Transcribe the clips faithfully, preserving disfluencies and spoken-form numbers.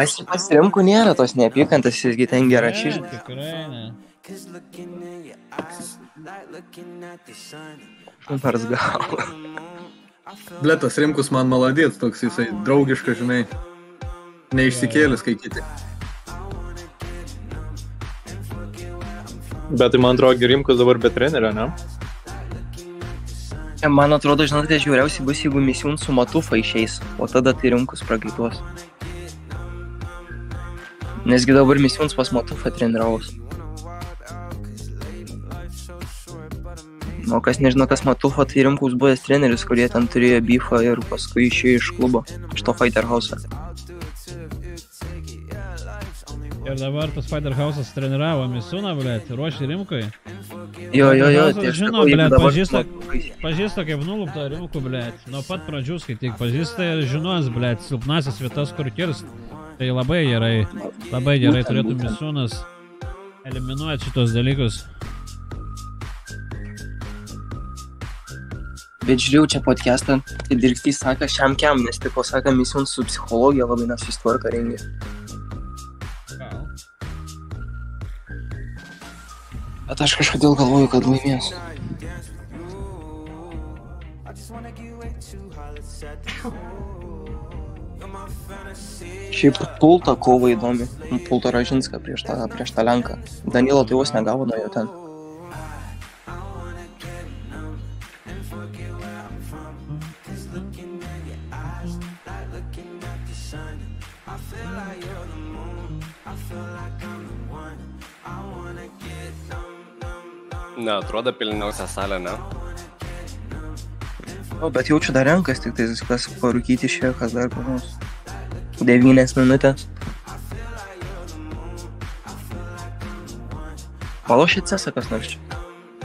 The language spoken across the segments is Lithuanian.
Pas, pas Rimku nėra tos neapykantas, jisgi ten gera širdį. Tikrai ne. Nors gal. Ble, tas Rimkus man maladėt, toks jisai draugiškas, žinai, neišsikėlis, kai kiti. Bet tai man atrodo, Rimkus dabar be trenerio, ne? Man atrodo, žinote, žiauriausiai bus, jeigu Misiūn su Matufa išeis, o tada tai Rimkus prakaituos. Nesgi dabar Misiūns pas Matufą treniravos. O kas nežino, kas Matufa, tai Rimkus buvęs treneris, kurie ten turėjo beefą ir paskui išėjo iš klubo, iš to Fighter House'ą. Ir dabar tas Fighter House'as treniravo Misiūną, blėt, ruošė Rimkui. Jo, jo, jo, tai aš žinau, blėt, pažįsta, pažįsta kaip nulupta Rimku, blėt. Nuo pat pradžių skaityk, pažįsta ir žinos, blėt, silpnasis vietas, kur kirst. Tai labai gerai, labai gerai turėtų Misiūnas eliminuoti šitos dalykus. Bet žiūrėjau čia podcastą, tai Dirkstys sako šiam kiam, nes tipo sako Misiūn su psichologija labai nesusitvarka rengia. Gal. Bet aš kažkodėl galvoju, kad laimės. Šiaip pulta kova įdomi. Pulta Ražinską prieš tą, prieš tą Lenką. Danilo tai vos negavo nuo jo ten. Ne, atrodo pilniausia salė, ne? O, bet jaučiu dar renkas, tik tai kas parūkyti išėjo, kas dar panos. Devynės minutės. Palošė cesą kas nors čia.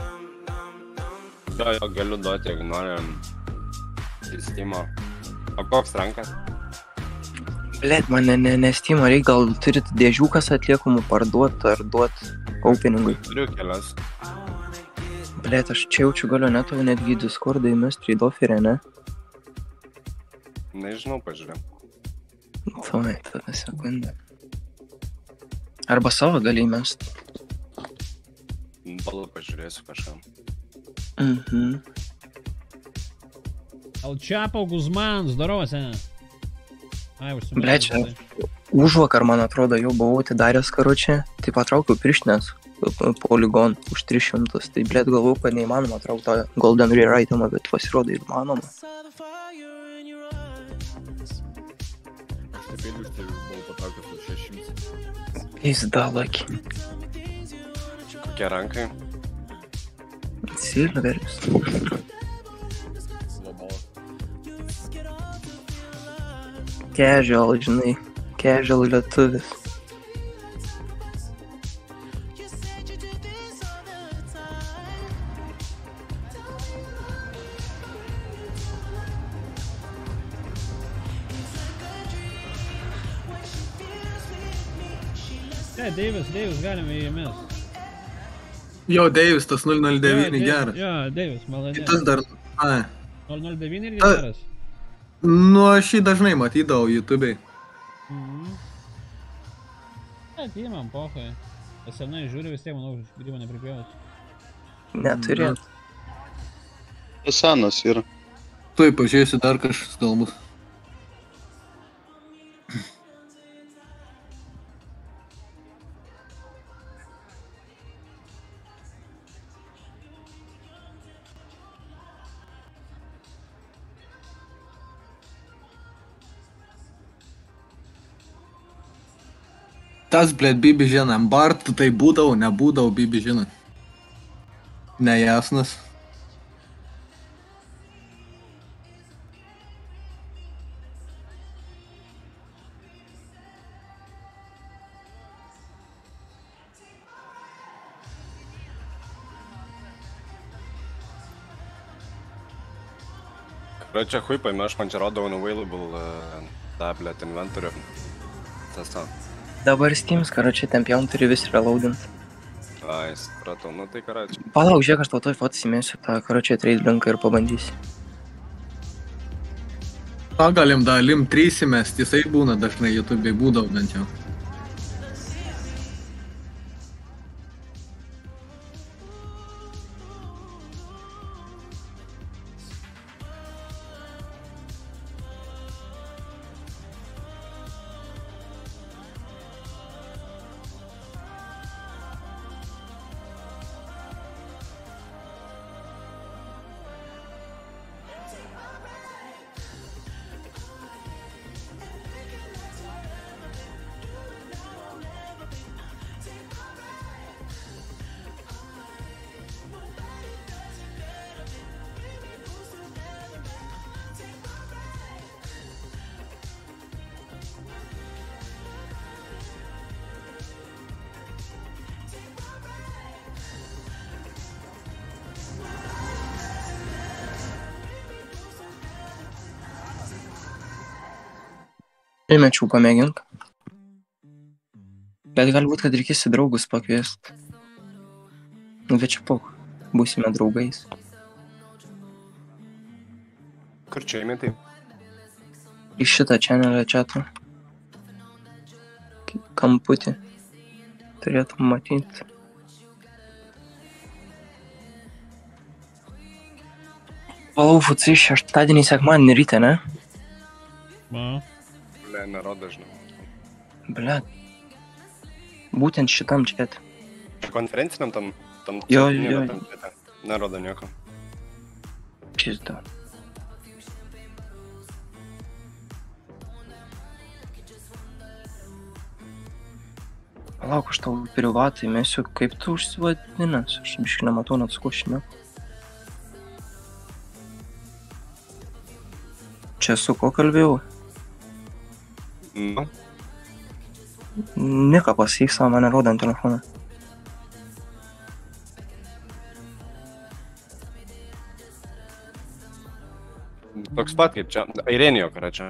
Jo, jo, galiu duoti, jeigu norim Steam'o. O koks rankas? Blet, man ne, ne, ne Steam'o reik, gal turit dėžiukas atliekamų parduot ar duot openingui. Turiu kelias. Blet, aš čia jaučiu galiu net tau netgi Discord'ą įmest Trade-offerę, ne? Nežinau, pažiūrėjau. Tuoj, tada sekundę. Arba savo gali įmest. Balu pažiūrėsiu kažkam. Mhm. El Chapo Guzman, zdarovas, ne? Ai, užsimanau. Blet, čia užvakar, man atrodo, jau buvau atidaręs karočią, tai patraukiau pirštinės. Polygon už tris šimtus, tai blėt galvau, kad neįmanoma traukti tą Golden Rewrite-amą, bet pasirodo įmanoma. Aš taip ir už tai buvau patraukęs už šešimtus. Pizda-laki. Kokie rankai? Silveris. Lobola. Casual, žinai, casual lietuvis. Ne, Deivis, Deivis galime įėmės. Jo, Deivis, tas nulis nulis devyni geras. Jo, Deivis, malonės. Kitas dar... Ai. nulis nulis devyni irgi Ta- geras. Nu, aš jį dažnai matydavau YouTube'ai. Mhm. Atimam, pohai. Aš senai žiūriu, vis tiek, manau, grybą nepripjausiu. Neturėt. Senas yra. Tuoj pažiūrėsiu dar kažkas galbūt. Tas, blėt, Bibi žina, Bart, tai būdavo, nebūdavo, Bibi žina. Nejasnas. Čia hui paėmė, aš man čia rodau unavailable tą, blėt, inventorių. Tas to. Dabar Steam's, karočią, ten pjaun turi vis reloadint. Ai, supratau, nu tai karočią. Palauk, žiūrėk, aš tau toj fotos įmėsiu tą, karočią, trade linką ir pabandysiu. Ką galim dalim trys įmest, jisai būna dažnai YouTube'ai būdavo bent jau. Įmečiau pamėgink. Bet galbūt, kad reikės į draugus pakviest. Nu, bet čia pok. Būsime draugais. Kur čia įmetai? Į šitą channelę chatą. Kamputį. Turėtum matyti. Valau, futsai šeštadienį sekmadienį ryte, ne? Va. Ble, nerodo, žinau. Ble. Būtent šitam chat. Konferenciniam tam, tam, Jo, nėra jo. tam chat'e. Nerodo nieko. Pizda. Palauk, aš tau privatai mesiu, kaip tu užsivadinęs, aš biškai nematau net skuošinio. Čia su ko kalbėjau? Nu, Nika pasakyk savo, mane rodo ant telefoną. toks pat kaip čia. Airenijo, kara čia.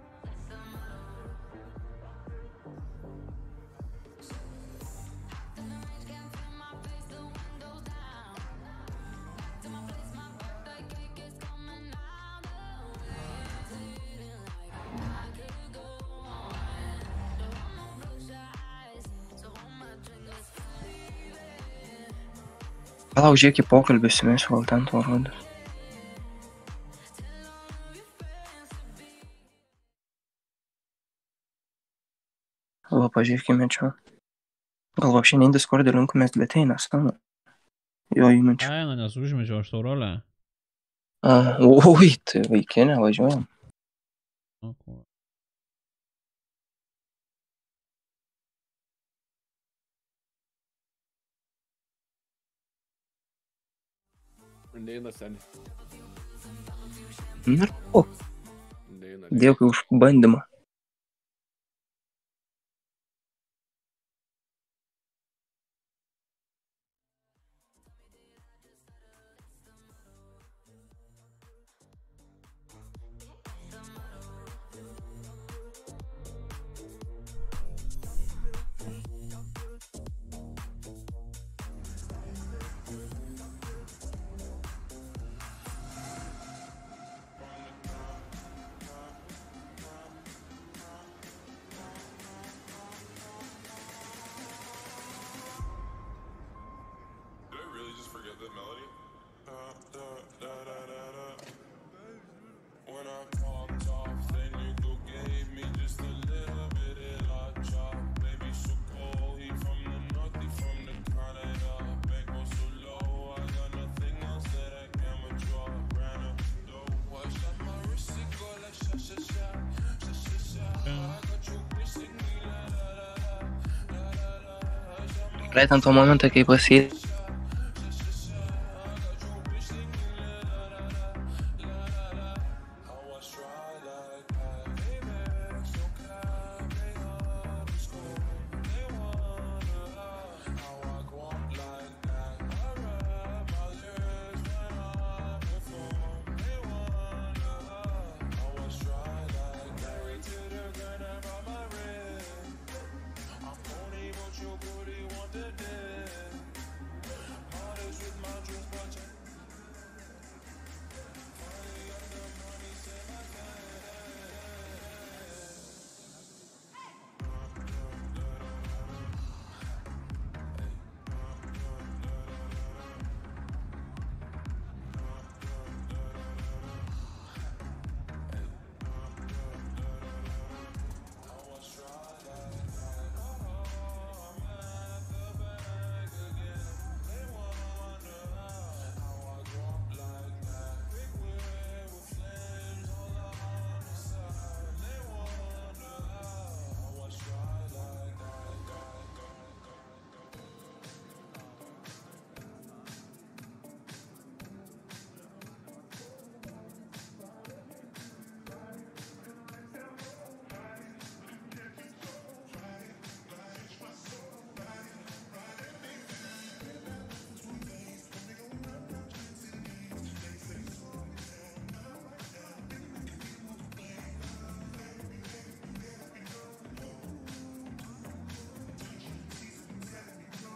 Palauk, žiūrėk į pokalbį, įsimėsiu, gal ten to rodys. Va, pažiūrėkime čia. Gal va šiandien Discord'e rinkomės dvieteinės, na? Jo, įmečiu. Aina, nes užmečiau aš tau rolę. Oi, tai vaikinė, važiuojam. O, ko. Neina seniai. Na, o, Neina. dėkui už bandymą. Praeitant to momentą, kai pasėdė.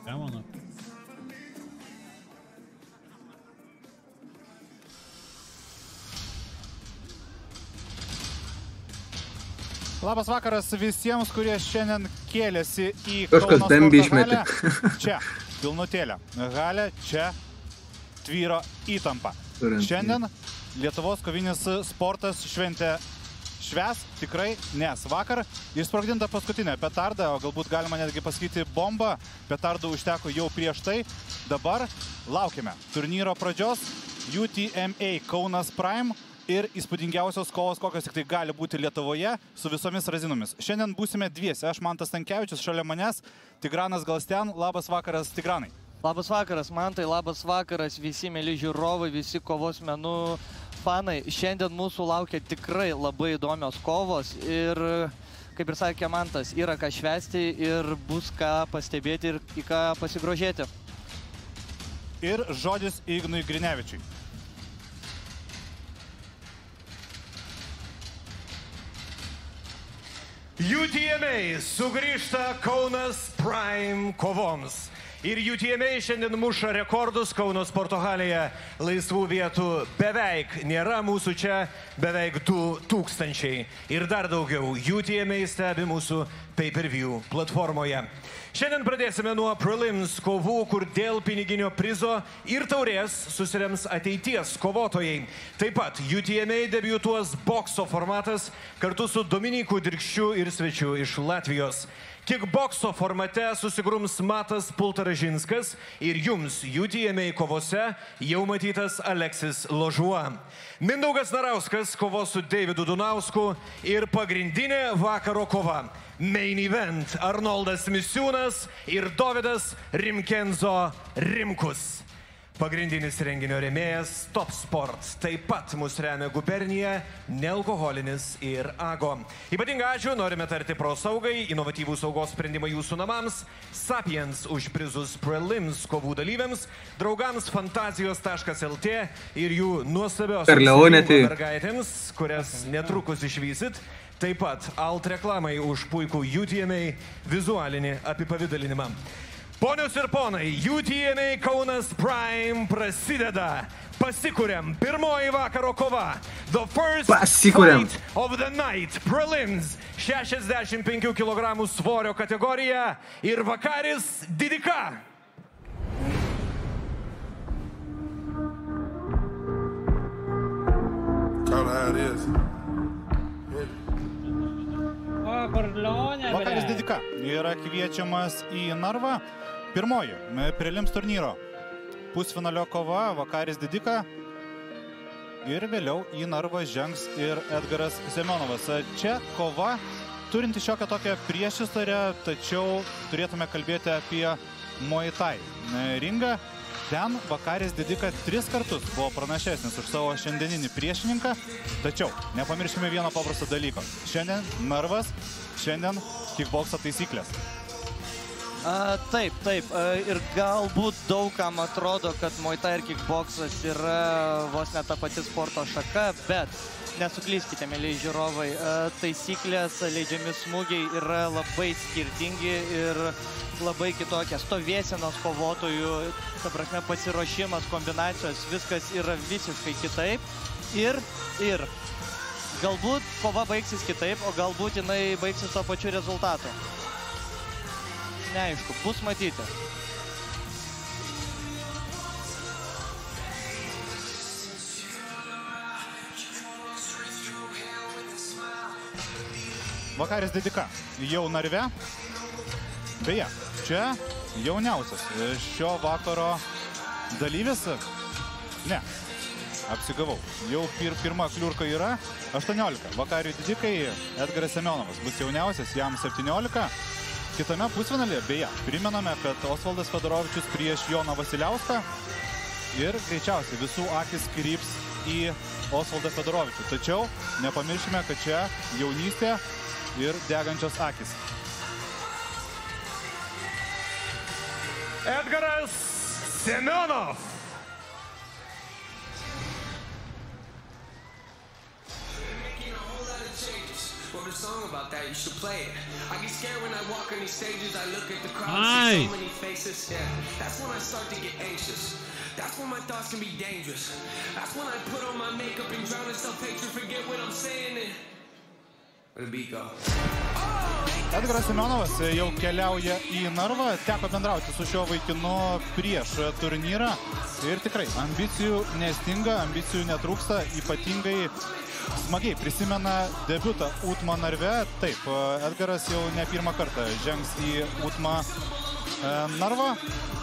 Demonu. Labas vakaras visiems, kurie šiandien kėlėsi į Kažkas Kauno dembį sporto išmetė. halę. Čia pilnutėlė halė, čia tvyro įtampa. Turint. Šiandien Lietuvos kovinis sportas šventė švęs, tikrai, nes vakar išsprogdinta paskutinė petarda, o galbūt galima netgi pasakyti bomba. Petardų užteko jau prieš tai. Dabar laukime turnyro pradžios, U T M A Kaunas Prime. Ir įspūdingiausios kovos, kokios tik tai gali būti Lietuvoje, su visomis razinomis. Šiandien būsime dviese. Aš Mantas Stankevičius, šalia manęs Tigranas Galstian. Labas vakaras, Tigranai. Labas vakaras, Mantai, labas vakaras visi mėly žiūrovai, visi kovos menų fanai. Šiandien mūsų laukia tikrai labai įdomios kovos ir, kaip ir sakė Mantas, yra ką švęsti ir bus ką pastebėti ir į ką pasigrožėti. Ir žodis Ignui Grinevičiui. U T M A sugrįžta Kaunas Prime kovoms. Ir U T M A šiandien muša rekordus Kauno sporto halėje. Laisvų vietų beveik nėra, mūsų čia beveik du tūkstančiai. Ir dar daugiau U T M A stebi mūsų pay-per-view platformoje. Šiandien pradėsime nuo prelims kovų, kur dėl piniginio prizo ir taurės susirems ateities kovotojai. Taip pat U T M A debiutuos bokso formatas kartu su Dominiku Dirkščiu ir svečiu iš Latvijos. Kickbokso formate susigrums Matas Pultaražinskas ir jums U T M A kovose jau matytas Aleksis Ložuo. Mindaugas Narauskas kovos su Deividu Dunausku ir pagrindinė vakaro kova. Main event Arnoldas Misiūnas ir Dovydas Rimkenzo Rimkus. Pagrindinis renginio rėmėjas Top Sport. Taip pat mus remia Gubernija, nealkoholinis ir Ago. Ypatingą ačiū norime tarti Pro Saugai, inovatyvų saugos sprendimą jūsų namams, Sapiens už prizus prelims kovų dalyviams, draugams Fantazijos taškas L T ir jų nuostabios mergaitėms, kurias netrukus išvysit. Taip pat Alt reklamai už puikų U T M A vizualinį apipavidalinimą. Ponios ir ponai, U T M A Kaunas Prime prasideda. Pasikuriam. Pirmoji vakaro kova. The first Pasikuriam. fight of the night. Prelims. šešiasdešimt penkių kilogramų svorio kategorija. Ir Vakaris Didika. Call it how it is. Vakaris Didika yra kviečiamas į Narvą. Pirmoji prelims turnyro pusfinalio kova Vakaris Didika. Ir vėliau į Narvą žengs ir Edgaras Semionovas. Čia kova turinti šiokią tokią priešistorę, tačiau turėtume kalbėti apie Muay Thai ringą. Ten Vakaris Didika tris kartus buvo pranašesnis už savo šiandieninį priešininką, tačiau nepamirškime vieno paprasto dalyko. Šiandien Narvas, šiandien kickbokso taisyklės. A, taip, taip. A, ir galbūt daugam atrodo, kad Muay Thai ir kickboksas yra vos ne ta pati sporto šaka, bet nesuklyskite, mėlyje žiūrovai, a, taisyklės, leidžiami smūgiai yra labai skirtingi ir labai kitokie. Stovėsenos kovotojų, ta prasme, pasiruošimas, kombinacijos, viskas yra visiškai kitaip. Ir, ir galbūt kova baigsis kitaip, o galbūt jinai baigsis to pačiu rezultatu. Neaišku, bus matyti. Vakaris Didika jau Narve. Beje, čia jauniausias šio vakaro dalyvis. Ne, apsigavau. Jau pir, pirma kliurka yra aštuoniolika. Vakariui Didikai Edgaras Semionovas bus jauniausias, jam septyniolika. Kitame pusfinalyje, beje, primename, kad Osvaldas Fedorovičius prieš Joną Vasiliauską ir greičiausiai visų akis kryps į Osvaldą Fedorovičių. Tačiau nepamiršime, kad čia jaunystė ir degančios akis. Edgaras Semionov. Ai! That's when my thoughts can be dangerous. That's when I put on my makeup and drown in self-hatred, forget what I'm saying and where the beat go. Edgaras Semionovas jau keliauja į Narvą, teko bendrauti su šiuo vaikinu prieš turnyrą ir tikrai ambicijų nestinga, ambicijų netrūksta, ypatingai smagiai prisimena debiutą Utma Narve. Taip, Edgaras jau ne pirmą kartą žengs į Utma Narvą.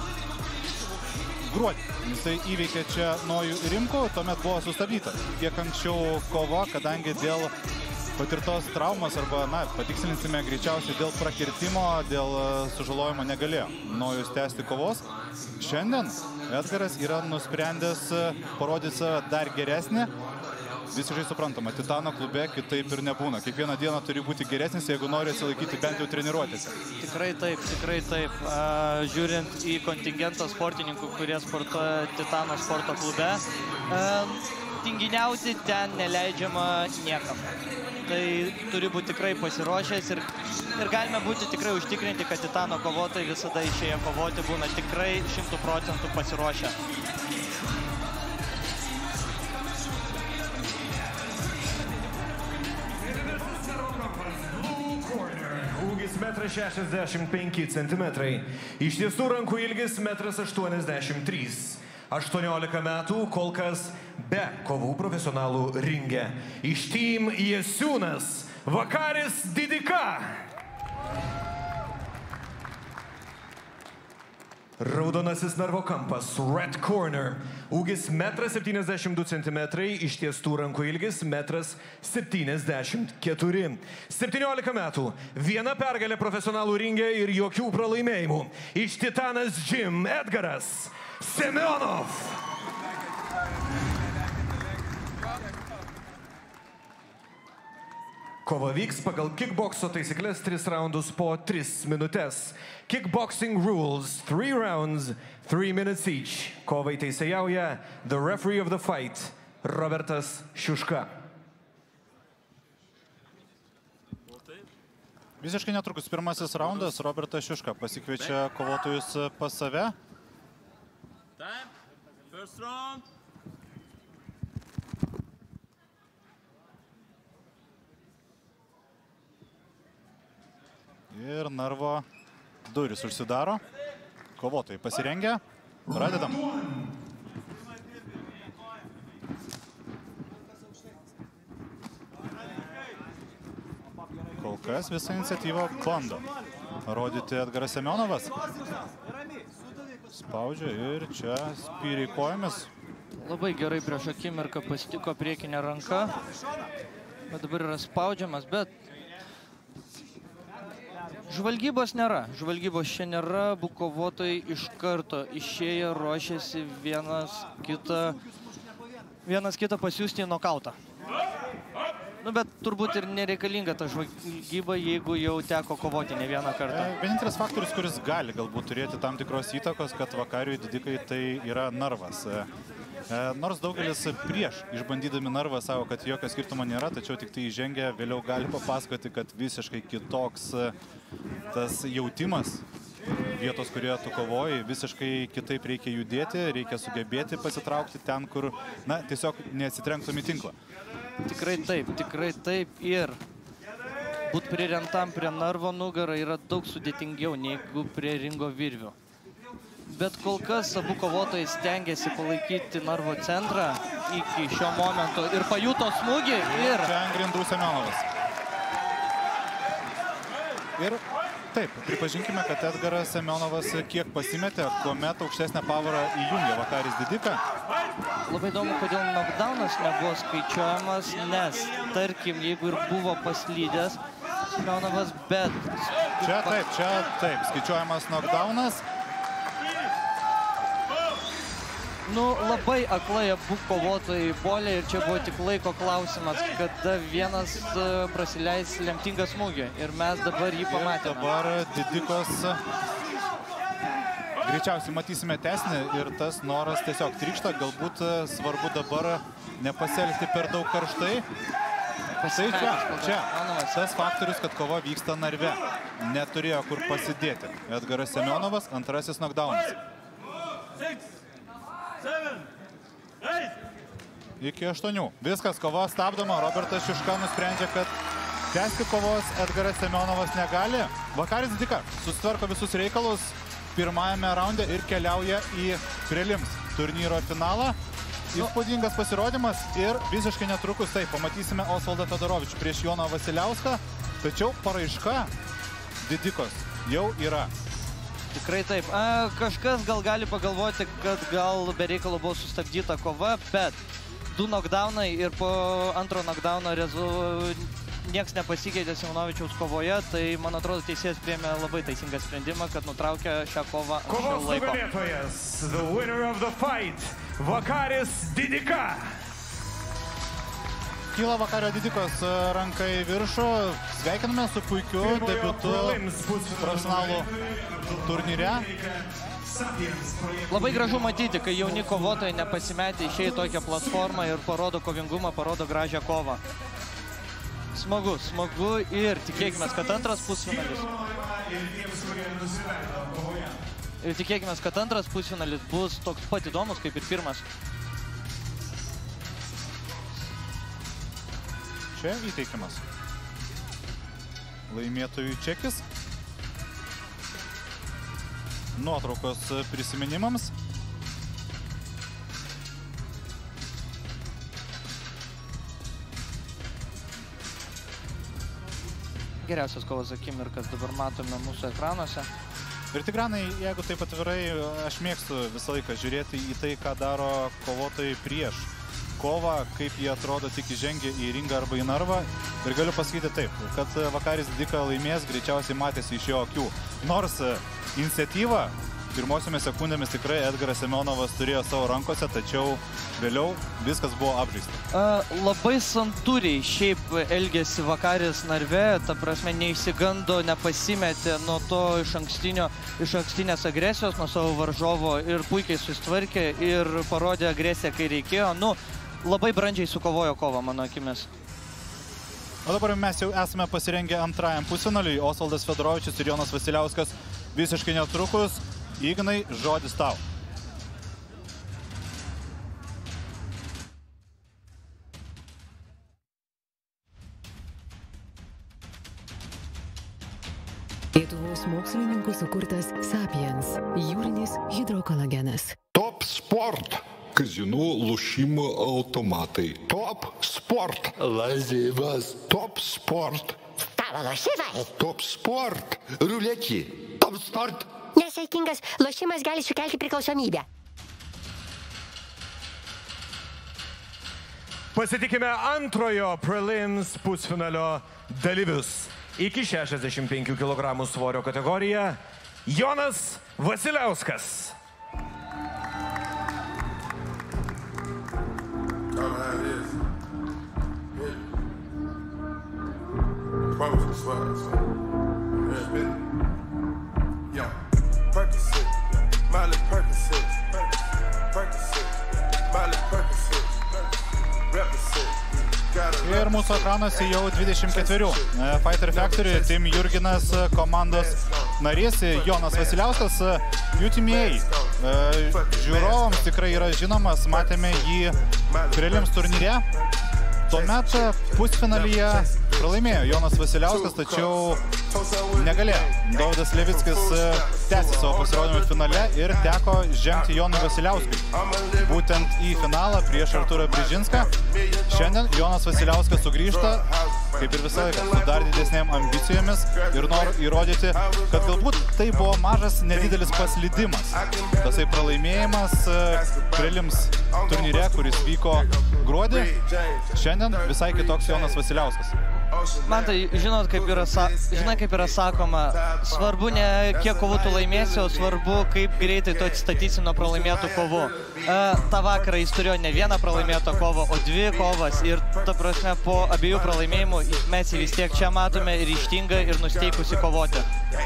Gruodį jisai įveikė čia Nojų Rimkų, tuomet buvo sustabdyta kiek anksčiau kova, kadangi dėl patirtos traumos arba, na, patikslinsime greičiausiai dėl prakirtimo, dėl sužalojimo negalėjo Nojus tęsti kovos. Šiandien Edgaras yra nusprendęs parodyti save dar geresnį. Visiškai suprantama, Titano klube kitaip ir nebūna. Kiekvieną dieną turi būti geresnis, jeigu nori atsilaikyti bent jau treniruotėse. Tikrai taip, tikrai taip. A, žiūrint į kontingentą sportininkų, kurie sportuoja Titano sporto klube, a, tinginiauti ten neleidžiama niekam. Tai turi būti tikrai pasiruošęs ir, ir galime būti tikrai užtikrinti, kad Titano kovotojai visada išėję kovoti būna tikrai šimtų procentų pasiruošę. Ūgis metras šešiasdešimt penki centimetrai. Iš tiesų rankų ilgis metras aštuoniasdešimt trys. aštuoniolika metų, kol kas be kovų profesionalų ringe. Iš Team Jasiūnas, Vakaris Didika. Raudonasis narvo kampas, Red Corner. Ūgis metras septyniasdešimt du centimetrai, ištiestų rankų ilgis metras septyniasdešimt keturi. septyniolika metų, viena pergalė profesionalų ringe ir jokių pralaimėjimų. Iš Titanas Gym, Edgaras Semionov. Kova vyks pagal kickbokso taisyklės tris raundus po tris minutės. Kickboxing rules, three rounds, three minutes each. Kovai teisėjauja the referee of the fight, Robertas Šiuška. Visiškai netrukus pirmasis raundas, Robertas Šiuška pasikviečia kovotojus pas save. Time, first round. Ir narvo durys užsidaro. Kovotojai pasirengę. Pradedam. Kol kas visą iniciatyvą bando rodyti Edgaras Semionovas. Spaudžia ir čia spyriai kojomis. Labai gerai prieš akimirką pasitiko priekinė ranka. Bet dabar yra spaudžiamas, bet žvalgybos nėra. Žvalgybos čia nėra. Abu kovotojai iš karto išėję, ruošiasi vienas kitą, vienas kitą pasiųsti į nokautą. Nu, bet turbūt ir nereikalinga ta žvalgyba, jeigu jau teko kovoti ne vieną kartą. Vienintelis faktorius, kuris gali galbūt turėti tam tikros įtakos, kad Vakariui Didikai tai yra narvas. Nors daugelis prieš išbandydami narvą savo, kad jokio skirtumo nėra, tačiau tik tai įžengę vėliau gali papasakoti, kad visiškai kitoks tas jautimas vietos, kurioje tu kovoji, visiškai kitaip reikia judėti, reikia sugebėti pasitraukti ten, kur, na, tiesiog neatsitrenktum į tinklą. Tikrai taip, tikrai taip ir būt prirentam prie narvo nugarą yra daug sudėtingiau negu prie ringo virvių. Bet kol kas abu kovotojai stengiasi palaikyti narvo centrą iki šio momento ir pajuto smūgį ir... Čia ant grindų Semionovas. Ir taip, pripažinkime, kad Edgaras Semionovas kiek pasimetė, kuomet aukštesnę pavarą įjungė Vakaris Didika. Labai įdomu, kodėl knockdownas nebuvo skaičiuojamas, nes, tarkim, jeigu ir buvo paslydęs Semionovas, bet... Čia taip, čia taip, skaičiuojamas knockdownas. Nu, labai aklai abu kovotojai puolė ir čia buvo tik laiko klausimas, kada vienas prasileis lemtingą smūgį ir mes dabar jį pamatėme. Dabar Didikos greičiausiai matysime tesnį ir tas noras tiesiog trykšta, galbūt svarbu dabar nepasielgti per daug karštai. čia, čia, tas faktorius, kad kova vyksta narve. Neturėjo kur pasidėti. Edgaras Semionovas, antrasis knockdownas. Iki aštuonių. Viskas, kova stabdoma. Robertas Šiuška nusprendžia, kad tęsti kovos Edgaras Semionovas negali. Vakaris Didika susitvarko visus reikalus pirmajame raunde ir keliauja į prelims turnyro finalą. Įspūdingas pasirodymas ir visiškai netrukus taip pamatysime Osvaldą Fedorovičių prieš Joną Vasiliauską, tačiau paraiška Didikos jau yra. Tikrai taip. A, kažkas gal gali pagalvoti, kad gal be reikalo buvo sustabdyta kova, bet du knockdownai ir po antro knockdowno rezu nieks nepasikeitė Simonovičiaus kovoje, tai man atrodo teisėjas priėmė labai teisingą sprendimą, kad nutraukė šią kovą anksčiau laiko. Kovos nugalėtojas, the winner of the fight, Vakaris Didika. Kyla Vakario Didikos ranka į viršų. Sveikiname su puikiu debiutu profesionalų turnyre. Labai gražu matyti, kai jauni kovotojai nepasimetė išėjo į tokią platformą ir parodo kovingumą, parodo gražią kovą. Smagu, smagu ir tikėkime, kad antras pusfinalis. Ir tikėkime, kad antras pusfinalis bus toks pat įdomus kaip ir pirmas. Čia įteikimas laimėtojų čekis. Nuotraukos prisiminimams. Geriausias kovos akimirkas dabar matome mūsų ekranuose. Ir Tigranai, jeigu taip atvirai, aš mėgstu visą laiką žiūrėti į tai, ką daro kovotojai prieš kovą, kaip jie atrodo tik įžengia į ringą arba į narvą. Ir galiu pasakyti taip, kad Vakaris Didika laimės greičiausiai matėsi iš jo akių. Nors iniciatyvą pirmosiomis sekundėmis tikrai Edgaras Semionovas turėjo savo rankose, tačiau vėliau viskas buvo apžaista. Uh, labai santūriai šiaip elgėsi Vakaris narve, ta prasme neišsigando, nepasimetė nuo to iš ankstinio, iš ankstinės agresijos, nuo savo varžovo ir puikiai susitvarkė ir parodė agresiją, kai reikėjo. Nu, labai brandžiai sukovojo kovą, mano akimis. O dabar mes jau esame pasirengę antrajam pusfinaliui. Osvaldas Fedorovičius ir Jonas Vasiliauskas visiškai netrukus. Ignai, žodis tau. Lietuvos mokslininkų sukurtas Sapiens jūrinis hidrokolagenas. Top Sport. Kazino lošimo automatai. Top Sport. Lazivas. Top Sport. Stalo lošimai. Top Sport. Ruletį. Top Sport. Nesaikingas lošimas gali sukelti priklausomybę. Pasitikime antrojo prelims pusfinalio dalyvius. Iki šešiasdešimt penkių kilogramų svorio kategorija Jonas Vasiliauskas. Ir mūsų ekranuose jau dvidešimt ketverių. Fighter Factory, Team Jurginas komandos narys Jonas Vasiliauskas. U T M A žiūrovams tikrai yra žinomas, matėme jį prelims turnyre. Tuomet pusfinalyje pralaimėjo Jonas Vasiliauskas, tačiau negalėjo. Dovydas Levickis tęsė savo pasirodymą finale ir teko žengti Jonui Vasiliauskui. Būtent į finalą prieš Arturą Brižinską. Šiandien Jonas Vasiliauskas sugrįžta, kaip ir visą laiką, su dar didesnėm ambicijomis ir nori įrodyti, kad galbūt tai buvo mažas, nedidelis paslydimas. Tasai pralaimėjimas prelims turnyre, kuris vyko gruodį. Šiandien visai kitoks Jonas Vasiliauskas. Man tai, žinot, kaip yra, žinai, kaip yra sakoma, svarbu ne kiek kovų tu laimėsi, o svarbu, kaip greitai tu atsistatysi nuo pralaimėtų kovų. E, tą vakarą jis turėjo ne vieną pralaimėtą kovą, o dvi kovas. Ir, ta prasme, po abiejų pralaimėjimų mes jį vis tiek čia matome ryžtingą ir nusteikusi kovoti.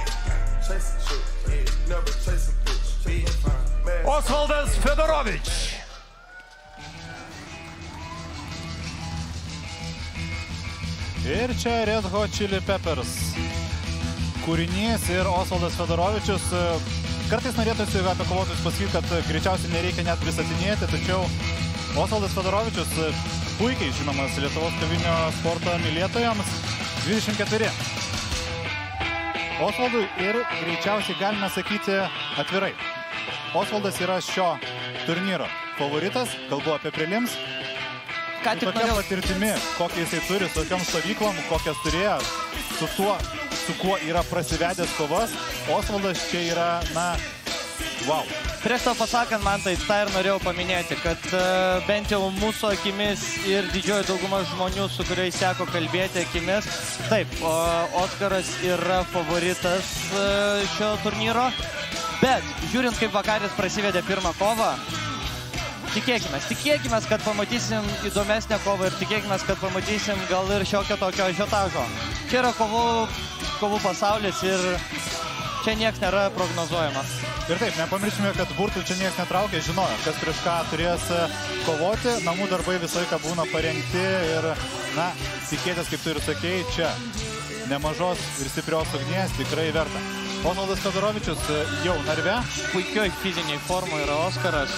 Osvaldas Fedorovičius. Ir čia Red Hot Chili Peppers kūrinys ir Osvaldas Fedorovičius. Kartais norėtųsi apie kovotojus pasakyti, kad greičiausiai nereikia net pristatinėti, tačiau Osvaldas Fedorovičius puikiai žinomas Lietuvos kovinio sporto mylėtojams, dvidešimt ketveri. Osvaldui ir greičiausiai galime sakyti atvirai. Osvaldas yra šio turnyro favoritas, kalbu apie prelims. Ką tik tokia patirtimi, kokią jisai turi, su tokiam stovyklom, kokias turėjo, su tuo, su kuo yra prasivedęs kovas, Osvaldas čia yra, na, wow. Prieš to pasakant, man tai tą ir norėjau paminėti, kad uh, bent jau mūsų akimis ir didžioji dauguma žmonių, su kuriais seko kalbėti akimis, taip, uh, Oskaras yra favoritas uh, šio turnyro, bet žiūrint, kaip vakaris prasivedė pirmą kovą, Tikėkime, tikėkime, kad pamatysim įdomesnę kovą ir tikėkime, kad pamatysim gal ir šiokio tokio ažiotažo. Čia yra kovų, kovų pasaulis ir čia nieks nėra prognozuojama. Ir taip, nepamirškime, kad burtų čia nieks netraukia, žinojo, kas prieš ką turės kovoti. Namų darbai visą laiką būna parengti ir, na, tikėtis, kaip tu ir sakėjai, čia nemažos ir stiprios ugnies tikrai verta. Osvaldas Fedorovičius jau narve. Puikioj fiziniai formų yra Oskaras.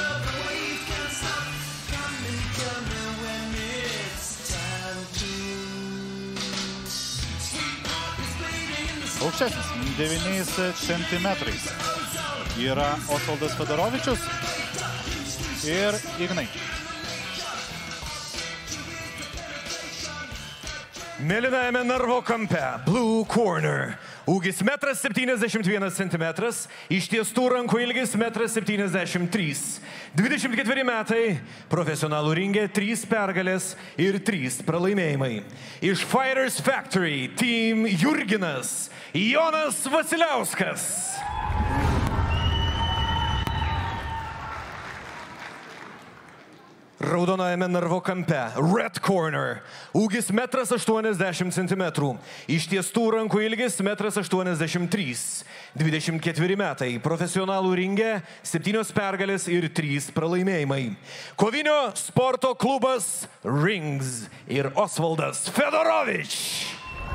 Aukštesnis, devyniais centimetrais yra Osvaldas Fedorovičius ir Ignai. Mėlynajame narvo kampe, Blue Corner. Ūgis metras septyniasdešimt vienas centimetras, ištiestų rankų ilgis metras septyniasdešimt trys. dvidešimt ketveri metai, profesionalų ringe trys pergalės ir trys pralaimėjimai. Iš Fighters Factory Team Jurginas, Jonas Vasiliauskas. Raudonajame narvo kampe, Red Corner. Ūgis metras aštuoniasdešimt centimetrų. Ištiestų rankų ilgis metras aštuoniasdešimt trys. dvidešimt ketveri metai. Profesionalų ringe septynios pergalės ir trys pralaimėjimai. Kovinio sporto klubas Rings ir Osvaldas Fedorovič.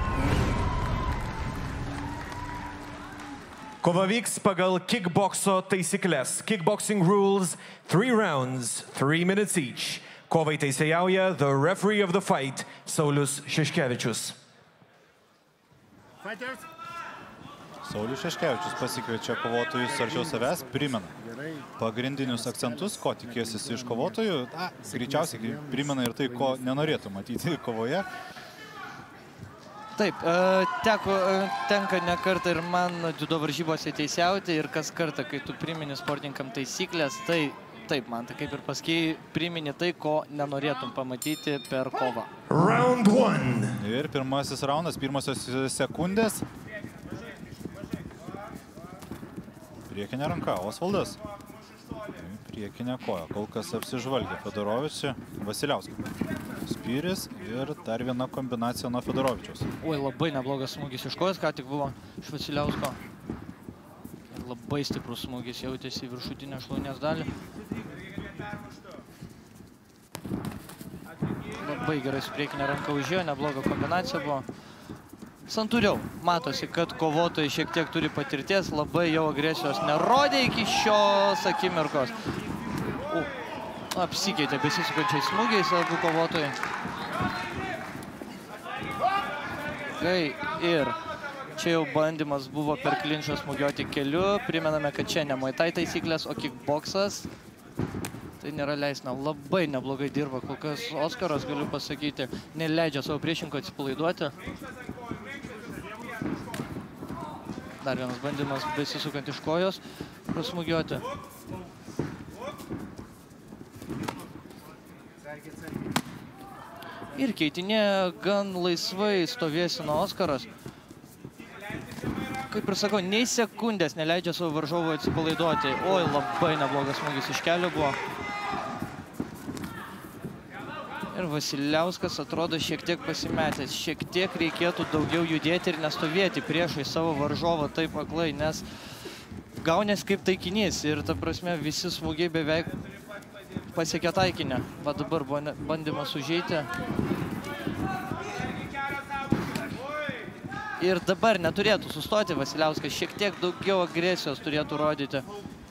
Kova vyks pagal kickbokso taisyklės. Kickboxing rules, three rounds, three minutes each. Kovai teisėjauja the referee of the fight, Saulius Šeškevičius. Saulius Šeškevičius pasikviečia kovotojus arčiau savęs, primena pagrindinius akcentus, ko tikėsi iš kovotojų. Na, greičiausiai primena ir tai, ko nenorėtų matyti kovoje. Taip, teko, tenka ne kartą ir man dziudo varžybose teisiauti ir kas kartą, kai tu primini sportininkam taisyklės, tai taip, man tai kaip ir paskui primini tai, ko nenorėtum pamatyti per kovą. Round one. Ir pirmasis raundas, pirmosios sekundės. Priekinė ranka, Osvaldas. Priekinė koja, kol kas apsižvalgia Fedorovičių, Vasiliauską. Spyris ir dar viena kombinacija nuo Fedorovičiaus. Oi, labai neblogas smūgis iš kojos, ką tik buvo iš Vasiliausko. Labai stiprus smūgis jautėsi į viršutinę šlaunies dalį. Labai gerai su priekinė ranka užėjo, nebloga kombinacija buvo. Santūriau, matosi, kad kovotojai šiek tiek turi patirties, labai jau agresijos nerodė iki šios akimirkos. U, apsikeitė besisukančiais smūgiais abu kovotojai. Kai ir čia jau bandymas buvo per klinčą smūgiuoti keliu. Primename, kad čia ne Muay Thai taisyklės, o kickboksas. Tai nėra leisna. Labai neblogai dirba. Kol kas Oskaras, galiu pasakyti, neleidžia savo priešinko atsipalaiduoti. Dar vienas bandymas besisukant iš kojos prasmūgiuoti. Ir keitinėje gan laisvai stovėsino Oskaras. Kaip ir sakau, nei sekundės neleidžia savo varžovui atsipalaiduoti. Oi, labai neblogas smūgis iš kelio buvo. Ir Vasiliauskas atrodo šiek tiek pasimetęs. Šiek tiek reikėtų daugiau judėti ir nestovėti priešai savo varžovą taip aklai, nes gaunės kaip taikinys. Ir ta prasme visi smūgiai beveik pasiekė taikinę. Va dabar buvo bandymas užeiti. Ir dabar neturėtų sustoti Vasiliauskas, šiek tiek daugiau agresijos turėtų rodyti.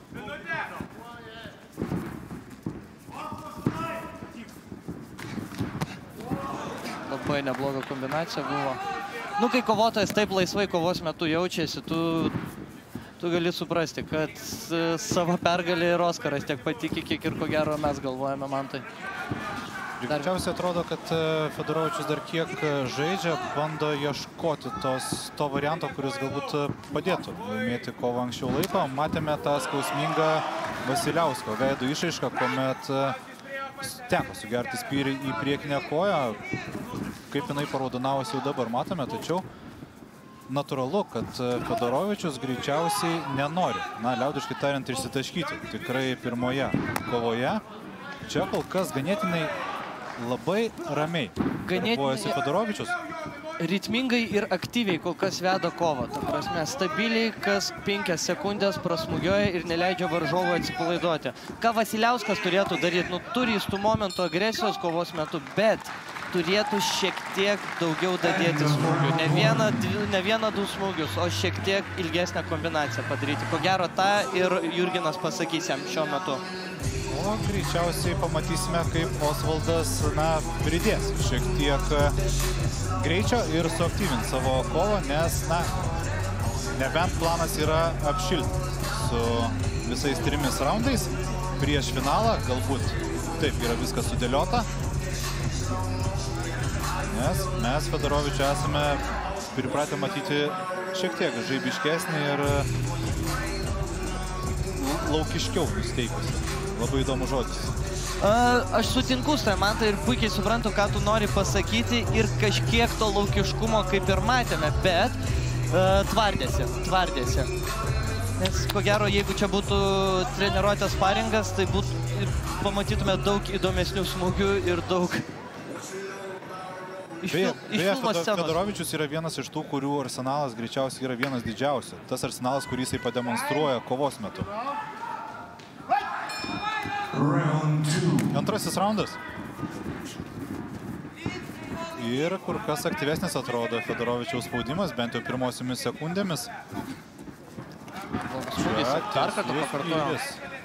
Labai nebloga kombinacija buvo. Nu, kai kovotojas taip laisvai kovos metu jaučiasi, tu, tu gali suprasti, kad savo pergalį ir Oskaras tiek patiki, kiek ir ko gero mes galvojame, Mantai. Greičiausiai atrodo, kad Fedorovičius dar kiek žaidžia, bando ieškoti tos, to varianto, kuris galbūt padėtų laimėti kovą anksčiau laiko. Matėme tą skausmingą Vasiliausko veido išraišką, kuomet teko sugerti spyrį į priekinę koją. Kaip jinai paraudonavosi jau dabar matome, tačiau natūralu, kad Fedorovičius greičiausiai nenori, na, liaudiškai tariant, išsitaškyti. Tikrai pirmoje kovoje. Čia kol kas ganėtinai labai ramiai darbuojasi Fedorovičius. Ritmingai ir aktyviai kol kas veda kovą. Ta prasme, stabiliai, kas penkias sekundės prasmūgioja ir neleidžia varžovui atsipalaiduoti. Ką Vasiliauskas turėtų daryti? Nu, turi jis tų momentų agresijos kovos metu, bet turėtų šiek tiek daugiau dadėti smūgių. Ne vieną, ne vieną du smūgius, o šiek tiek ilgesnę kombinaciją padaryti. Ko gero tą ir Jurginas pasakys jam šiuo metu. O greičiausiai pamatysime, kaip Osvaldas, na, pridės šiek tiek greičio ir suaktyvins savo kovą, nes, na, nebent planas yra apšilti su visais trimis raundais prieš finalą, galbūt taip yra viskas sudėliota, nes mes Fedorovičių esame pripratę matyti šiek tiek žaibiškesnį ir laukiškiau nusteikusi. Labai įdomus žodis. Aš sutinku su tai, Mantai, ir puikiai suprantu, ką tu nori pasakyti ir kažkiek to laukiškumo kaip ir matėme, bet tvardėsi, tvardėsi. Nes, ko gero, jeigu čia būtų treniruotės sparingas, tai būtų, pamatytume daug įdomesnių smūgių ir daug iš filmo scenos. Fedorovičius yra vienas iš tų, kurių arsenalas greičiausiai yra vienas didžiausių. Tas arsenalas, kurį jisai pademonstruoja kovos metu. Antrasis raundas. Ir kur kas aktyvesnis atrodo Fedorovičiaus spaudimas, bent jau pirmosiomis sekundėmis. Dar kartą pakartojo.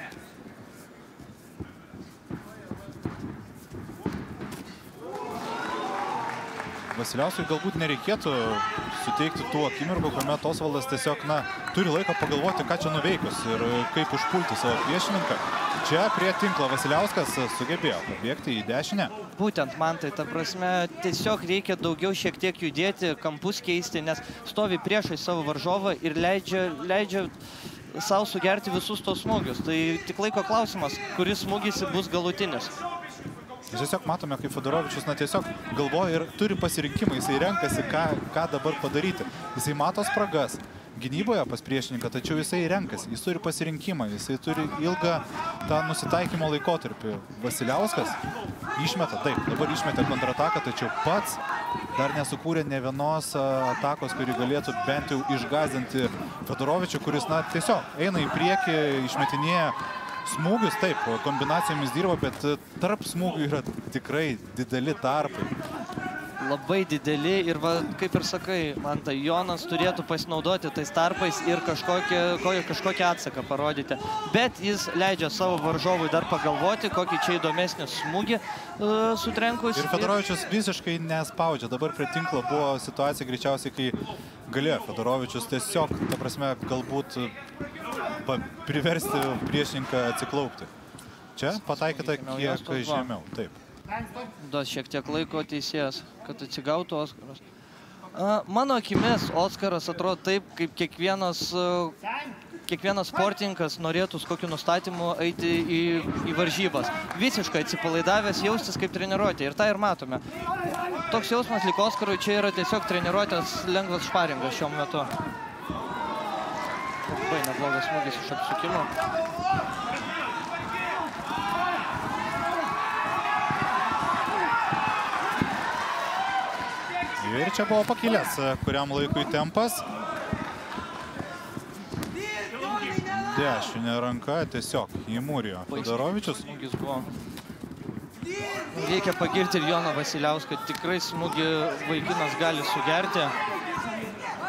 Vasiliauskui galbūt nereikėtų suteikti tų akimirkų, kuomet Osvaldas tiesiog, na, turi laiko pagalvoti, ką čia nuveikus ir kaip užpulti savo priešininką. Čia prie tinklo Vasiliauskas sugebėjo pabėgti į dešinę. Būtent, man tai, ta prasme, tiesiog reikia daugiau šiek tiek judėti, kampus keisti, nes stovi priešai savo varžovą ir leidžia, leidžia savo sugerti visus tos smūgius. Tai tik laiko klausimas, kuris smūgis bus galutinis. Tiesiog matome, kaip Fedorovičius, na, tiesiog galvoja ir turi pasirinkimą, jisai renkasi, ką, ką dabar padaryti. Jisai mato spragas gynyboje pas priešininką, tačiau jisai renkasi, jis turi pasirinkimą, jisai turi ilgą tą nusitaikymo laikotarpį. Vasiliauskas išmeta, taip, dabar išmetė kontrataką, tačiau pats dar nesukūrė ne vienos atakos, kuri galėtų bent jau išgąsdinti Fedorovičių, kuris, na, tiesiog eina į priekį, išmetinėja smūgius, taip, kombinacijomis dirba, bet tarp smūgių yra tikrai dideli tarpai. Labai dideli ir, va, kaip ir sakai, man tai Jonas turėtų pasinaudoti tais tarpais ir kažkokį, kažkokį atsaką parodyti. Bet jis leidžia savo varžovui dar pagalvoti, kokį čia įdomesnį smūgį uh, sutrenkus. Ir Fedorovičius visiškai nespaudžia. Dabar prie tinklo buvo situacija greičiausiai, kai galėjo Fedorovičius tiesiog, ta prasme, galbūt priversti priešininką atsiklaupti. Čia pataikyta kiek žemiau. Taip. Duos šiek tiek laiko teisėjas, kad atsigautų Oskaras. Mano akimis Oskaras atrodo taip, kaip kiekvienas, kiekvienas sportininkas norėtų su kokiu nustatymu eiti į, į varžybas. Visiškai atsipalaidavęs, jaustis kaip treniruotė. Ir tą ir matome. Toks jausmas lyg Oskarui čia yra tiesiog treniruotės lengvas šparingas šiuo metu. Labai neblogas smūgis iš apsukimo. Ir čia buvo pakilęs kuriam laikui tempas. Dešinė ranka tiesiog įmūrijo Fedorovičius. Reikia pagirti ir Joną Vasiliauską. Tikrai smūgį vaikinas gali sugerti.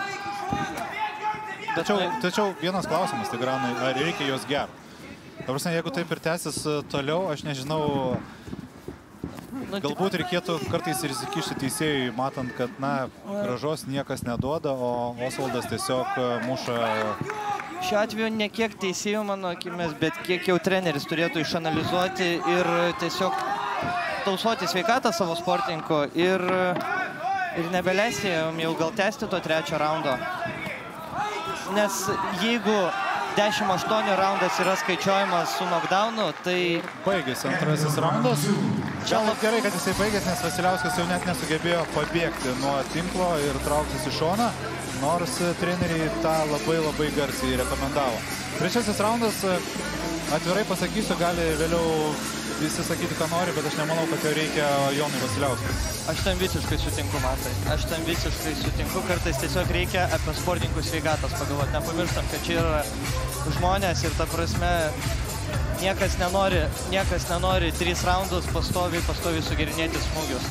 Tačiau, tačiau vienas klausimas, Tigranai, ar reikia jos gerą? Ta prasme, jeigu taip ir tęsis toliau, aš nežinau, galbūt reikėtų kartais ir įsikišti teisėjui, matant, kad, na, gražos niekas neduoda, o Osvaldas tiesiog muša. Šiuo atveju ne kiek teisėjų, mano akimis, bet kiek jau treneris turėtų išanalizuoti ir tiesiog tausoti sveikatą savo sportininko ir, ir nebeleisti jau gal tęsti to trečio raundo. Nes jeigu dešimt aštuoni raundas yra skaičiuojamas su knockdownu, tai... Baigėsi antrasis raundas. Čia labai gerai, kad jisai baigės, nes Vasiliauskas jau net nesugebėjo pabėgti nuo tinklo ir trauktis į šoną, nors treneriai tą labai labai garsiai rekomendavo. Trečiasis raundas, atvirai pasakysiu, gali vėliau visi sakyti, ką nori, bet aš nemanau, kad jo reikia Jonui Vasiliauskui. Aš tam visiškai sutinku, Matai. Aš tam visiškai sutinku. Kartais tiesiog reikia apie sportininkų sveikatas pagalvoti. Nepamirštam, kad čia yra žmonės ir ta prasme niekas nenori, niekas nenori tris raundus pastoviai, pastoviai sugerinėti smūgius.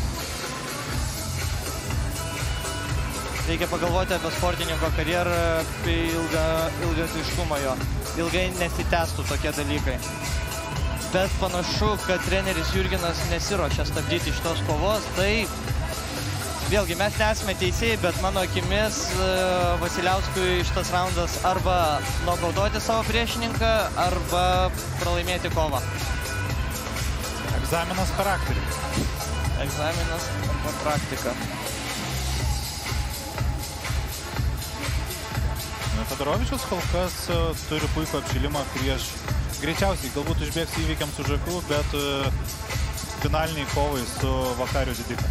Reikia pagalvoti apie sportininko karjerą, apie ilgą, ilgatiškumą jo. Ilgai nesitęstų tokie dalykai. Bet panašu, kad treneris Jurginas nesiruošia stabdyti šitos kovos, tai vėlgi mes nesame teisėjai, bet mano akimis Vasiliauskui šitas raundas arba nokautuoti savo priešininką, arba pralaimėti kovą. Egzaminas charakterį. Egzaminas arba praktika. Fedorovičius kol kas turi puikų apšilimą prieš, greičiausiai galbūt užbėgs įvykiams už akių, bet finaliniai kovai su Vakariu Didiku.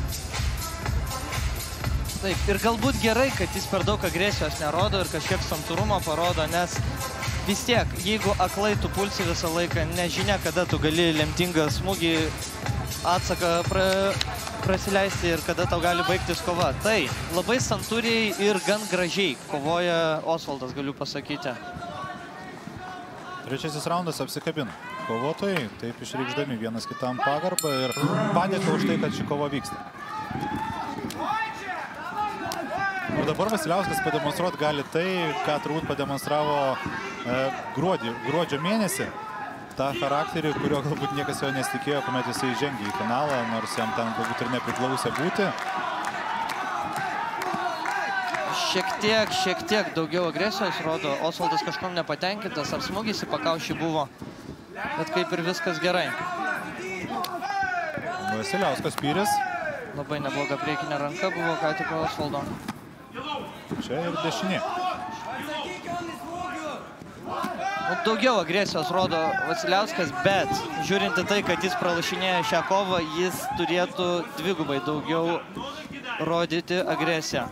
Taip, ir galbūt gerai, kad jis per daug agresijos nerodo ir kažkiek santūrumo parodo, nes vis tiek, jeigu aklai tu pulsi visą laiką, nežinia, kada tu gali lemtingą smūgį atsaką pra... prasileisti ir kada tau gali baigtis kova. Tai labai santūriai ir gan gražiai kovoja Osvaldas, galiu pasakyti. Trečiasis raundas apsikabina. Kovotojai taip išreikšdami vienas kitam pagarbą ir padėka už tai, kad ši kova vyksta. Ir dabar Vasiliauskas pademonstruoti gali tai, ką turbūt pademonstravo e, gruodį, gruodžio mėnesį. tą charakterį, kurio galbūt niekas jo nesitikėjo, kuomet jisai žengė į finalą, nors jam ten galbūt ir nepriklausė būti. Šiek tiek, šiek tiek daugiau agresijos rodo. Osvaldas kažkom nepatenkintas, ar smūgis į pakaušį buvo, bet kaip ir viskas gerai. Vasiliauskas Pyris. Labai nebloga priekinė ranka buvo ką tik Osvaldo. Čia ir dešinė. Daugiau agresijos rodo Vasiliauskas, bet žiūrint į tai, kad jis pralašinėja šią kovą, jis turėtų dvigubai daugiau rodyti agresiją.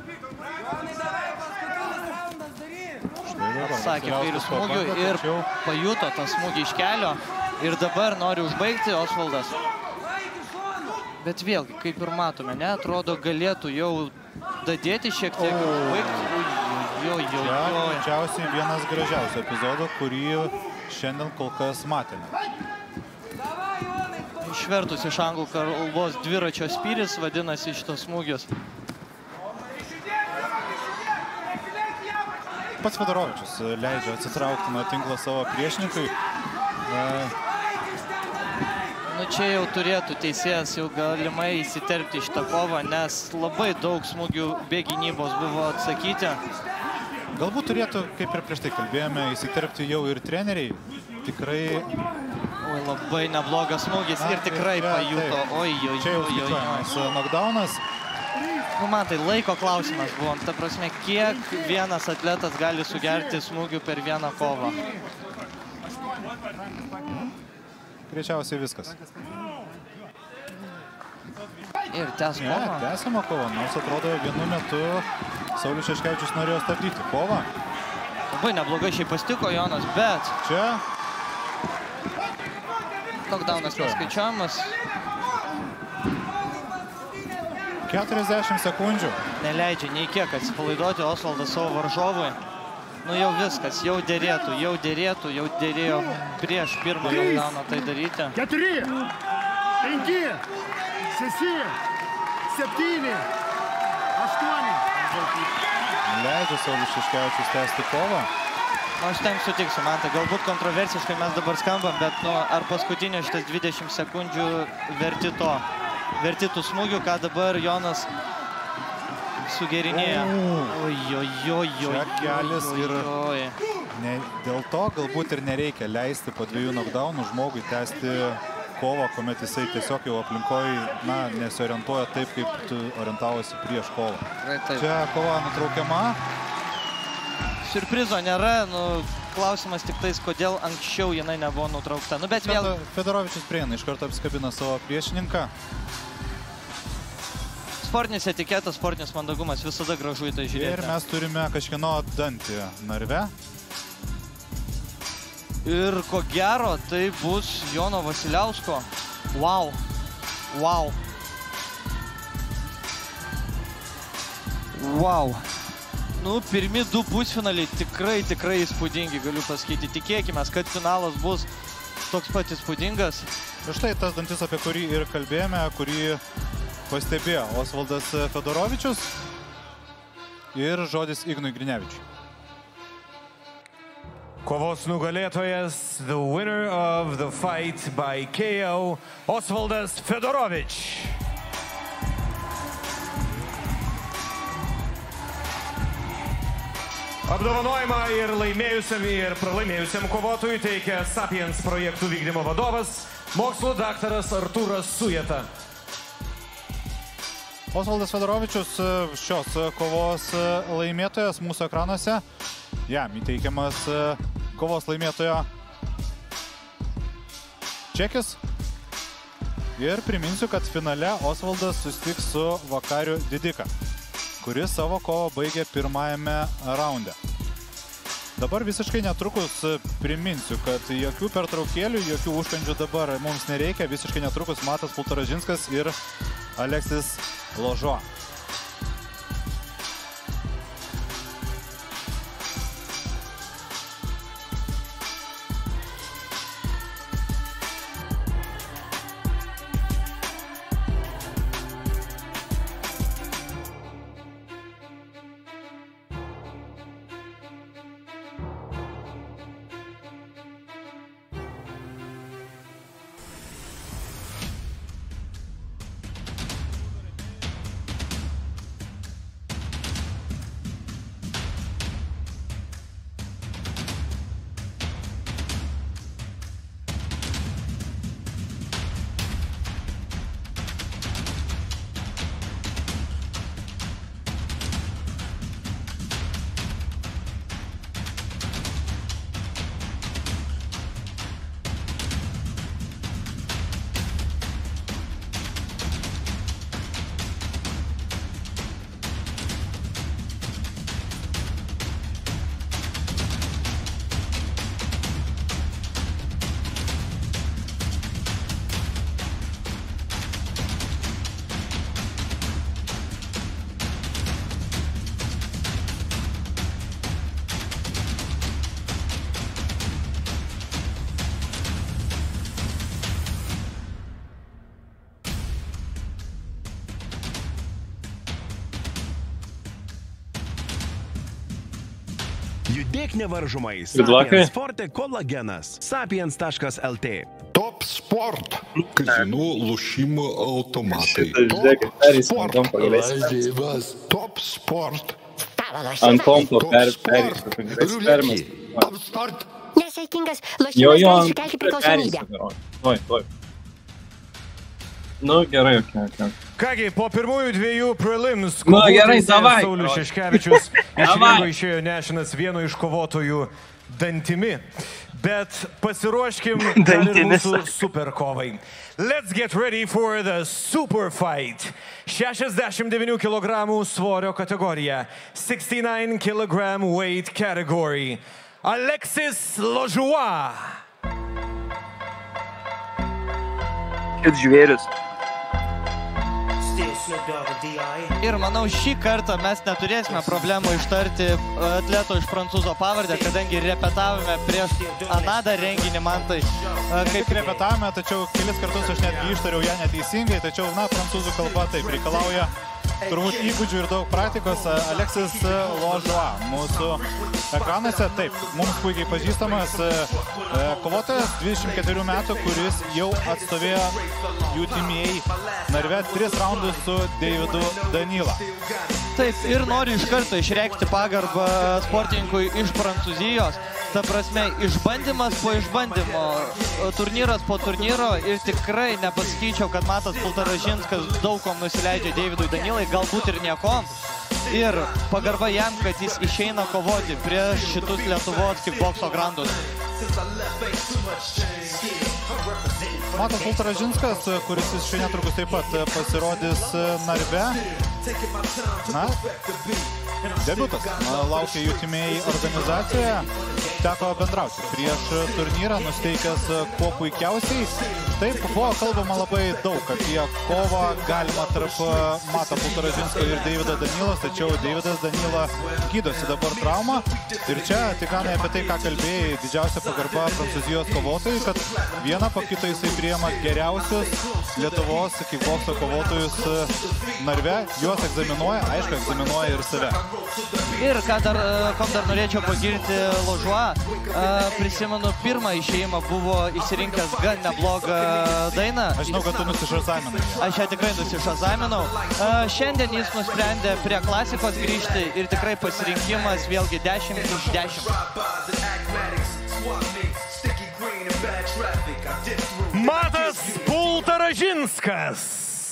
Sakė kairių smūgių ir pajuto tą smūgį iš kelio ir dabar nori užbaigti Osvaldas. Bet vėlgi, kaip ir matome, ne, atrodo galėtų jau dadėti šiek tiek ir užbaigti. Jo, jo, jo. Greičiausiai vienas gražiausių epizodų, kurį šiandien kol kas matėme. Išvertus iš anglų kalbos dviračio spyris vadinasi šitos smūgius. Pats Fedorovičius leidžia atsitraukti nuo tinklo savo priešininkui. Nu čia jau turėtų teisėjas jau galimai įsiterpti šitą kovą, nes labai daug smūgių be gynybos buvo atsakyti. Galbūt turėtų, kaip ir prieš tai kalbėjome, įsiterpti jau ir treneriai. Tikrai... Oi, labai neblogas smūgis ir tikrai pajuto. Oi, oi, čia jau skaičiuojamas knockdownas. Nu, man tai laiko klausimas buvo. Ta prasme, kiek vienas atletas gali sugerti smūgių per vieną kovą? Greičiausiai viskas. Ir tęs kovą. Ne, tęsiama kova, nors atrodo vienu metu Saulius Šeškevičius norėjo stabdyti kovą. Labai neblogai šiaip pastiko Jonas, bet... Čia... Knockdownas neskaičiuojamas. keturiasdešimt sekundžių. Neleidžia nei kiek atsipalaiduoti Osvaldas savo varžovui. Nu jau viskas, jau dėrėtų, jau dėrėtų, jau dėrėjo prieš pirmą knockdowną tai daryti. keturi, penki, šeši, septyni, aštuoni. leidžia Saulius Šeškevičius tęsti kovą. Aš ten sutiksiu, man tai galbūt kontroversiškai mes dabar skambam, bet nu, ar paskutinio šitas dvidešimt sekundžių verti to, verti tų smūgių, ką dabar Jonas sugerinėja. Oi, oi, oi, oi, Čia kelias ir oi. ne, dėl to galbūt ir nereikia leisti po dviejų knockdownų žmogui tęsti kovą, kuomet jisai tiesiog jau aplinkoj, na, nesiorientuoja taip, kaip tu orientavosi prieš kovą. Čia kova nutraukiama. Siurprizo nėra, nu, klausimas tik tais, kodėl anksčiau jinai nebuvo nutraukta. Nu, bet vėl... Fedorovičius prieina, iš karto apskabina savo priešininką. Sportinis etiketas, sportinis mandagumas, visada gražu į tai žiūrėti. Ir mes turime kažkieno dantį narve. Ir ko gero, tai bus Jono Vasiliausko. Wow. Wow. Wow. Nu, pirmi du pusfinaliai tikrai, tikrai įspūdingi, galiu pasakyti. Tikėkime, kad finalas bus toks pat įspūdingas. Ir štai tas dantis, apie kurį ir kalbėjome, kurį pastebėjo Osvaldas Fedorovičius. Ir žodis Ignui Grinevičiui. Kovos nugalėtojas, the winner of the fight by K O, Osvaldas Fedorovič. Apdovanojimą ir laimėjusiam ir pralaimėjusiam kovotojui teikia Sapiens projektų vykdymo vadovas, mokslo daktaras Artūras Sujeta. Osvaldas Fedorovičius, šios kovos laimėtojas mūsų ekranuose. Jam įteikiamas kovos laimėtojo čekis. Ir priminsiu, kad finale Osvaldas susitiks su Vakariu Didika, kuris savo kovą baigė pirmajame raunde. Dabar visiškai netrukus priminsiu, kad jokių pertraukėlių, jokių užkandžių dabar mums nereikia. Visiškai netrukus Matas Pultaražinskas ir Aleksis Ložo. Judėk nevaržomai. Sapiens Forte kolagenas. Sapiens taškas L T. Top Sport. Kazinų lošimo automatai. Top Sport. Lažybas. Top Sport. Ant kompo permės. Top Sport. Nesaikingas lošimas gali sukelti priklausomybę. Tuoj, tuoj. Nu, gerai, okei, okei. Kągi, po pirmųjų dviejų prelims Nu, gerai, davai. Saulius Šeškevičius iš ringo išėjo nešinas vieno iš kovotojų dantimi. Bet pasiruoškim dar ir mūsų super kovai. Let's get ready for the super fight. šešiasdešimt devynių kilogramų svorio kategorija. šešiasdešimt devynių kilogramų weight category. Aleksis Ložua. Kit žvėris. Ir manau, šį kartą mes neturėsime problemų ištarti atleto iš prancūzo pavardę, kadangi repetavome prieš anadą renginį man tai. Kaip repetavome, tačiau kelis kartus aš netgi ištariau ją neteisingai, tačiau, na, prancūzų kalba taip reikalauja turbūt įgūdžių ir daug praktikos. Aleksis Ložua mūsų ekranuose. Taip, mums puikiai pažįstamas kovotojas, dvidešimt ketverių metų, kuris jau atstovėjo U T M A Narve tris raundus su Deividu Danila. Taip, ir noriu iš karto išreikšti pagarbą sportininkui iš Prancūzijos. Ta prasme, išbandymas po išbandymo, turnyras po turnyro ir tikrai nepasakyčiau, kad Matas Pultaražinskas daug kom nusileidžia Deividui Danilai, galbūt ir niekom. Ir pagarba jam, kad jis išeina kovoti prieš šitus Lietuvos kickbokso grandus. Matas Pultaražinskas, kuris šiandien netrukus taip pat pasirodys Narve. Na, debiutas laukia U T M A organizacijoje. Teko bendrauti prieš turnyrą, nusteikęs kuo puikiausiai. Taip, buvo kalbama labai daug apie kovą galimą tarp Mato Pultaražinsko ir Deivido Danilos, tačiau Deividas Danila gydosi dabar traumą. Ir čia, Tikanai, apie tai, ką kalbėjai, didžiausia pagarba Prancūzijos kovotojai, kad vieną po kito jisai priima geriausius Lietuvos kickbokso kovotojus Narve, juos egzaminuoja, aišku, egzaminuoja ir save. Ir ką dar, kom dar norėčiau pagirti Ložua, prisimenu, pirmą išėjimą buvo išsirinkęs gan neblogą dainą. Aš žinau, kad tu nusišazaminai. Aš ją tikrai nusišazaminau. Šiandien jis nusprendė prie klasikos grįžti ir tikrai pasirinkimas vėlgi dešimt iš dešimt. Matas Pultaražinskas.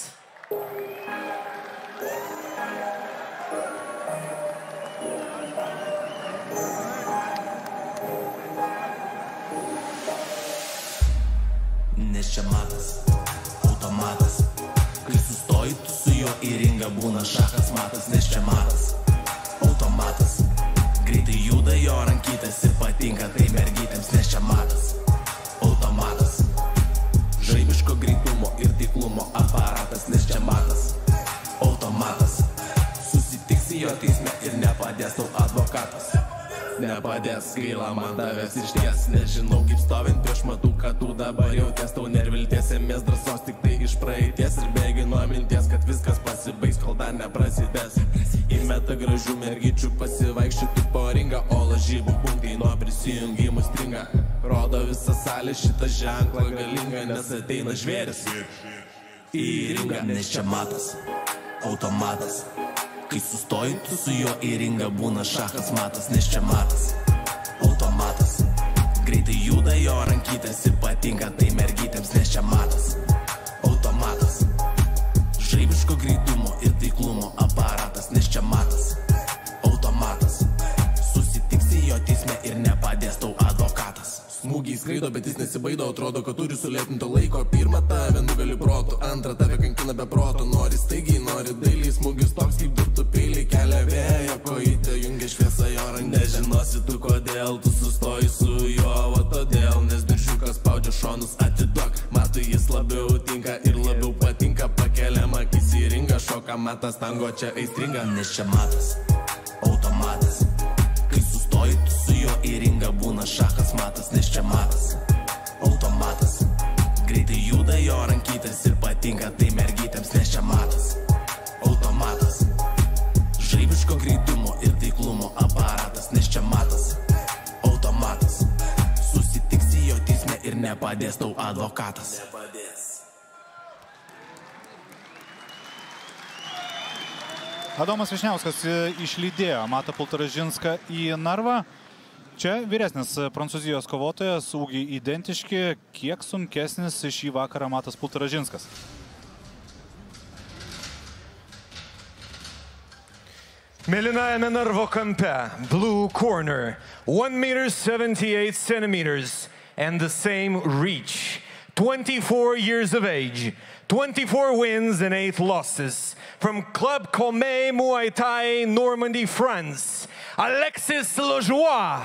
Nes čia Matas, automatas. Kai sustoji tu su juo į ringą, būna šachas Matas. Nes čia Matas, automatas. Greitai juda jo rankytės ir patinka tai mergytėms. Nes čia Matas, automatas. Žaibiško greitumo ir tiklumo aparatas. Nes čia Matas, automatas. Susitiksi jo teisme ir nepadės tau advokatas. Nepadės, gaila man tavęs išties. Nežinau kaip stovint prieš matų, kad tu dabar jautės. Tau nervilties, ėmės drąsos tik tai iš praeities. Ir bėgi nuo minties, kad viskas pasibaigs, kol dar neprasidės. Įmeta gražių mergyčių pasivaikščioti po ringą, o lažybų punktai nuo prisijungimų stringa. Rodo visą salę šitą ženklą galingą, nes ateina žvėris į ringą. Nes čia Matas, automatas. Kai sustoji tu su juo į ringą, būna šachas Matas. Nes čia Matas, automatas. Greitai juda jo rankytės ir patinka tai mergytėms. Nes čia Matas, automatas. Žaibiško greitumo ir taiklumo aparatas. Nes čia Matas, automatas. Susitiksi jo teisme ir nepadės tau advokatas. Smūgiai skraido, bet jis nesibaido, atrodo, kad turi sulėtinto laiko. Pirmą tave nugali protų, antrą tave kankina be proto. Nori staigiai, nori dailiai, smūgis toks kaip durtų peiliai. Kelia vėjo kojytę, jungia šviesą jo ranką. Nežinosi tu kodėl, tu sustoji su juo, o todėl. Nes diržiukas spaudžia šonus, atiduok. Matui jis labiau tinka ir labiau patinka. Pakeliam akis į ringą, šoka Matas, tango čia aistringa. Nes čia Matas, automatas. Kai sustoji tu su juo į ringą, būna šachas Matas. Nes čia Matas, automatas. Greitai juda jo rankytės ir patinka tai mergytėms. Nes čia Matas, automatas. Žaibiško greitumo ir taiklumo aparatas. Nes čia Matas, automatas. Susitiksi jo teisme ir nepadės tau advokatas. Adomas Višniauskas išlydėjo Matą Pultaražinską į Narvą. Čia vyresnis Prancūzijos kovotojas, ūgiai identiški. Kiek sunkesnis šį vakarą Matas Pultaražinskas? Mėlynajame narvo kampe, blue corner, one meter seventy-eight centimeters and the same reach. twenty-four years of age, twenty-four wins and eight losses. From Club Comé Muay Thai, Normandy, France, Alexis Ložua.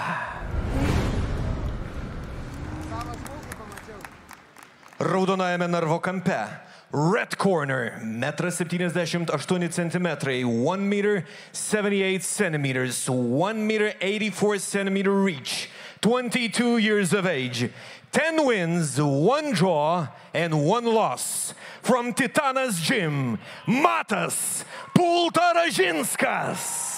Raudonajame narvo kampe, red corner, metras septyniasdešimt aštuoni centimetrai, one meter seventy-eight centimeters, one meter eighty-four centimeter reach, twenty-two years of age, ten wins, one draw, and one loss. From Titanas Gym, Matas Pultaražinskas.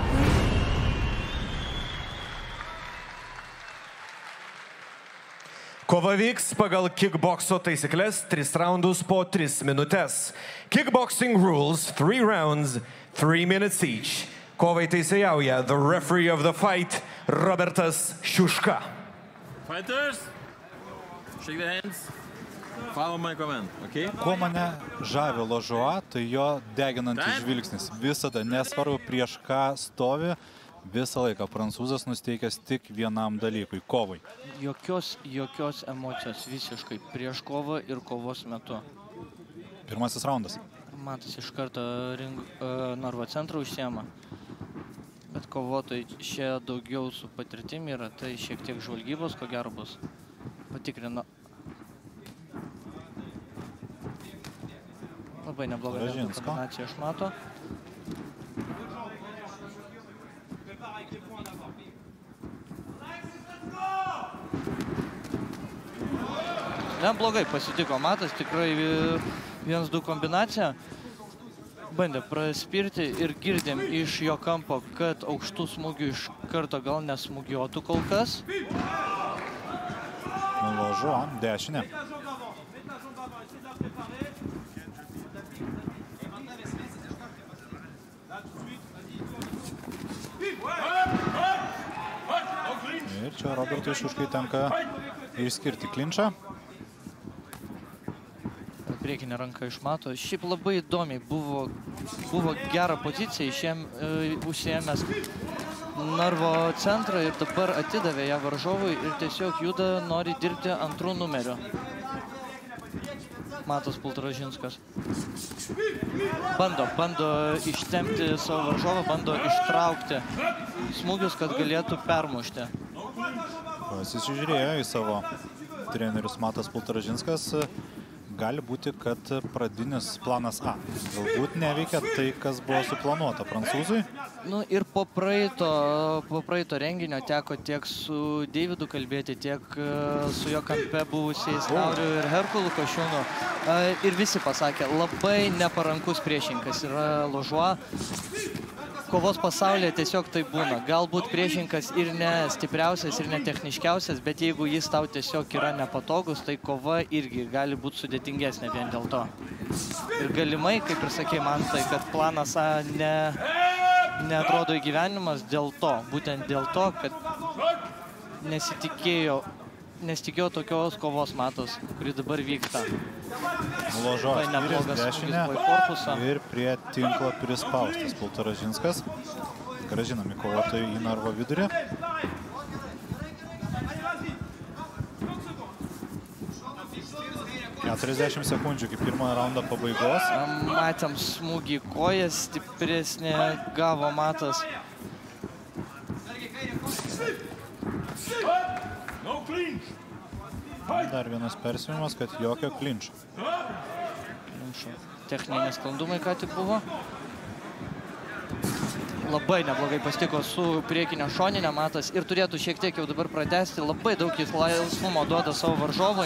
Kova vyks pagal kickbokso taisyklės tris raundus po tris minutės. Kickboxing rules, three rounds, three minutes each. Kovai teisėjauja the referee of the fight, Robertas Šiuška. Fighters, shake the hands, follow my command, okay? Kuo mane žavi Lažuo, tai jo deginantis žvilgsnis. Visada, nesvarbu prieš ką stovi, visą laiką prancūzas nusteikęs tik vienam dalykui – kovai. Jokios, jokios emocijos visiškai prieš kovą ir kovos metu. Pirmasis raundas. Matas iš karto ring, uh, narvo centrą užsiema. Bet kovotojai čia daugiau su patirtimi yra, tai šiek tiek žvalgybos, ko gero bus. Patikrino. Labai nebloga kombinacija iš Mato. Neblogai pasitiko Matas, tikrai vienas du kombinacija. Bandė praspirti ir girdėm iš jo kampo, kad aukštų smūgių iš karto gal nesmūgiuotų kol kas. Lažuo, dešinė. Ir čia Robertui Šiuškai tenka išskirti klinčą. Priekinė ranka iš Mato. Šiaip labai įdomiai buvo, buvo gera pozicija, išėm e, užsiėmęs narvo centrą ir dabar atidavė ją varžovui ir tiesiog juda, nori dirbti antrų numeriu. Matas Pultaražinskas. Bando, bando ištempti savo varžovą, bando ištraukti smūgius, kad galėtų permušti. Pasižiūrėjo į savo trenerius Matas Pultaražinskas. Gali būti, kad pradinis planas A. Galbūt neveikia tai, kas buvo suplanuota prancūzui. Nu ir po praeito, po praeito renginio teko tiek su Deividu kalbėti, tiek su jo kampe buvusiais Lauriu ir Herkulu Kašiūnu. Ir visi pasakė, labai neparankus priešinkas yra Lažuo. Kovos pasaulyje tiesiog tai būna. Galbūt priešinkas ir ne stipriausias, ir ne techniškiausias, bet jeigu jis tau tiesiog yra nepatogus, tai kova irgi gali būti sudėtingesnė vien dėl to. Ir galimai, kaip ir sakė man, tai kad planas A ne, neatrodo įgyvenimas dėl to. Būtent dėl to, kad nesitikėjo, nesitikėjo tokios kovos Matos, kuri dabar vyksta. Lažuo skyrės dešinę ir prie tinklo prispaustas Pultaražinskas. Grąžinami kovotojai į narvo vidurį. keturiasdešimt sekundžių iki pirmojo raundo pabaigos. Matėm smūgį kojas, stipresnė gavo Matas. Dar vienas persiūlymas, kad jokio klinčo. Techniniai nesklandumai ką tik buvo. Labai neblogai pasitiko su priekinio šoninė Matas ir turėtų šiek tiek jau dabar pratęsti. Labai daug jis laisvumo duoda savo varžovui.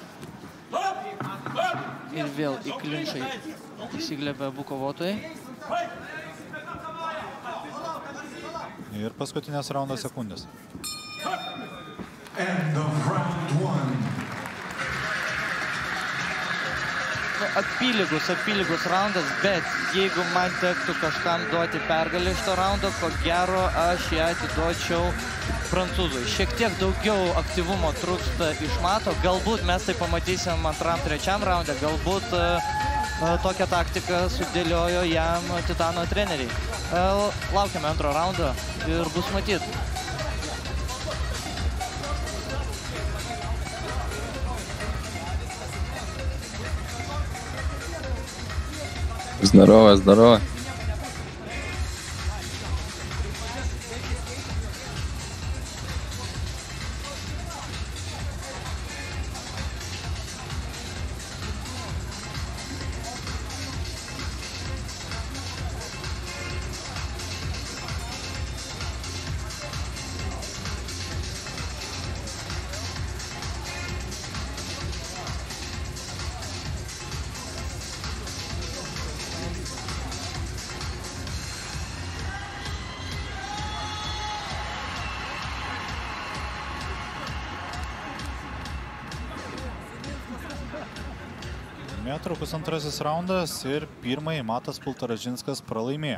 Ir vėl į klinčai įsiglebė abu kovotojai. Ir paskutinės raundo sekundės. End of round one. Nu, apylygus, apylygus raundas, bet jeigu man tektų kažkam duoti pergalę iš to raundo, ko gero aš ją atiduočiau prancūzui. Šiek tiek daugiau aktyvumo trūksta iš Mato. Galbūt mes tai pamatysim antram, trečiam raunde. Galbūt uh, tokią taktiką sudėliojo jam Titano treneriai. Uh, laukiame antro raundo ir bus matyt. Здорово, здорово. Netrukus antrasis raundas ir pirmąjį Matas Pultaražinskas pralaimėjo.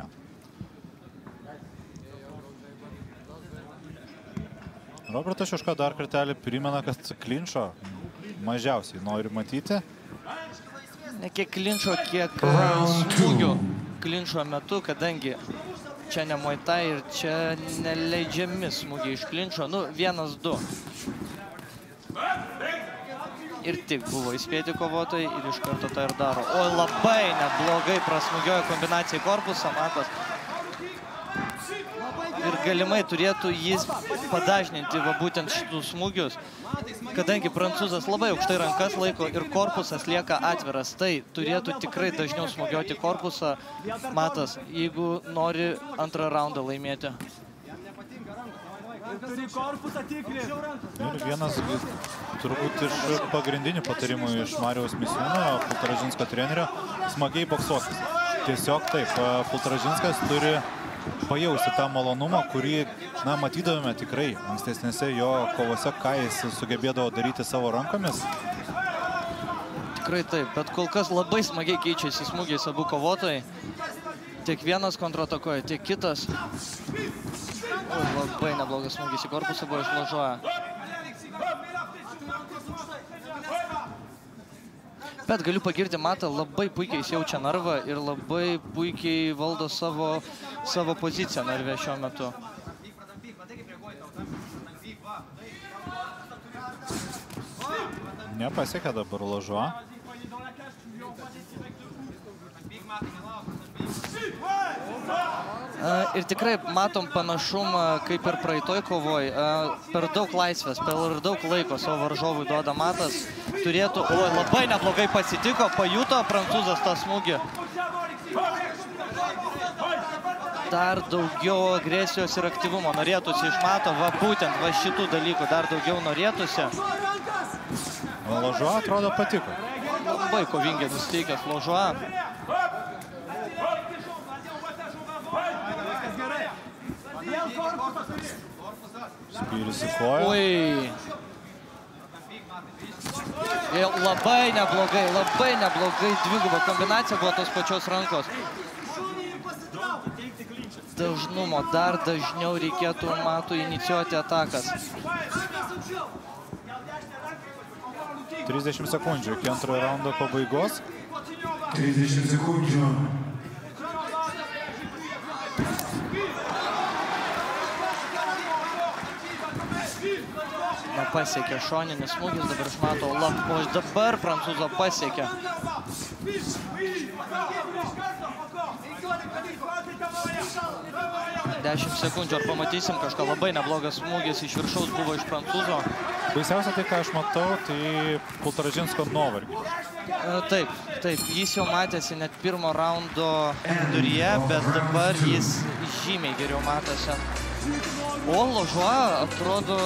Robertas Šiuška dar kartelį primena, kad klinčo mažiausiai nori matyti. Ne kiek klinčo, kiek smūgių klinčo metu, kadangi čia ne Muay Thai ir čia neleidžiami smūgiai iš klinčo. Nu, vienas, du. Ir tik buvo įspėti kovotojai ir iš karto tai ir daro. O labai neblogai prasmūgiojo kombinacija į korpusą, Matas. Ir galimai turėtų jis padažninti va būtent šitus smūgius. Kadangi prancūzas labai aukštai rankas laiko ir korpusas lieka atviras, tai turėtų tikrai dažniau smūgioti korpusą Matas, jeigu nori antrą raundą laimėti. Ir vienas turbūt iš pagrindinių patarimų iš Marijaus Misiūno, Pultaražinsko trenerio, smagiai boksuotis. Tiesiog taip, Pultaražinskas turi pajausti tą malonumą, kurį, na, matydavome tikrai ankstesnėse jo kovose, ką jis sugebėdavo daryti savo rankomis. Tikrai taip, bet kol kas labai smagiai keičiasi smūgiais abu kovotojai. Tiek vienas kontratakoja, tiek kitas. O, labai neblogas smūgis į korpusą buvo iš Lažuoja. Bet galiu pagirti Matą, labai puikiai jis jaučia narvą ir labai puikiai valdo savo, savo poziciją narve šiuo metu. Nepasiekė dabar Lažuoja. Ir tikrai matom panašumą, kaip ir praeitoj kovoj. Per daug laisvės, per daug laiko savo varžovui duoda Matas. Turėtų, o labai neblogai pasitiko, pajuto prancūzas tą smūgį. Dar daugiau agresijos ir aktyvumo norėtųsi iš Mato, va būtent va šitų dalykų dar daugiau norėtųsi. Lažuoja atrodo patiko. Labai kovingai nusteikęs Lažuoja. Spyris į koją. Ui. Labai neblogai, labai neblogai dviguba kombinacija buvo tos pačios rankos. Dažnumo, dar dažniau reikėtų Matui inicijuoti atakas. trisdešimt sekundžių iki antrojo raundo pabaigos. trisdešimt sekundžių. Nepasiekė šoninis smūgis, dabar iš Mato lap, o dabar prancūzo pasiekė. dešimt sekundžių, ar pamatysim kažką, labai neblogas smūgis iš viršaus buvo iš prancūzo. Baisiausia tai, ką aš matau, tai Pultaražinsko nuovargį. Taip, taip, jis jau matėsi net pirmo raundo viduryje, bet dabar jis žymiai geriau matėsi. O Lažuoja atrodo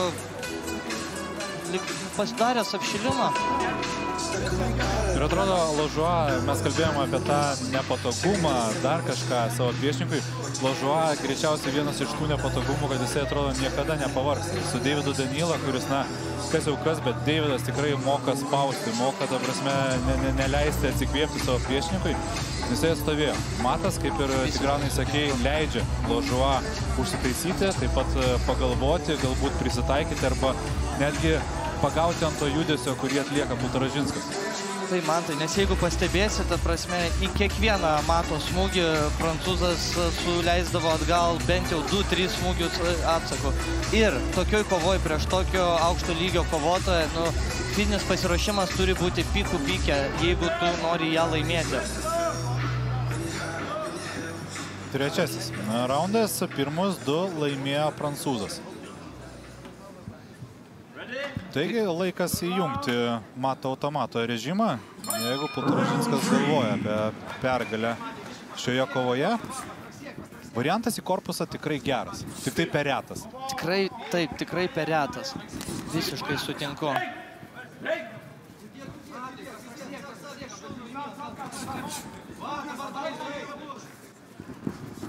pasidaręs apšilimą. Ir atrodo, Lažuoja, mes kalbėjome apie tą nepatogumą, dar kažką savo priešininkui. Lažuoja greičiausiai vienas iš tų nepatogumų, kad jisai atrodo niekada nepavargs. Su Deividu Danyla, kuris, na, kas jau kas, bet Deividas tikrai moka spausti, moka, ta prasme, ne, ne, neleisti atsikvėpti savo priešininkui. Jisai atstovėjo. Matas, kaip ir Tigranai sakėjai, leidžia Lažuoja užsitaisyti, taip pat pagalvoti, galbūt prisitaikyti arba netgi pagauti ant to judesio, kurį atlieka Pultaražinskas. Tai man tai, nes jeigu pastebėsi, ta prasme, į kiekvieną Mato smūgį prancūzas suleisdavo atgal bent jau du tris smūgius atsako. Ir tokioj kovoj prieš tokio aukšto lygio kovotoją, nu, fizinis pasiruošimas turi būti pikų pykę, jeigu tu nori ją laimėti. Trečiasis raundas, pirmus du laimėjo prancūzas. Taigi laikas įjungti Mato automato režimą, jeigu Pultaražinskas galvoja apie pergalę šioje kovoje. Variantas į korpusą tikrai geras, tik tai per retas. Tikrai, taip, tikrai per retas. Visiškai sutinku.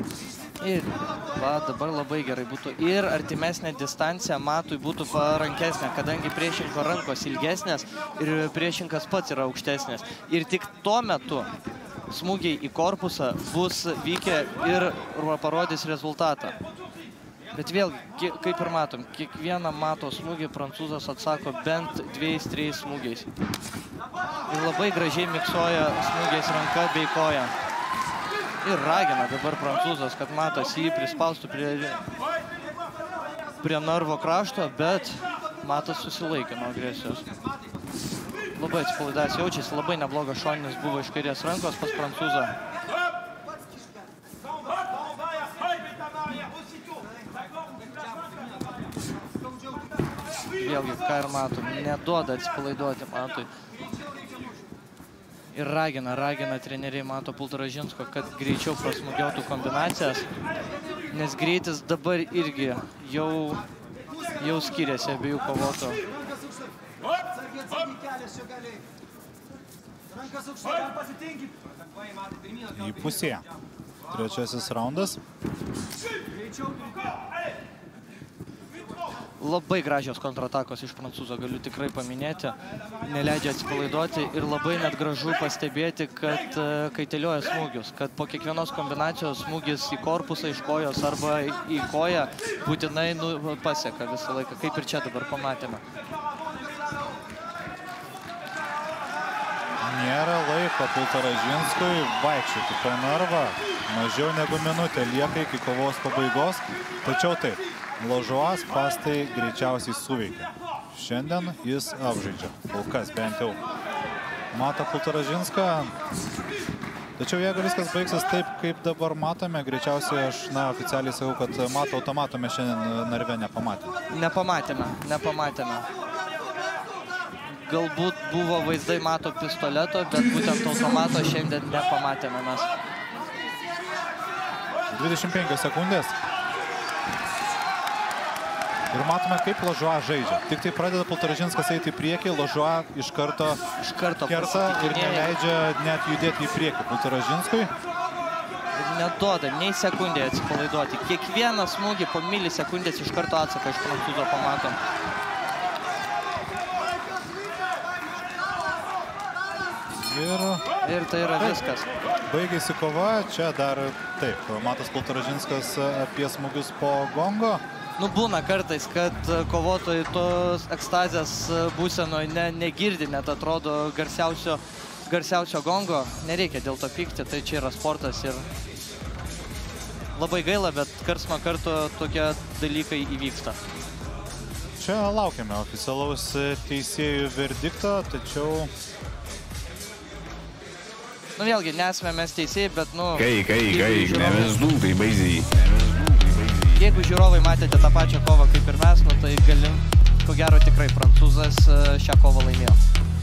Ir va, dabar labai gerai būtų. Ir artimesnė distancija Matui būtų parankesnė, kadangi priešinko rankos ilgesnės ir priešinkas pats yra aukštesnės. Ir tik tuo metu smūgiai į korpusą bus vykę ir parodys rezultatą. Bet vėlgi, kaip ir matom, kiekvieną Mato smūgį prancūzas atsako bent dviejais, trejais smūgiais. Ir labai gražiai miksuoja smūgiais ranka bei koja. Ir ragina dabar prancūzas, kad Matas jį prispaustų prie, prie narvo krašto, bet Matas susilaikė nuo agresijos. Labai atsipalaidavęs jaučiasi, labai neblogas šoninis buvo iš kairės rankos pas prancūzą. Vėlgi, ką ir matom, neduoda atsipalaiduoti Matui. Ir ragina, ragina treneriai Mato Pultaražinsko, kad greičiau prasmūgiautų kombinacijas, nes greitis dabar irgi jau, jau skiriasi abiejų kovotų. Į pusę. Trečiasis raundas. Labai gražios kontratakos iš prancūzo, galiu tikrai paminėti. Neleidžia atsipalaiduoti ir labai net gražu pastebėti, kad kaitalioja smūgius. Kad po kiekvienos kombinacijos smūgis į korpusą, iš kojos arba į koją būtinai nu, pasieka visą laiką, kaip ir čia dabar pamatėme. Nėra laiko Pultaražinskui vaikščioti po narvą. Mažiau negu minutė lieka iki kovos pabaigos. Tačiau taip, Ložuas pastai greičiausiai suveikia. Šiandien jis apžaidžia. Kol kas bent jau Mato Pultaražinską. Tačiau jeigu viskas baigsis taip, kaip dabar matome, greičiausiai aš na, oficialiai sakau, kad Mato automato mes šiandien narve nepamatėme. Nepamatėme, nepamatėme. Galbūt buvo vaizdai Mato pistoleto, bet būtent automato šiandien nepamatėme mes. dvidešimt penkios sekundės. Ir matome, kaip Ložuas žaidžia. Tik tai pradeda Pultaražinskas eiti į priekį, Ložuas iš karto, iš karto kerta ir neleidžia net judėti į priekį Pultaražinskui. Ir neduoda nei sekundėje atsipalaiduoti. Kiekvieną smūgį po milisekundės iš karto atsaką iš prancūzo pamatom. Ir, ir tai yra taip, viskas. Baigėsi kova, čia dar taip, Matas Pultaražinskas apie smūgius po gongo. Nu, būna kartais, kad kovotojai tos ekstazės būsenoje ne, negirdi, net atrodo garsiausio, garsiausio gongo. Nereikia dėl to pykti, tai čia yra sportas ir labai gaila, bet karts nuo karto tokie dalykai įvyksta. Čia laukiame oficialaus teisėjų verdikto, tačiau... Nu, vėlgi, nesame mes teisėjai, bet, nu... Kai, kai, kai, ne mes dūkai baisiai. Jeigu žiūrovai matėte tą pačią kovą kaip ir mes, nu, tai galim, ko gero tikrai prancūzas šią kovą laimėjo.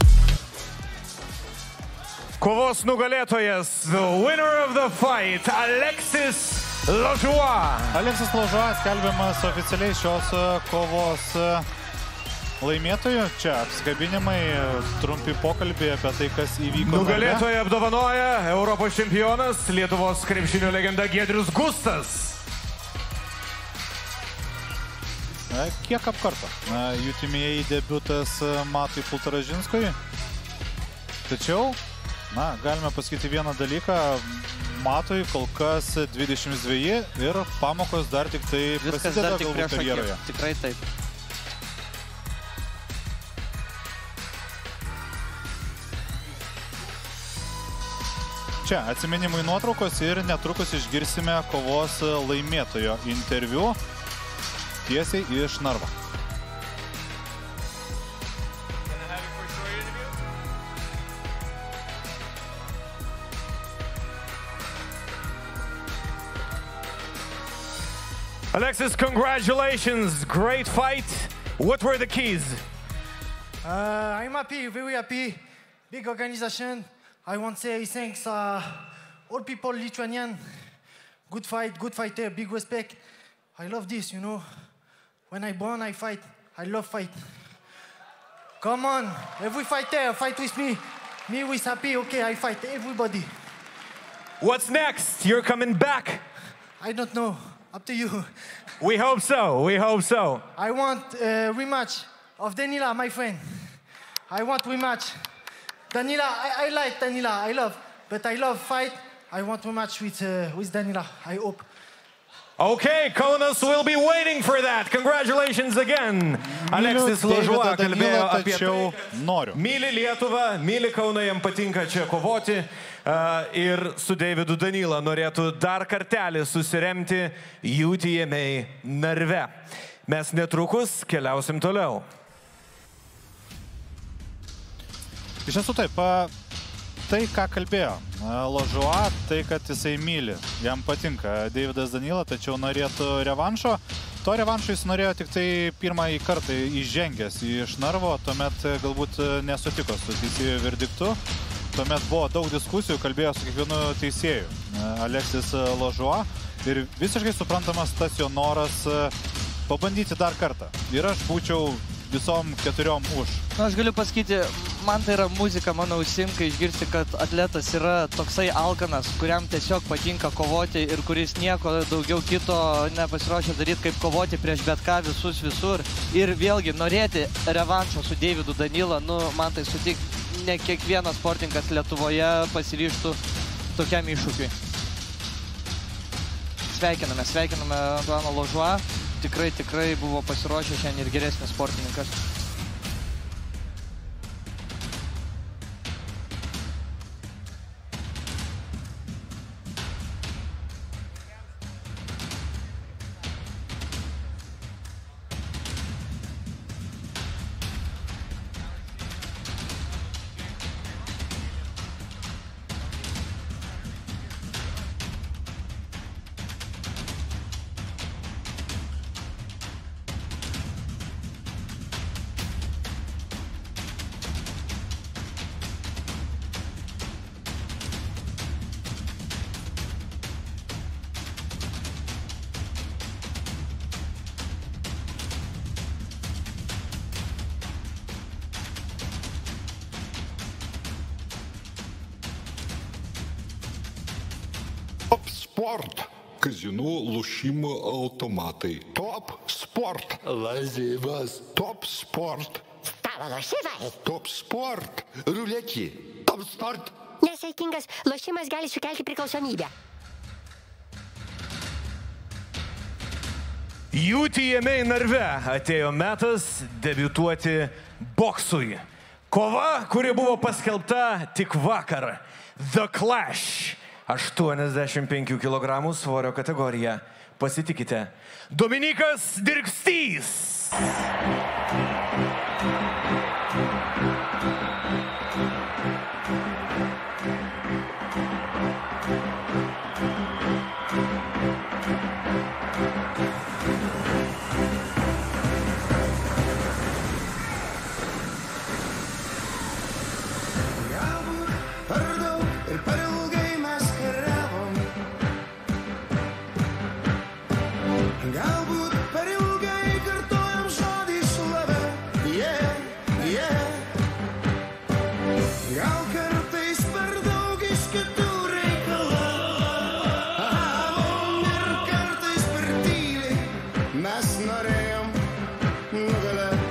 Kovos nugalėtojas, the winner of the fight, Alexis Ložuas. Alexis Ložuas skelbiamas oficialiai šios kovos laimėtojų. Čia apsikabinimai, trumpi pokalbiai apie tai, kas įvyko. Nugalėtoją apdovanoja Europos čempionas, Lietuvos krepšinio legenda Giedrius Gustas. Kiek apkarto jutimieji debiutas Matui Pultaražinskui. Tačiau, na, galime pasakyti vieną dalyką. Matui kol kas dvidešimt dveji ir pamokos dar tik tai prasideda galbūt karjeroje. Tikrai taip. Čia atsiminimai nuotraukos ir netrukus išgirsime kovos laimėtojo interviu tiesiai iš narvo. Alexis, congratulations. Great fight. What were the keys? Uh, I'm happy, very happy. Big organization. I want to say thanks uh, all people Lithuanian. Good fight, good fighter, big respect. I love this, you know. When I born, I fight. I love fight. Come on, every fighter, fight with me. Me with happy, okay, I fight everybody. What's next? You're coming back. I don't know. Up to you. We hope so. We hope so. I want a rematch of Danila, my friend. I want rematch. Danila, I, I like Danila. I love, but I love fight. I want rematch with uh, with Danila. I hope. Okay, Kaunas will be waiting for that. Congratulations again. Aleksis Lažuo kalbėjo apie tai. Noriu. Myli Lietuvą, myli Kauną, jam patinka čia kovoti. Uh, ir su Deividu Danila norėtų dar kartelį susiremti U T M A narve. Mes netrukus keliausim toliau. Iš tiesų taip, tai ką kalbėjo Lažuo, tai kad jisai myli, jam patinka Deividas Danila, tačiau norėtų revanšo. To revanšo jis norėjo tik tai pirmąjį kartą įžengęs iš narvo, tuomet galbūt nesutiko su teisėjų verdiktu. Tuomet buvo daug diskusijų, kalbėjo su kiekvienu teisėju Aleksis Lažuo ir visiškai suprantamas tas jo noras pabandyti dar kartą. Ir aš būčiau visom keturiom už. Na, aš galiu pasakyti, man tai yra muzika mano ausim, kai išgirsti, kad atletas yra toksai alkanas, kuriam tiesiog patinka kovoti ir kuris nieko daugiau kito nepasiruošia daryti, kaip kovoti prieš bet ką visus visur. Ir vėlgi, norėti revanšo su Deividu Danila, nu, man tai sutik, ne kiekvienas sportininkas Lietuvoje pasiryžtų tokiam iššūkiui. Sveikiname, sveikiname Antuaną Lažuo. Tikrai, tikrai buvo pasiruošę šiandien ir geresnis sportininkas. Top Sport. Казино, лошимо, автоматы. Top Sport. Лазивас. Top Sport. Stalo lošimai. Top Sport. Ruletį. Top Sport. Nesaikingas lošimas gali sukelti priklausomybę. U T M A narve atėjo metas debiutuoti boksui. Kova, kuri buvo paskelbta tik vakar. The Clash. aštuoniasdešimt penkių kilogramų svorio kategorija. Pasitikite. Dominikas Dirkstys. Galbūt per ilgai kartojam žodį šlovę, yeah, yeah. Gal kartais per daug iš kitų reikalavom ir kartais per tyliai mes norėjom nugalėt.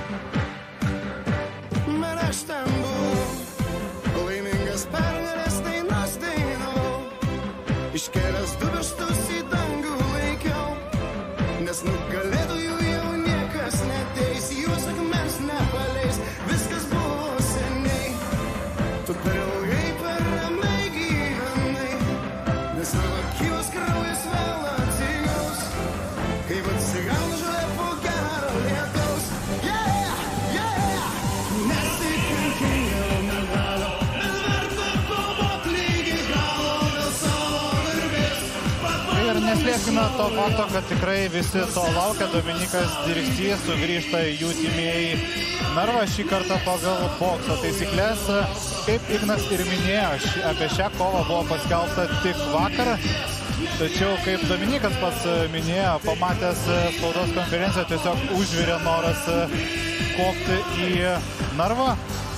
Bet aš ten buvau, laimingas pergalės dainas dainavau, iškėlęs du pirštus į dangų laikiau. Nes nugalėtojų jau niekas neteis, juos akmens nepaleis, viskas buvo seniai. Tu per ilgai per ramiai gyvenai, nes mano gyvas kraujas vėl atsigaus, kaip atsigauna žolė po gero lietaus. Yeah, yeah, nesikankinau medalio, bet verta kovot lygi galo dėl savo garbės. Ir neslėpkime to fakto, kad tikrai visi to laukia. Dominikas Dirkstys sugrįžta į U T M A narvą šį kartą pagal bokso taisyklės. Kaip Ignas ir minėjo, apie šią kovą buvo paskelbta tik vakar. Tačiau, kaip Dominikas pats minėjo, pamatęs spaudos konferenciją, tiesiog užvirė noras kopti į narvą.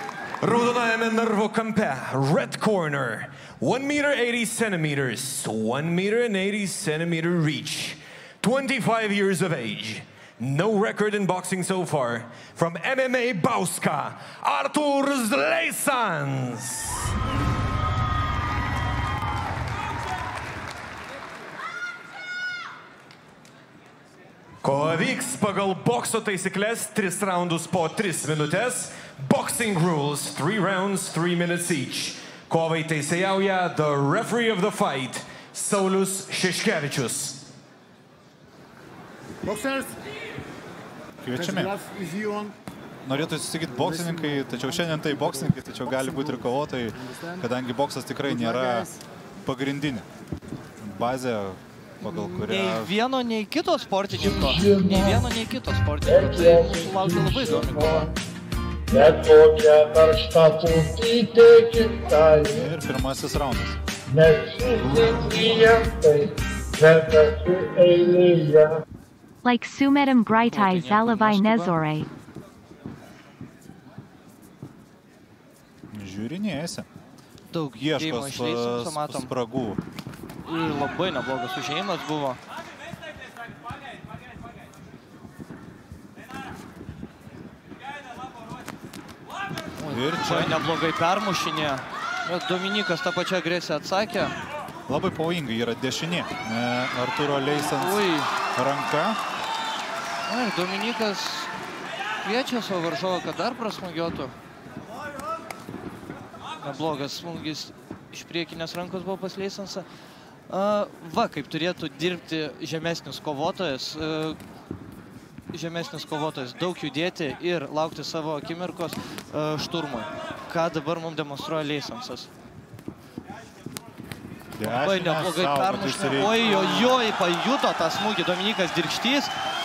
Raudonajame narvo kampe, red corner, one meter eighty centimeters, one meter and eighty centimeter reach, twenty-five years of age, no record in boxing so far, from M M A Bauska, Artūras Leisans. Kova vyks pagal bokso taisyklės, tris raundus po tris minutės. Boxing rules, three rounds, three minutes each. Kovai teisėjauja the referee of the fight, Saulius Šeškevičius. Boxers. Kviečiame. Norėtų įsisigyti boksininkai, tačiau šiandien tai boksininkai, tačiau gali būti ir kovotojai, kadangi boksas tikrai nėra pagrindinė bazė, pagal kurią... Nei vieno, nei kito sportininko. Nei vieno, nei kito sportininko. Tai mūsų laukia labai įdomi kova. Bet kokia karšta pūtytė kitai. Ir pirmasis raundas. Mes visi klientai, bet esu eilėje. Like Sumetam Graitai Zalavai Nezore. Žiūrinėjasi. Daug ieško spragų. Ir labai neblogas užėjimas buvo. Ir čia neblogai permušinė. Dominikas tą pačią agresiją atsakė. Labai pavojingai yra dešinė. Artūro Leisans ranka. Ir Dominikas kviečia savo varžovą, kad dar prasmagiotų. Neblogas smūgis iš priekinės rankos buvo pas Leisansą. Va, kaip turėtų dirbti žemesnis kovotojas. Žemesnis kovotojas, daug judėti ir laukti savo akimirkos šturmui. Ką dabar mums demonstruoja Leisansas. Labai neblogai permušė. Oi, oi, oi, pajuto tą smūgį Dominikas Dirkštys.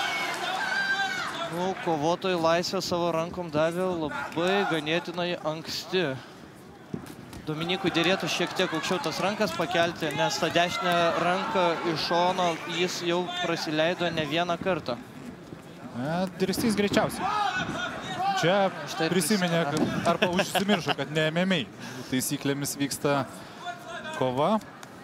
Nu, kovotojai laisvę savo rankom davė labai ganėtinai anksti. Dominikui dėrėtų šiek tiek aukščiau tas rankas pakelti, nes tą dešinę ranką iš šono jis jau prasileido ne vieną kartą. Dirkštys greičiausiai. Čia prisiminė, arba užsimiršo, kad ne M M A taisyklėmis vyksta kova.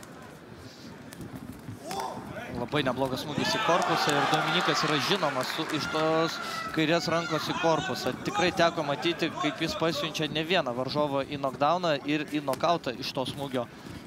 Labai neblogas smūgis į korpusą ir Dominikas yra žinomas iš tos kairės rankos į korpusą. Tikrai teko matyti, kaip jis pasiunčia ne vieną varžovą į knockdowną ir į knockoutą iš to smūgio.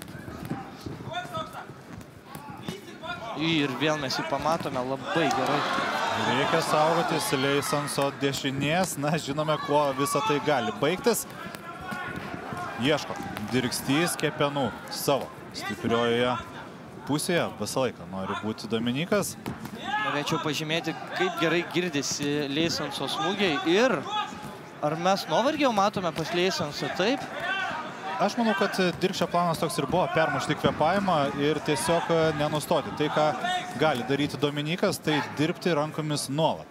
Ir vėl mes jį pamatome labai gerai. Reikia saugotis Leisanso dešinės. Na, žinome, kuo visą tai gali baigtis. Ieško Dirkštys kepenų savo stipriojoje pusėje. Visą laiką nori būti Dominikas. Norėčiau pažymėti, kaip gerai girdisi Leisanso smūgiai ir ar mes nuovargį jau matome pas Leisansą taip? Aš manau, kad Dirkščio planas toks ir buvo permušti kvėpavimą ir tiesiog nenustoti. Tai, ką gali daryti Dominikas, tai dirbti rankomis nuolat.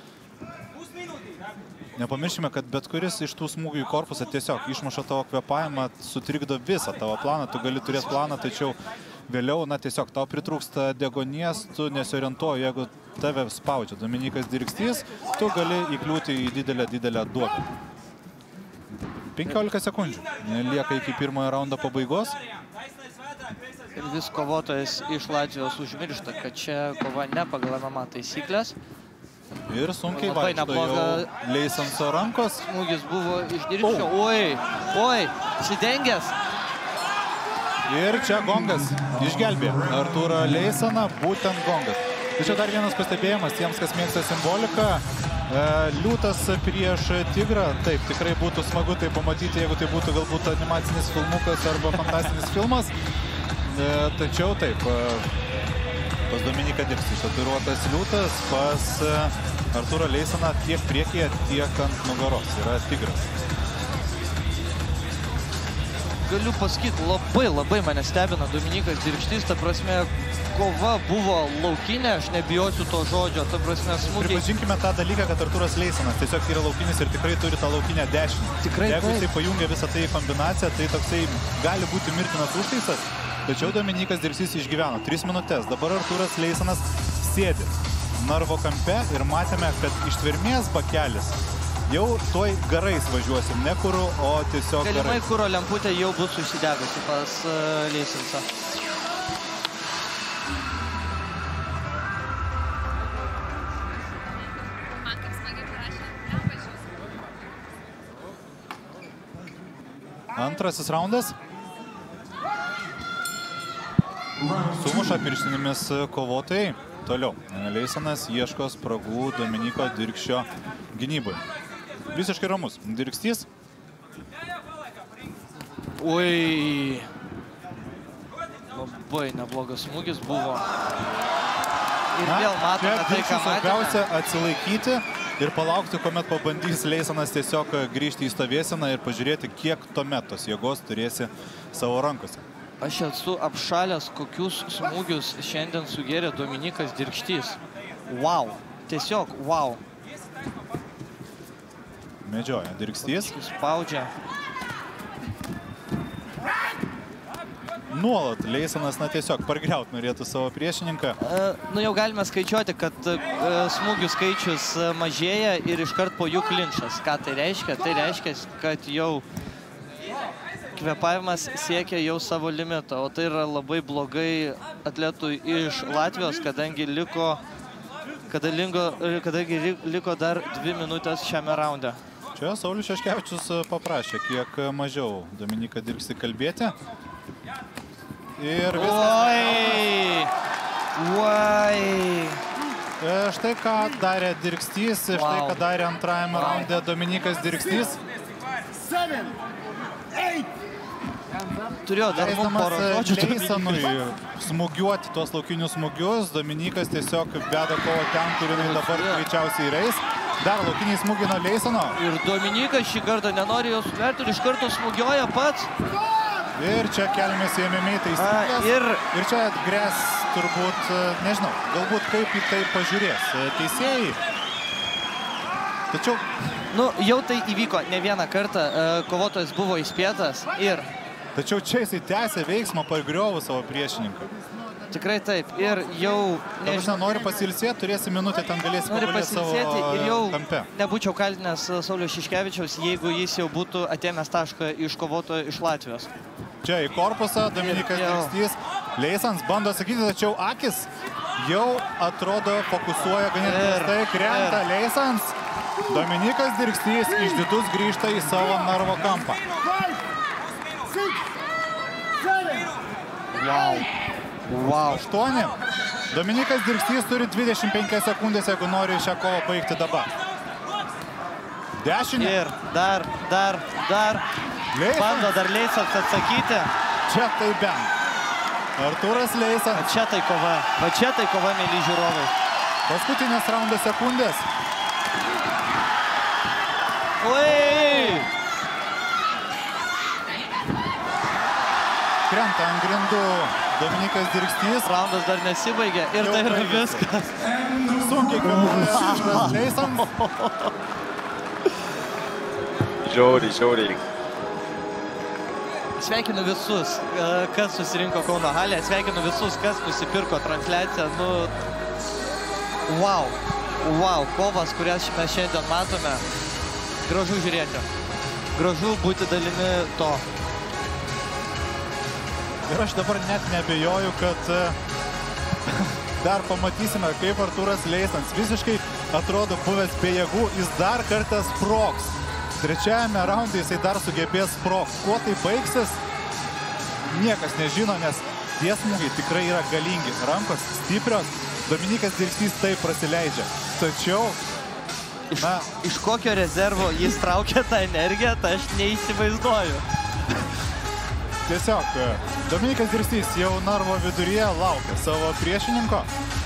Nepamirškime, kad bet kuris iš tų smūgių į korpusą tiesiog išmuša tavo kvėpavimą, sutrikdo visą tavo planą. Tu gali turėti planą, tačiau vėliau, na, tiesiog tau pritrūksta deguonies, tu nesiorientuoji, jeigu tave spaudžia Dominikas Dirkštys, tu gali įkliūti į didelę, didelę duobę. penkiolika sekundžių. Lieka iki pirmojo raundo pabaigos. Ir vis kovotojas iš Latvijos užmiršta, kad čia kova ne pagal M M A taisyklės. Ir sunkiai vaikšto jau Leisanso rankos. Smūgis buvo iš Dirkščio. Oi, oi, atsidengęs. Ir čia gongas išgelbė Artūrą Leisaną, būtent gongas. Tačiau dar vienas pastebėjimas tiems, kas mėgsta simboliką. Liūtas prieš tigrą. Taip, tikrai būtų smagu tai pamatyti, jeigu tai būtų galbūt animacinis filmukas arba fantastinis filmas. Tačiau taip, pas Dominiką Dirkštį tatuiruotas liūtas, pas Artūrą Leisaną tiek priekyje, tiek ant nugaros yra tigras. Galiu pasakyti, labai, labai mane stebina Dominikas Dirkštys, ta prasme, kova buvo laukinė, aš nebijosiu to žodžio, ta prasme, smūgiai. Pripažinkime tą dalyką, kad Artūras Leisanas tiesiog yra laukinis ir tikrai turi tą laukinę dešinę. Tikrai Jeigu jisai pajungia visą tai į kombinaciją, tai toksai gali būti mirtinas užtaisas, tačiau Dominikas Dirkštys išgyveno tris minutės. Dabar Artūras Leisanas sėdi narvo kampe ir matėme, kad ištvermės bakelis jau tuoj garais važiuosim, ne kuru, o tiesiog garais. Galimai kuro lemputė jau bus užsidegusi pas uh, Leisinsą. Antrasis raundas. Sumuša pirštinėmis kovotojai. Toliau. Leisonas ieško spragų Dominiko Dirkščio gynybai. Visiškai ramus. Dirkstys. Ui. Labai neblogas smūgis buvo. Ir vėl matome tai, ką matėme. Svarbiausia atsilaikyti ir palaukti, kuomet pabandys Leisonas tiesiog grįžti į stovėseną ir pažiūrėti, kiek tuomet tos jėgos turėsi savo rankose. Aš esu apšalęs, kokius smūgius šiandien sugėrė Dominikas Dirkštys. Wow. Tiesiog wow. Medžioja Dirkštys. Spaudžia. Nuolat Leisonas, na, tiesiog pargriaut norėtų savo priešininką. Uh, nu, jau galime skaičiuoti, kad uh, smūgių skaičius uh, mažėja ir iškart po jų klinčas. Ką tai reiškia? Tai reiškia, kad jau kvepavimas siekia jau savo limitą, o tai yra labai blogai atletui iš Latvijos, kadangi liko, kadangi, kadangi liko dar dvi minutės šiame raunde. Čia Saulius Šeškevičius paprašė kiek mažiau Dominiką Dirkštį kalbėti. Ir viskas. Oi! Oi! Štai ką darė Dirkštys, štai ką darė antrajame raunde Dominikas Dirkštys. Turėjo dar mum porą žodžių. Leisonui smūgiuoti tuos laukinius smūgius. Dominikas tiesiog beda kovo ten, kur jinai dabar greičiausiai reis. Dar laukiniai smūgiai nuo Leisono. Ir Dominikas šį kartą nenori jau suverti ir iš karto smūgiuoja pats. Ir čia keliamės ėmėmiai taisyklės. Ir... ir čia grės turbūt, nežinau, galbūt kaip į tai pažiūrės teisėjai. Tačiau... Nu, jau tai įvyko ne vieną kartą. Kovotojas buvo įspėtas ir... Tačiau čia jisai tęsė veiksmą pargriovų savo priešininką. Tikrai taip. Ir jau... Nežinau, nori pasilsėti, turėsi minutę, ten galėsi pagalėti savo kampe. Ir jau nebūčiau kaltinęs Sauliaus Šeškevičiaus, jeigu jis jau būtų atėmęs tašką iš kovotojo iš Latvijos. Čia į korpusą Dominikas Dirkštys. Leisans bando sakyti, tačiau akis jau atrodo fokusuoja ganėtinai prastai. Krenta Leisans. Dominikas Dirkštys išdidus grįžta į savo narvo kampą. Wow. Wow. Aštuoni. Dominikas Dirkštys turi dvidešimt penkias sekundės, jeigu nori šią kovą baigti dabar. Dešimt. Ir dar, dar, dar. Leisans. Bando dar Leisans atsakyti. Čia tai bent. Artūras Leisans. Va čia tai kova. Va čia tai kova, mėly žiūrovai. Paskutinės raundo sekundės. Ui! Krenta ant grindų Dominikas Dirkštys. Raundas dar nesibaigė ir tai yra viskas. Sunkiai kvepuoja Leisans. Žiauriai, žiauriai. Sveikinu visus, kas susirinko Kauno halėje. Sveikinu visus, kas nusipirko transliaciją. Nu, wow. Wow, kovas, kurias mes šiandien matome. Gražu žiūrėti. Gražu būti dalimi to. Ir aš dabar net nebejoju, kad dar pamatysime, kaip Artūras Leisans visiškai atrodo buvęs be jėgų. Jis dar kartą sprogs. Trečiajame raunde jisai dar sugebės sprogs. Kuo tai baigsis, niekas nežino, nes tie smūgiai tikrai yra galingi. Rankos stiprios. Dominikas Dirkštys taip prasileidžia. Tačiau... Iš, iš kokio rezervo jis traukia tą energiją, tai aš neįsivaizduoju. Tiesiog, Dominikas Dirkštys jau narvo viduryje laukia savo priešininko.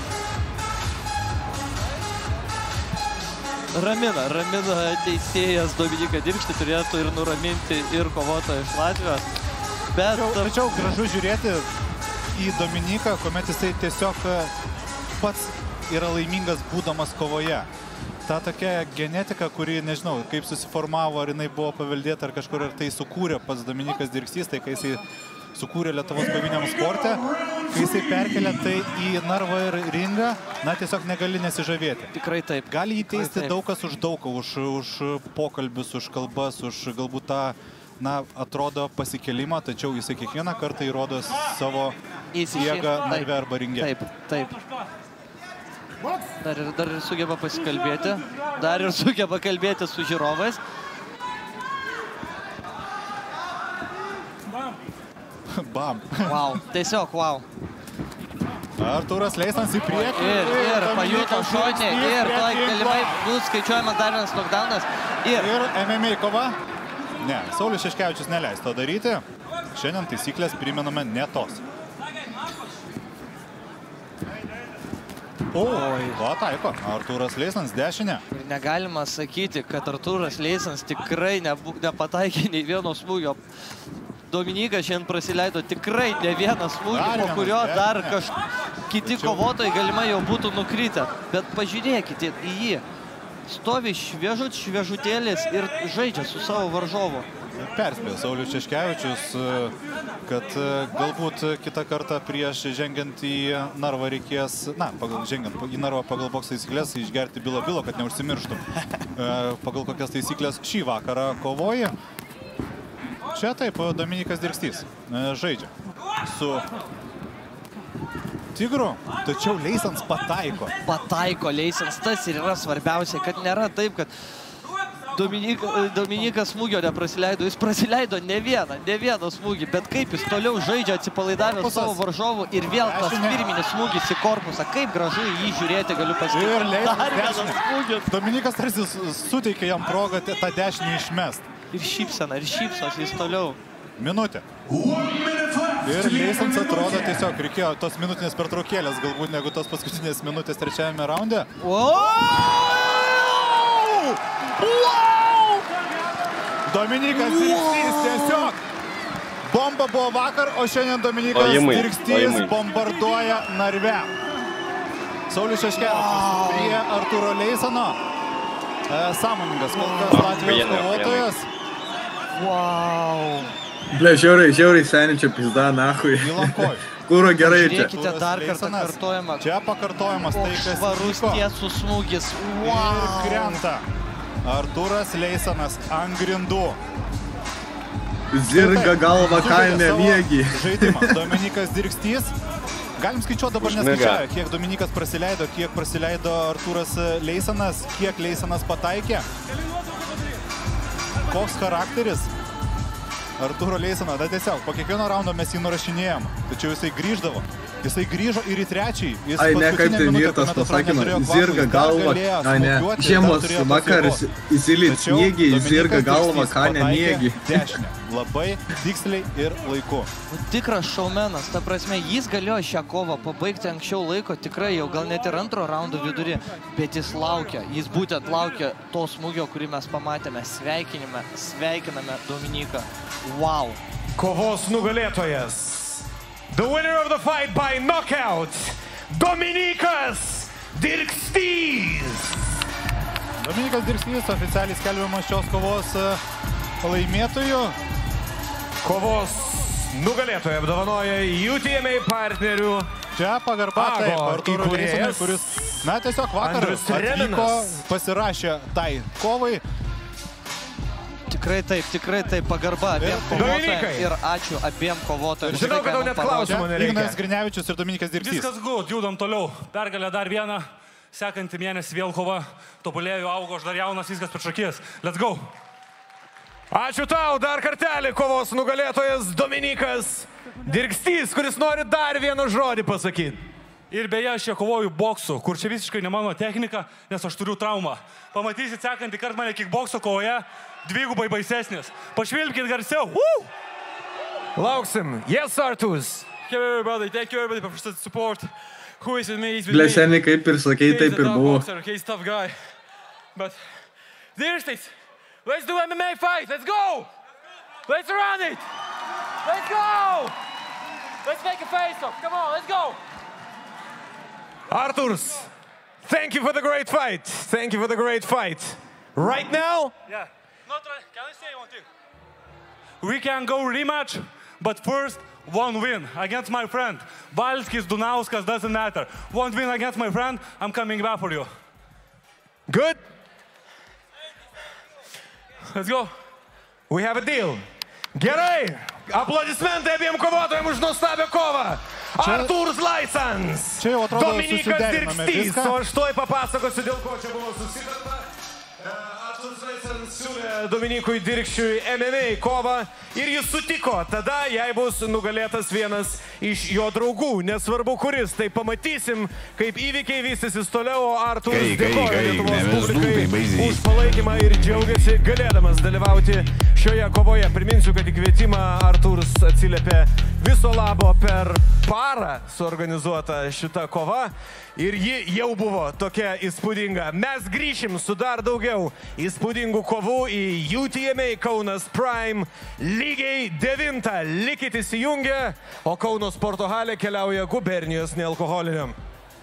Ramina, ramina teisėjas Dominiką Dirkštį, turėtų ir nuraminti ir kovotoją iš Latvijos. Bet... Tačiau, tačiau gražu žiūrėti į Dominiką, kuomet jisai tiesiog pats yra laimingas būdamas kovoje. Ta tokia genetika, kuri, nežinau, kaip susiformavo, ar jinai buvo paveldėta, ar kažkur, ar tai sukūrė pats Dominikas Dirkštys, tai kai jisai sukūrė Lietuvos koviniam sporte, kai jisai perkelia tai į narvą ir ringą, na tiesiog negali nesižavėti. Tikrai taip. Gali jį teisti daug kas už daugą, už, už pokalbius, už kalbas, už galbūt tą, na, atrodo pasikelimą, tačiau jisai kiekvieną kartą įrodo savo jėgą narve arba ringe. Taip, taip. Dar ir, dar ir sugeba pasikalbėti, dar ir sugeba kalbėti su žiūrovais. Bam. Wow, tiesiog wow. Artūras Leisonas į priekį. Ir, ir pajuto šonį, ir toj galimai bus skaičiuojamas dar vienas knockdownas. Ir, ir M M A kova. Ne, Saulius Šeškevičius neleis to daryti. Šiandien taisyklės primename ne tos. O, va taiko. Artūras Leisonas dešinė. Negalima sakyti, kad Artūras Leisonas tikrai nepataikė nei vieno smūgio. Dominikas šiandien prasileido tikrai ne vieną smūgį, po kurio dar kiti kovotojai galimai jau būtų nukritę. Bet pažiūrėkite į jį. Stovi šviežut, šviežutėlis ir žaidžia su savo varžovu. Perspėjo Saulius Šeškevičius, kad galbūt kitą kartą prieš žengiant į narvą reikės, na, žengiant į narvą pagal bokso taisyklės, išgerti bilo bilo, kad neužsimirštų. Pagal kokias taisyklės šį vakarą kovoja. Čia taip Dominikas Dirkstys žaidžia su Tigru, tačiau Leisonas pataiko. Pataiko Leisonas, tas ir yra svarbiausia, kad nėra taip, kad Dominika, Dominikas smūgio neprasileido, jis prasileido ne vieną, ne vieną smūgį, bet kaip jis toliau žaidžia atsipalaidavęs savo varžovų ir vėl tas pirminis smūgis į korpusą. Kaip gražu į jį žiūrėti, galiu pasakyti. Ir Leisonas, Dominikas tarsi suteikė jam progą tą dešinį išmest. Ir šypsena, ir šypsos jis toliau. Minutė. Ir Leisonas atrodo tiesiog reikėjo tos minutinės pertraukėlės, galbūt negu tos paskutinės minutės trečiajame raunde. Wow! Wow! Dominikas Dirkstys tiesiog. Bomba buvo vakar, o šiandien Dominikas Dirkstys bombarduoja narve. Saulius Šeškevičius prie Artūro Leisono. Sąmoningas, kol kas Latvijos kovotojas. Wow. Ble, žiauriai, žiauriai seniai čia pizda, nahui. Kūro gerai čia. Žiūrėkite, dar kartą kartojama. Čia pakartojamas tai, kas švarus tiesų smūgis. Ir krenta. Artūras Leisonas ant grindų. Zirga galva kaime miegi. Žaidimas. Dominikas Dirkstys. Galim skaičiuoti dabar neskaičiavę, kiek Dominikas prasileido, kiek prasileido Artūras Leisonas, kiek Leisonas pataikė. Koks charakteris Artūro Leisono, da tiesiog, po kiekvieno raundo mes jį nurašinėjom, tačiau jisai grįždavo. Jisai grįžo ir į trečiąjį. Ai, ne, kaip tai mirtas pasakymas, zirga galva, ai ne, žiemos vakaras įsilyt sniegi, zirga galva, ką nemiegi. Dešinė, labai tiksliai ir laiku. Tikras šaumenas, ta prasme, jis galėjo šią kovą pabaigti anksčiau laiko, tikrai jau gal net ir antro raundo vidury, bet jis laukia, jis būtent laukia to smūgio, kurį mes pamatėme. Sveikinime, sveikiname Dominiką. Wow. Kovos nugalėtojas. The winner of the fight by knockout, Dominikas Dirkstys. Dominikas Dirkstys oficialiai skelbiamas šios kovos laimėtojų. Kovos nugalėtoją apdovanoja U T M A partnerių. Čia pagarba taip, Artūro Leisonui, kuris, na, tiesiog vakar atvyko, pasirašė tai kovai. Tikrai taip, tikrai taip, pagarba abiem kovotojams ir ačiū abiem kovotojams. Žinau, kad tau net klausimų nereikia. Ignas Grinevičius ir Dominikas Dirkstys. Viskas good, judam toliau. Pergalė dar vieną, sekantį mėnesį vėl kova. Tobulėjau, augo, aš dar jaunas, viskas per šakės. Let's go. Ačiū tau, dar kartelį kovos nugalėtojas Dominikas Dirkstys, kuris nori dar vieną žodį pasakyti. Ir beje, aš čia kovoju boksu, kur čia visiškai ne mano technika, nes aš turiu traumą. Pamatysit sekantį kartą mane kickbokso kovoje, dvigubai baisesnis. Pašvilpkit garsiau. Woo! Lauksim. Yes, Artūs. Hello everybody, thank you everybody for the support. Who is with me? He's with Ble, me. seniai kaip ir sakei, taip ir buvo. He's a tough guy. But Dirkstys, let's do M M A fight. Let's go. Let's run it. Let's go. Let's make a face-off. Come on, let's go. Artūrs, thank you for the great fight. Thank you for the great fight. Right now? Yeah. Not right. Can I say one thing? We can go rematch, but first one win against my friend. Valskis, Dunauskas, doesn't matter. One win against my friend, I'm coming back for you. Good. Let's go. We have a deal. Gerai. Aplodismentai abiem kovotojams už nuostabią kovą. Artūras Laisans. Čia jau atrodo Dominykas susideriname Dirkstys. viską. O aš tuoj papasakosiu, dėl ko čia buvo susitarta. Artūras Laisans siūlė Dominykui Dirkščiui M M A kovą ir jis sutiko. Tada jai bus nugalėtas vienas iš jo draugų. Nesvarbu kuris. Tai pamatysim, kaip įvykiai vystysis toliau. O Artūras dėkoja Lietuvos publikai už palaikymą ir džiaugiasi galėdamas dalyvauti šioje kovoje. Priminsiu, kad į kvietimą Artūras atsiliepė viso labo per parą suorganizuota šita kova. Ir ji jau buvo tokia įspūdinga. Mes grįšim su dar daugiau įspūdingų kovų į U T M A Kaunas Prime lygiai devintą. Likit įsijungę, o Kauno sporto halė keliauja gubernijos nealkoholiniam.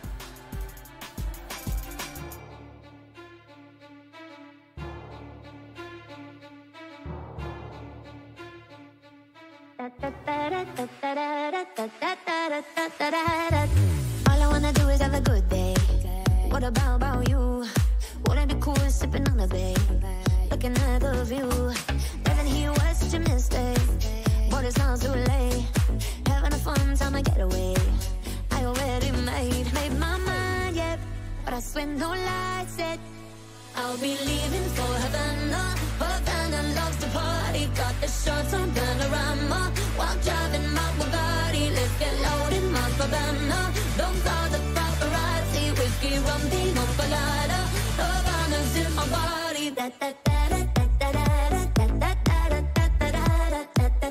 All I wanna do is have a good day. What about, about you? Wouldn't it be cool sipping on a bay? Looking at the view. Living here was such a mistake. But it's not too late. Having a fun time to get away. I already made, made my mind, yeah. But I swear no lights yet. I'll be leaving for Havana. Havana loves to party. Got the shorts on panorama. While driving my Bugatti. Let's get loaded, my Havana. Don't call the paparazzi. Whiskey, rum, vino, colada. Havana's in my body. Da, da, da, da, da, da, da, da, da, da, da, da,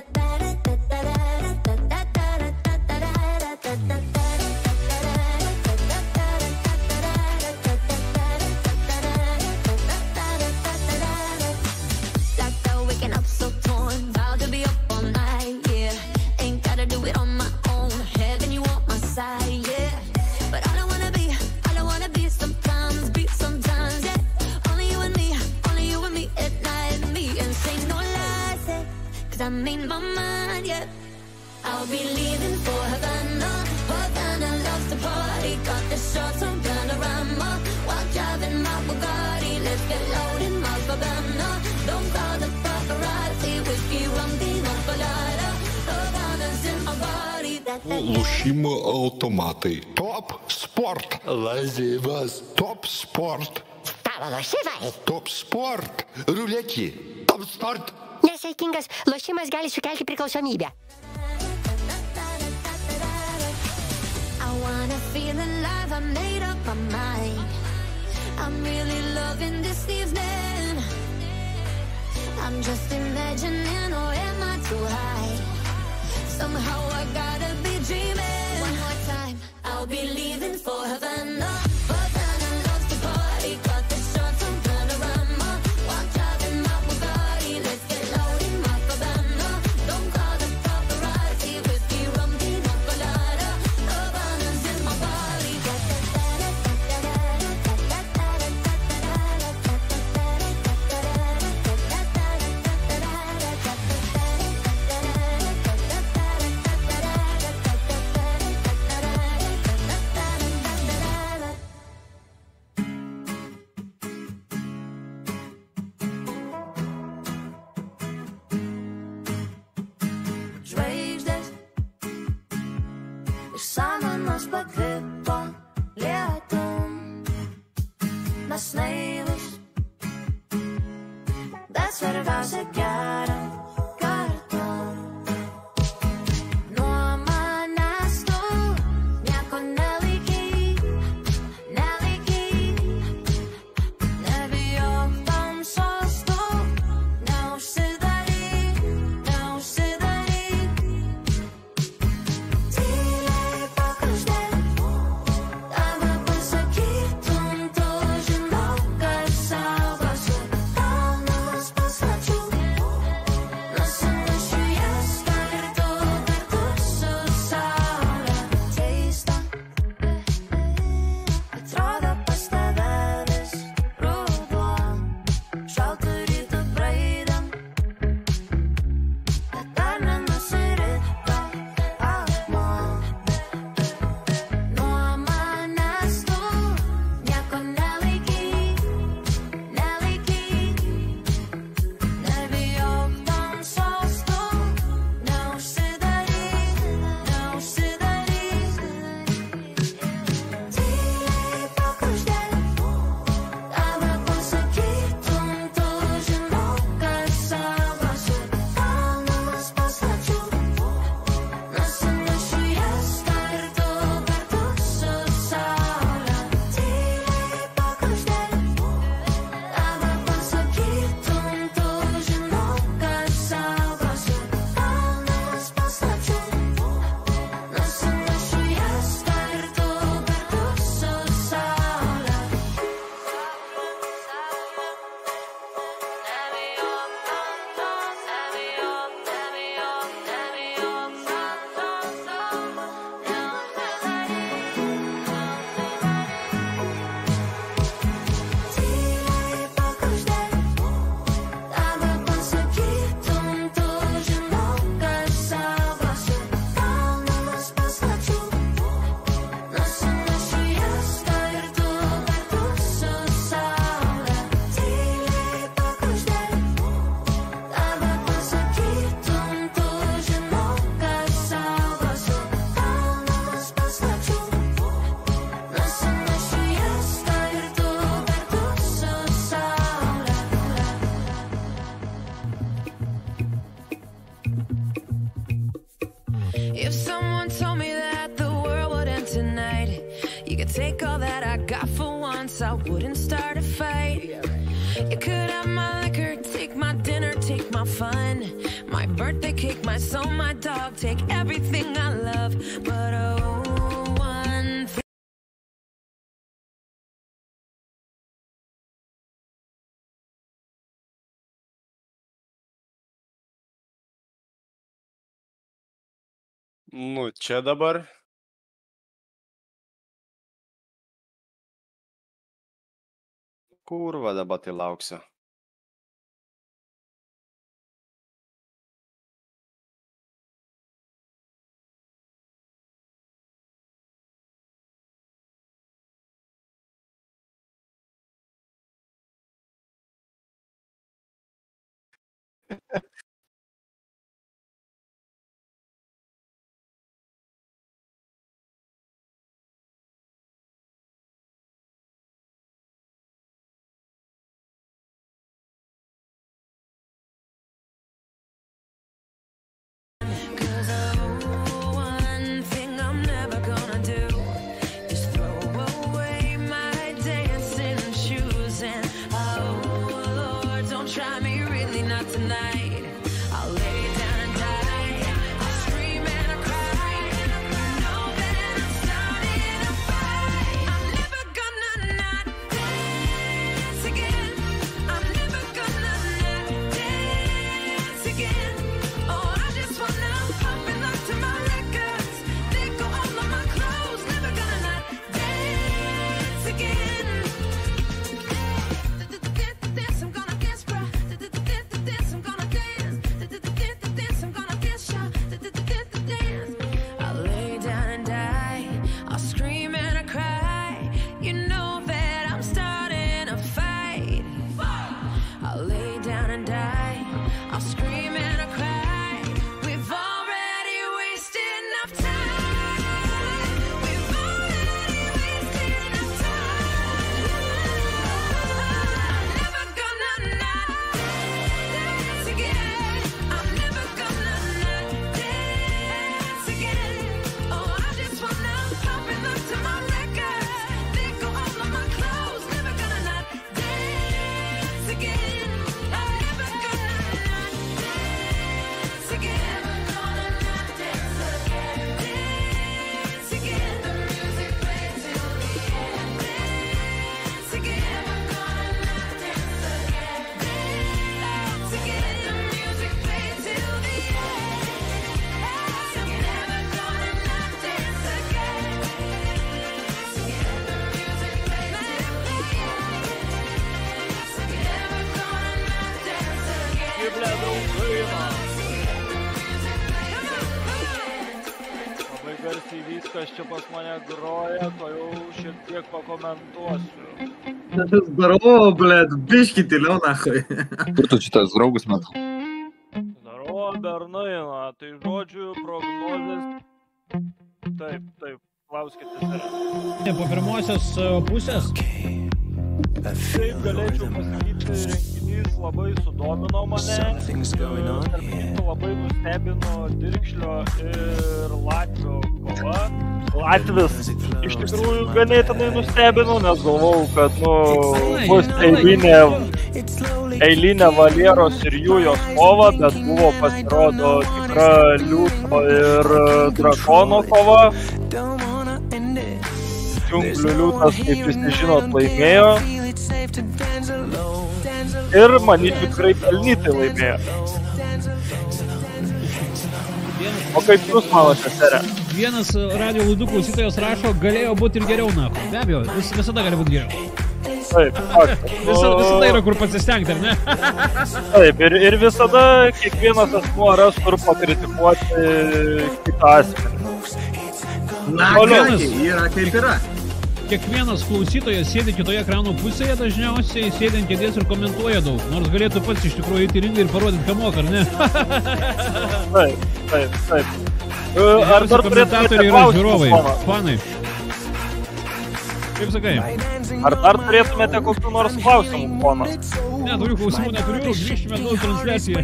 I made my mind, yeah. I'll be leaving for Havana. Havana loves to party. Got the shorts on panorama. While driving my Bugatti. Let's get loaded, my Havana. Don't call the paparazzi. Whiskey, rum, vino, colada. Havana's in my body. That, that, Lošimo automatai. Top Sport. Lazivas. Top Sport. Stalo lošimai. Top Sport. Ruletį. Top Sport. Nesaikingas lošimas gali sukelti priklausomybę. I wanna feel alive, I made up my mind. I'm really loving this evening. I'm just imagining, or am I too high? Somehow I gotta be dreaming. One more time, I'll be leaving for Havana. Havana loves to party, got the shorts on panorama. While driving my Bugatti, let's get loaded, my Havana. Don't call the paparazzi, whiskey, rum, vino, colada. Havana's in my body. Žvaigždės iš samanos pakvipo lietum. Mes naivus, bet svarbiausia gera kartu. Nuo manęs tu nieko nelaikyk, nelaikyk. Nebijok tamsos tu, neužsidaryk, neužsidaryk. Tyliai pakraštė, If someone told me that the world would end tonight, you could take all that I got for once, I wouldn't start a fight. You could have my liquor, take my dinner, take my fun, my birthday cake, my soul, my dog, take everything I love, but oh, one thing. Nu, čia dabar. Kurva dabar tai lauksiu. Viskas čia pas mane groja, to jau šiek tiek pakomentuosiu. Zdarovo, blėt, biški tyliau, nahoj. Kur tu šitas draugus matai? Zdarovo, bernai, na, tai žodžiu, prognozės. Taip, taip, klauskite. Ne, po pirmosios pusės. Taip, galėčiau pasakyti, renginys labai sudomino mane. Labai nustebino Dirkšlio ir Latvio kova. Latvis iš tikrųjų ganėtinai nustebino, nes galvojau, kad nu, bus eilinė, eilinė Valieros ir Jujos kova, bet buvo pasirodo tikra Liūto ir Drakono kova. Džiunglių Liūtas, kaip visi žinot, laimėjo. Ir manyčiau tikrai pelnytai laimėjo. O kaip jūs manote, serė? Vienas radio laidų klausytojas rašo, galėjo būti ir geriau, na. Be abejo, vis, visada gali būti geriau. Taip, faktas. Visada, visada yra kur pasistengti, ar ne? Taip, ir, ir visada kiekvienas asmuo ras kur pakritikuoti kitą asmenį. Na, kągi, yra kaip yra. Kiekvienas klausytojas sėdi kitoje ekrano pusėje, dažniausiai sėdi ant kėdės ir komentuoja daug, nors galėtų pats iš tikrųjų eiti į ringą ir parodyti, ką moka, ar ne? Taip, taip, taip. Ar dar komentatoriai yra žiūrovai, fanai? Kaip sakai? Ar dar turėtumėte kokių nors klausimų, ponas? Ne, daugiau klausimų neturiu, grįžkime atgal transliaciją.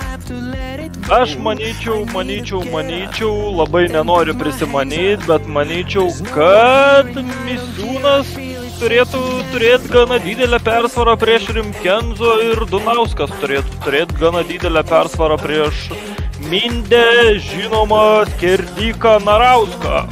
Aš manyčiau, manyčiau, manyčiau, labai nenoriu prisimanyti, bet manyčiau, kad Misiūnas turėtų turėti gana didelę persvarą prieš Rimkenzo ir Dunauskas turėtų turėti gana didelę persvarą prieš Mindę, žinomą Skerdiką Narauską.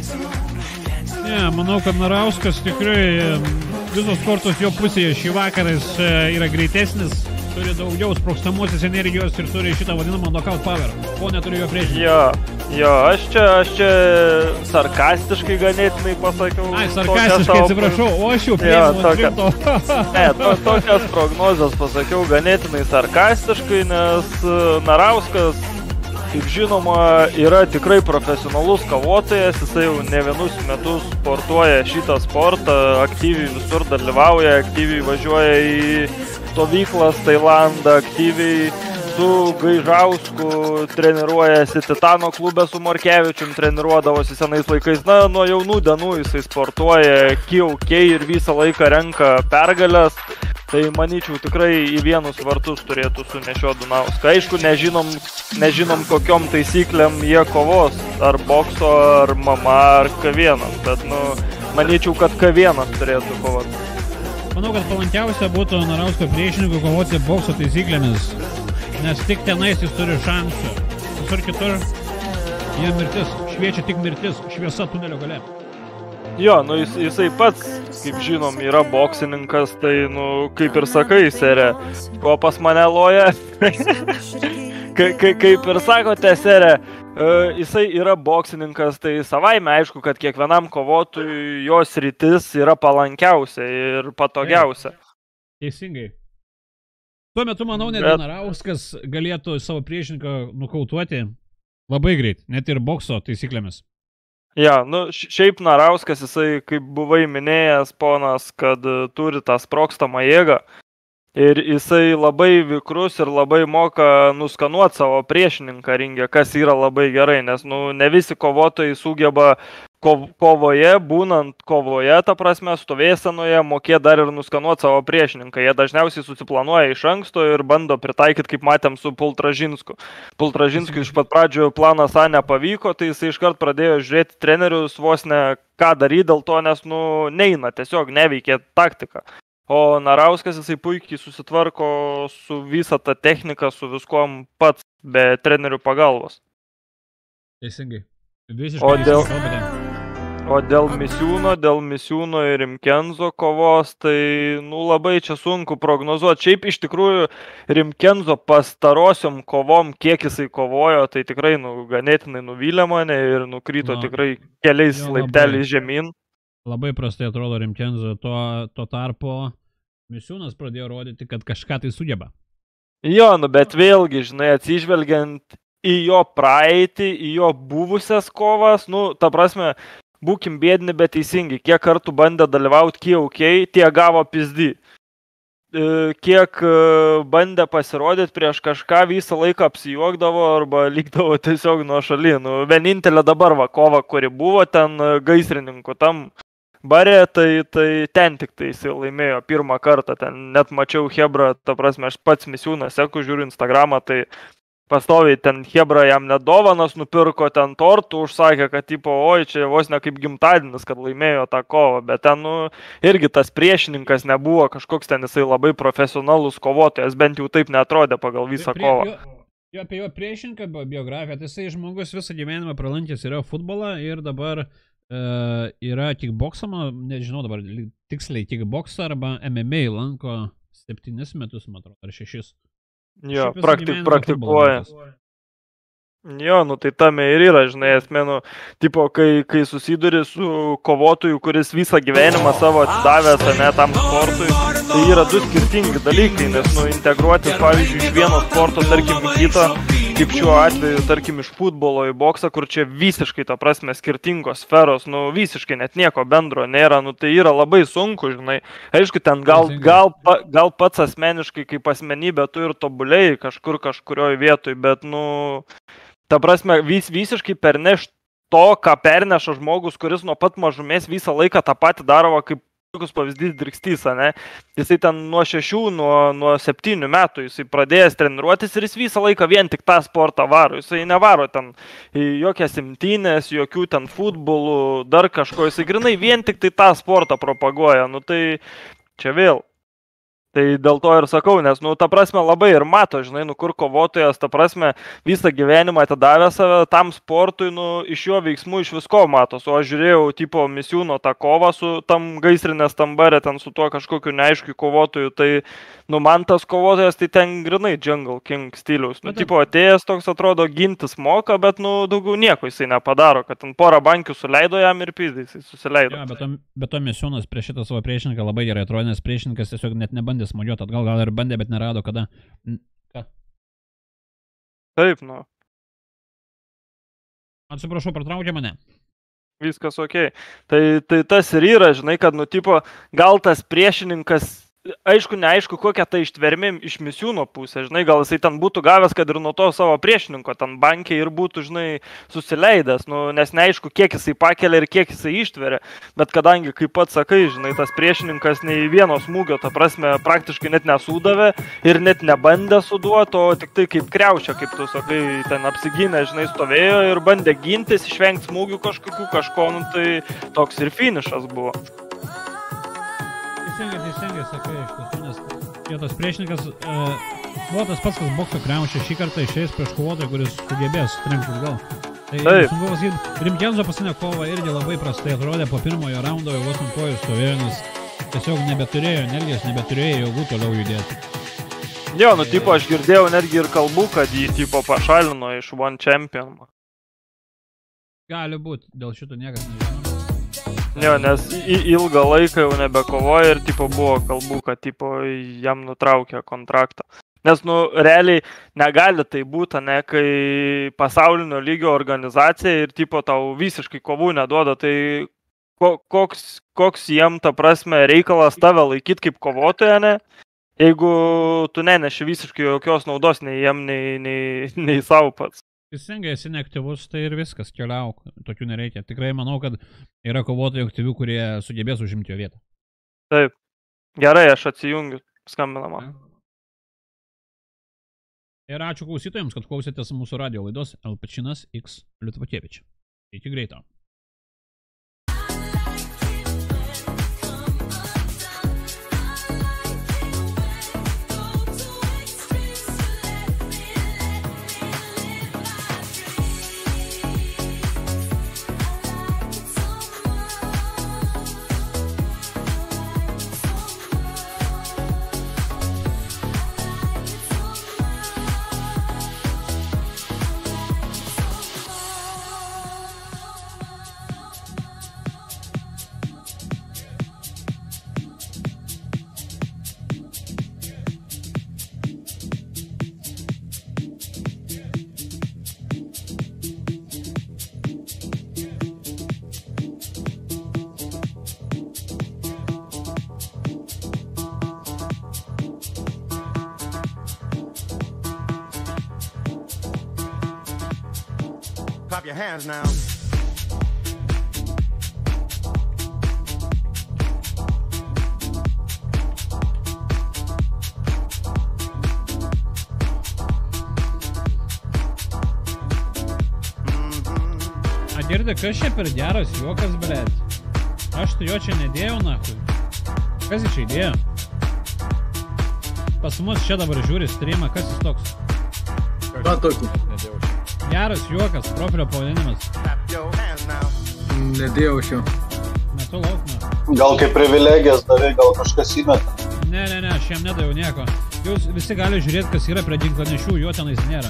Ne, manau, kad Narauskas tikrai visos kortos jo pusėje šį vakarą jis yra greitesnis, turi daugiau sprogstamosios energijos ir turi šitą vadinamą knockout power, ko neturi jo priešinį. Jo, jo, aš čia, aš čia sarkastiškai ganėtinai pasakiau. Ai, sarkastiškai atsiprašau, o aš jau priėmiau rimto. Ne, to, tokias prognozes pasakiau ganėtinai sarkastiškai, nes Narauskas, kaip žinoma, yra tikrai profesionalus kovotojas, jisai jau ne vienus metus sportuoja šitą sportą, aktyviai visur dalyvauja, aktyviai važiuoja į stovyklas Tailandą, aktyviai su Gaižausku treniruojasi, Titano klube su Morkevičium treniruodavosi senais laikais, na, nuo jaunų dienų jisai sportuoja K O K ir visą laiką renka pergalės. Tai manyčiau tikrai į vienus vartus turėtų sunešioti Dunauską. Aišku, nežinom, nežinom kokiom taisyklėm jie kovos, ar bokso, ar M M A, ar K vienas, bet, nu, manyčiau, kad K vienas turėtų kovoti. Manau, kad palankiausia būtų Narausko priešininkų kovoti bokso taisyklėmis, nes tik tenais jis turi šansų. Visur kitur jie mirtis, šviečia tik mirtis, šviesa tunelio gale. Jo, nu jis, jisai pats, kaip žinom, yra boksininkas, tai, nu, kaip ir sakai, serė, ko pas mane loja. Ka, ka, kaip ir sakote, serė, uh, jisai yra boksininkas, tai savaime aišku, kad kiekvienam kovotojui jos rytis yra palankiausia ir patogiausia. Teisingai. Tuo metu, manau, net Bet... Narauskas galėtų savo priešininką nukautuoti labai greit, net ir bokso taisyklėmis. Ja, nu, šiaip Narauskas, jisai, kaip buvai minėjęs, ponas, kad turi tą sprogstamą jėgą ir jisai labai vikrus ir labai moka nuskanuoti savo priešininką ringę, kas yra labai gerai, nes, nu, ne visi kovotojai sugeba kovoje, būnant kovoje, ta prasme, stovėsenoje, mokė dar ir nuskanuoti savo priešininką. Jie dažniausiai susiplanuoja iš anksto ir bando pritaikyti, kaip matėm, su Pultražinsku. Pultražinskui iš pat pradžio planas A nepavyko, tai jisai iškart pradėjo žiūrėti trenerius vos ne ką daryti, dėl to, nes, nu, neina, tiesiog neveikė taktika. O Narauskas, jisai puikiai susitvarko su visą tą techniką, su viskuom pats, be trenerių pagalbos. Teisingai. Visiškai o dėl... O dėl Misiūno, dėl Misiūno ir Rimkenzo kovos, tai, nu, labai čia sunku prognozuoti. Šiaip iš tikrųjų Rimkenzo pastarosiom kovom, kiek jisai kovojo, tai tikrai, nu, ganėtinai nuvylė mane ir nukrito no, tikrai keliais laipteliais žemyn. Labai prastai atrodo Rimkenzo, tuo, tuo tarpu Misiūnas pradėjo rodyti, kad kažką tai sugeba. Jo, nu, bet vėlgi, žinai, atsižvelgiant į jo praeitį, į jo buvusias kovas, nu, ta prasme, būkim bėdini, bet teisingi. Kiek kartų bandė dalyvauti K O K, tie gavo pizdy. Kiek bandė pasirodyti prieš kažką, visą laiką apsijuokdavo arba likdavo tiesiog nuo šaly. Nu, vienintelė dabar va kova, kuri buvo ten gaisrininkų tam bare, tai, tai ten tik tai jisai laimėjo pirmą kartą. Ten net mačiau Hebrą, ta prasme, aš pats Misiūną seku, žiūriu Instagramą, tai pastoviai ten Hebra jam net dovanas nupirko, ten tortų užsakė, kad tipo, oi, čia vos ne kaip gimtadienis, kad laimėjo tą kovą, bet ten, nu, irgi tas priešininkas nebuvo kažkoks ten jisai labai profesionalus kovotojas, bent jau taip netrodė pagal visą prie, kovą. Jo, jo, apie jo priešininką biografiją, tai jisai žmogus visą gyvenimą pralankęs yra futbolą ir dabar e, yra tik boksama, nežinau dabar tiksliai tik boksą arba M M A lanko septynis metus, man atrodo, ar šešis. Jo, praktik, praktikuoja. Jo, nu tai tame ir yra, žinai, esmė, nu, tipo, kai, kai susiduri su kovotoju, kuris visą gyvenimą savo atidavęs, ne, tam sportui, tai yra du skirtingi dalykai, nes, nu, integruotis, pavyzdžiui, iš vieno sporto, tarkim, į kitą, kaip šiuo atveju, tarkim, iš futbolo į boksą, kur čia visiškai, ta prasme, skirtingos sferos, nu, visiškai net nieko bendro nėra, nu, tai yra labai sunku, žinai. Aišku, ten gal, gal, gal pats asmeniškai kaip asmenybė tu ir tobulėjai kažkur kažkurioje vietoje, bet, nu, ta prasme, vis, visiškai pernešt to, ką perneša žmogus, kuris nuo pat mažumės visą laiką tą patį daro, kaip tokius pavyzdys Drikstys, ne? Jisai ten nuo šešių, nuo, nuo septynių metų jisai pradėjęs treniruotis ir jis visą laiką vien tik tą sportą varo. Jisai nevaro ten jokias imtynės, jokių ten futbolų, dar kažko. Jisai grinai vien tik tai tą sportą propaguoja. Nu tai čia vėl. Tai dėl to ir sakau, nes, nu, ta prasme labai ir mato, žinai, nu, kur kovotojas, ta prasme, visą gyvenimą atidavė save tam sportui, nu, iš jo veiksmų iš visko matos. O aš žiūrėjau, tipo, Misiūno tą kovą su tam gaisrinės tambarė, ten su tuo kažkokiu neaiškiu kovotoju, tai, nu, man tas kovotojas, tai ten grinai Jungle King stiliaus. Nu, tipo, atėjęs toks atrodo gintis moka, bet, nu, daugiau nieko jisai nepadaro, kad ten porą bankių suleido jam ir pizdai, jisai susileido. Ja, bet to, bet to Misiūnas prieš šitą savo priešininką labai gerai atrodė, nes priešininkas tiesiog net nebandė smūgiuoti atgal, gal ir bandė, bet nerado kada. Ką? Taip, nu. Atsiprašau, pratraukė mane. Viskas okei. Tai, tai tas ir yra, žinai, kad, nu, tipo, gal tas priešininkas, aišku, neaišku, kokia tai ištvermė iš Misiūno pusė, žinai, gal jisai ten būtų gavęs, kad ir nuo to savo priešininko, ten bankė ir būtų, žinai, susileidęs, nu, nes neaišku, kiek jisai pakelia ir kiek jisai ištveria, bet kadangi, kaip pats sakai, žinai, tas priešininkas nei vieno smūgio, ta prasme, praktiškai net nesudavė ir net nebandė suduoti, o tik tai kaip kriaučia, kaip tu sakai, ten apsigynė, žinai, stovėjo ir bandė gintis, išvengti smūgių kažkokių, kažko, nu, tai toks ir finišas buvo. Teisingai, teisingai, sakai, iš tiesų, nes jo tas priešininkas uh, buvo tas pats, kas bokso kriaušė, šį kartą išeis prieš kovotoją, kuris sugebės trenkti atgal. Tai sunku pasakyti, Rimkenzo paskutinė kova irgi labai prastai atrodė, po pirmojo raundo jau vos ant kojų stovėjo, nes tiesiog nebeturėjo energijos, nebeturėjo jėgų toliau judėti. Jo, nu, tipo, aš girdėjau netgi ir kalbų, kad jį, tipo, pašalino iš One Champion. Gali būti, dėl šito niekas nežino. Jo, nes ilgą laiką jau nebekovoja ir, tipo, buvo kalbų, kad, tipo, jam nutraukė kontraktą. Nes, nu, realiai negali tai būti, ne, kai pasaulinio lygio organizacija ir, tipo, tau visiškai kovų neduoda, tai ko, koks, koks jiem, ta prasme, reikalas tave laikyti kaip kovotoją, ne, jeigu tu neneši visiškai jokios naudos nei jiem, nei, nei, nei savo pats. Teisingai, esi neaktyvus, tai ir viskas, keliauk, tokių nereikia. Tikrai manau, kad yra kovotojų aktyvių, kurie sugebės užimti jo vietą. Taip, gerai, aš atsijungiu, skambina man. Ir ačiū klausytojams, kad klausėtės mūsų radio laidos El Pačinas X Liutvakevič. Iki greito. Clap your hands now. A girdi, kas čia per geras juokas, blėt? Aš tu jo čia nedėjau, nahui. Kas jį čia įdėjo? Pas mus čia dabar žiūri streamą, kas jis toks? Ką tokį? Geras juokas, profilio pavadinimas. Nedėjau šio. Metu lauk, na. Gal kaip privilegijas davai, gal kažkas įmeta. Ne, ne, ne, aš jam nedavau nieko. Jūs visi gali žiūrėti, kas yra prie ginklanešių, jo tenais nėra.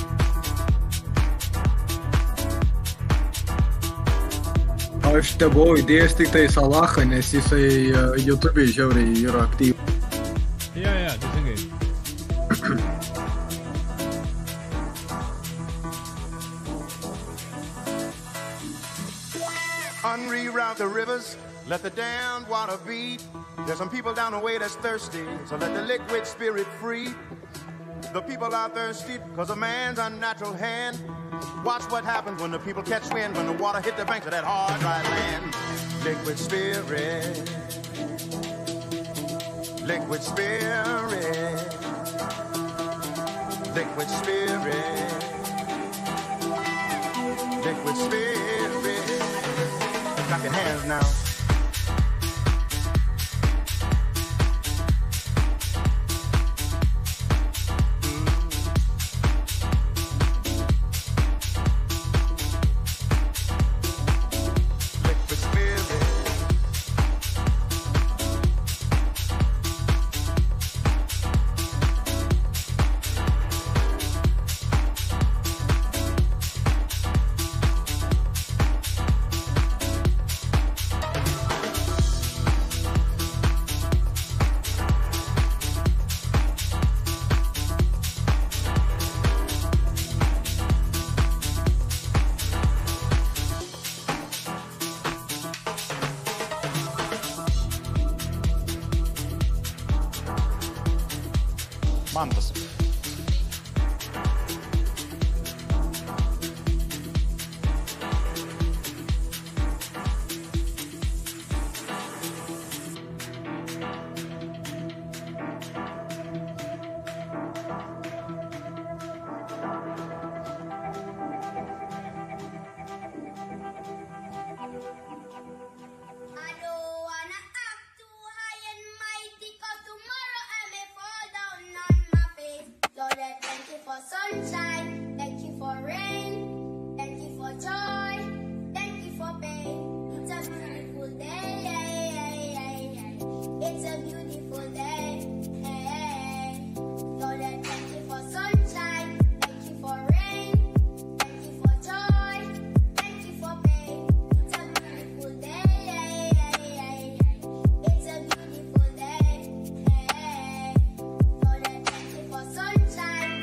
Aš te buvau įdėjęs tik tai Salahą, nes jisai YouTube'ai žiauriai yra aktyvus. Jo, jo, teisingai. Unreroute the rivers, let the damned water beat. There's some people down the way that's thirsty, so let the liquid spirit free. The people are thirsty because of man's unnatural hand. Watch what happens when the people catch wind, when the water hit the banks of that hard, dry land. Liquid spirit, liquid spirit, liquid spirit, liquid spirit. Clap your hands now. Mantas. Sunshine, thank you for rain, thank you for joy, thank you for pain. It's a beautiful day, it's a beautiful day. Lord, I thank you for sunshine, thank you for rain, thank you for joy, thank you for pain. It's a beautiful day, it's a beautiful day. Lord, I thank you for sunshine.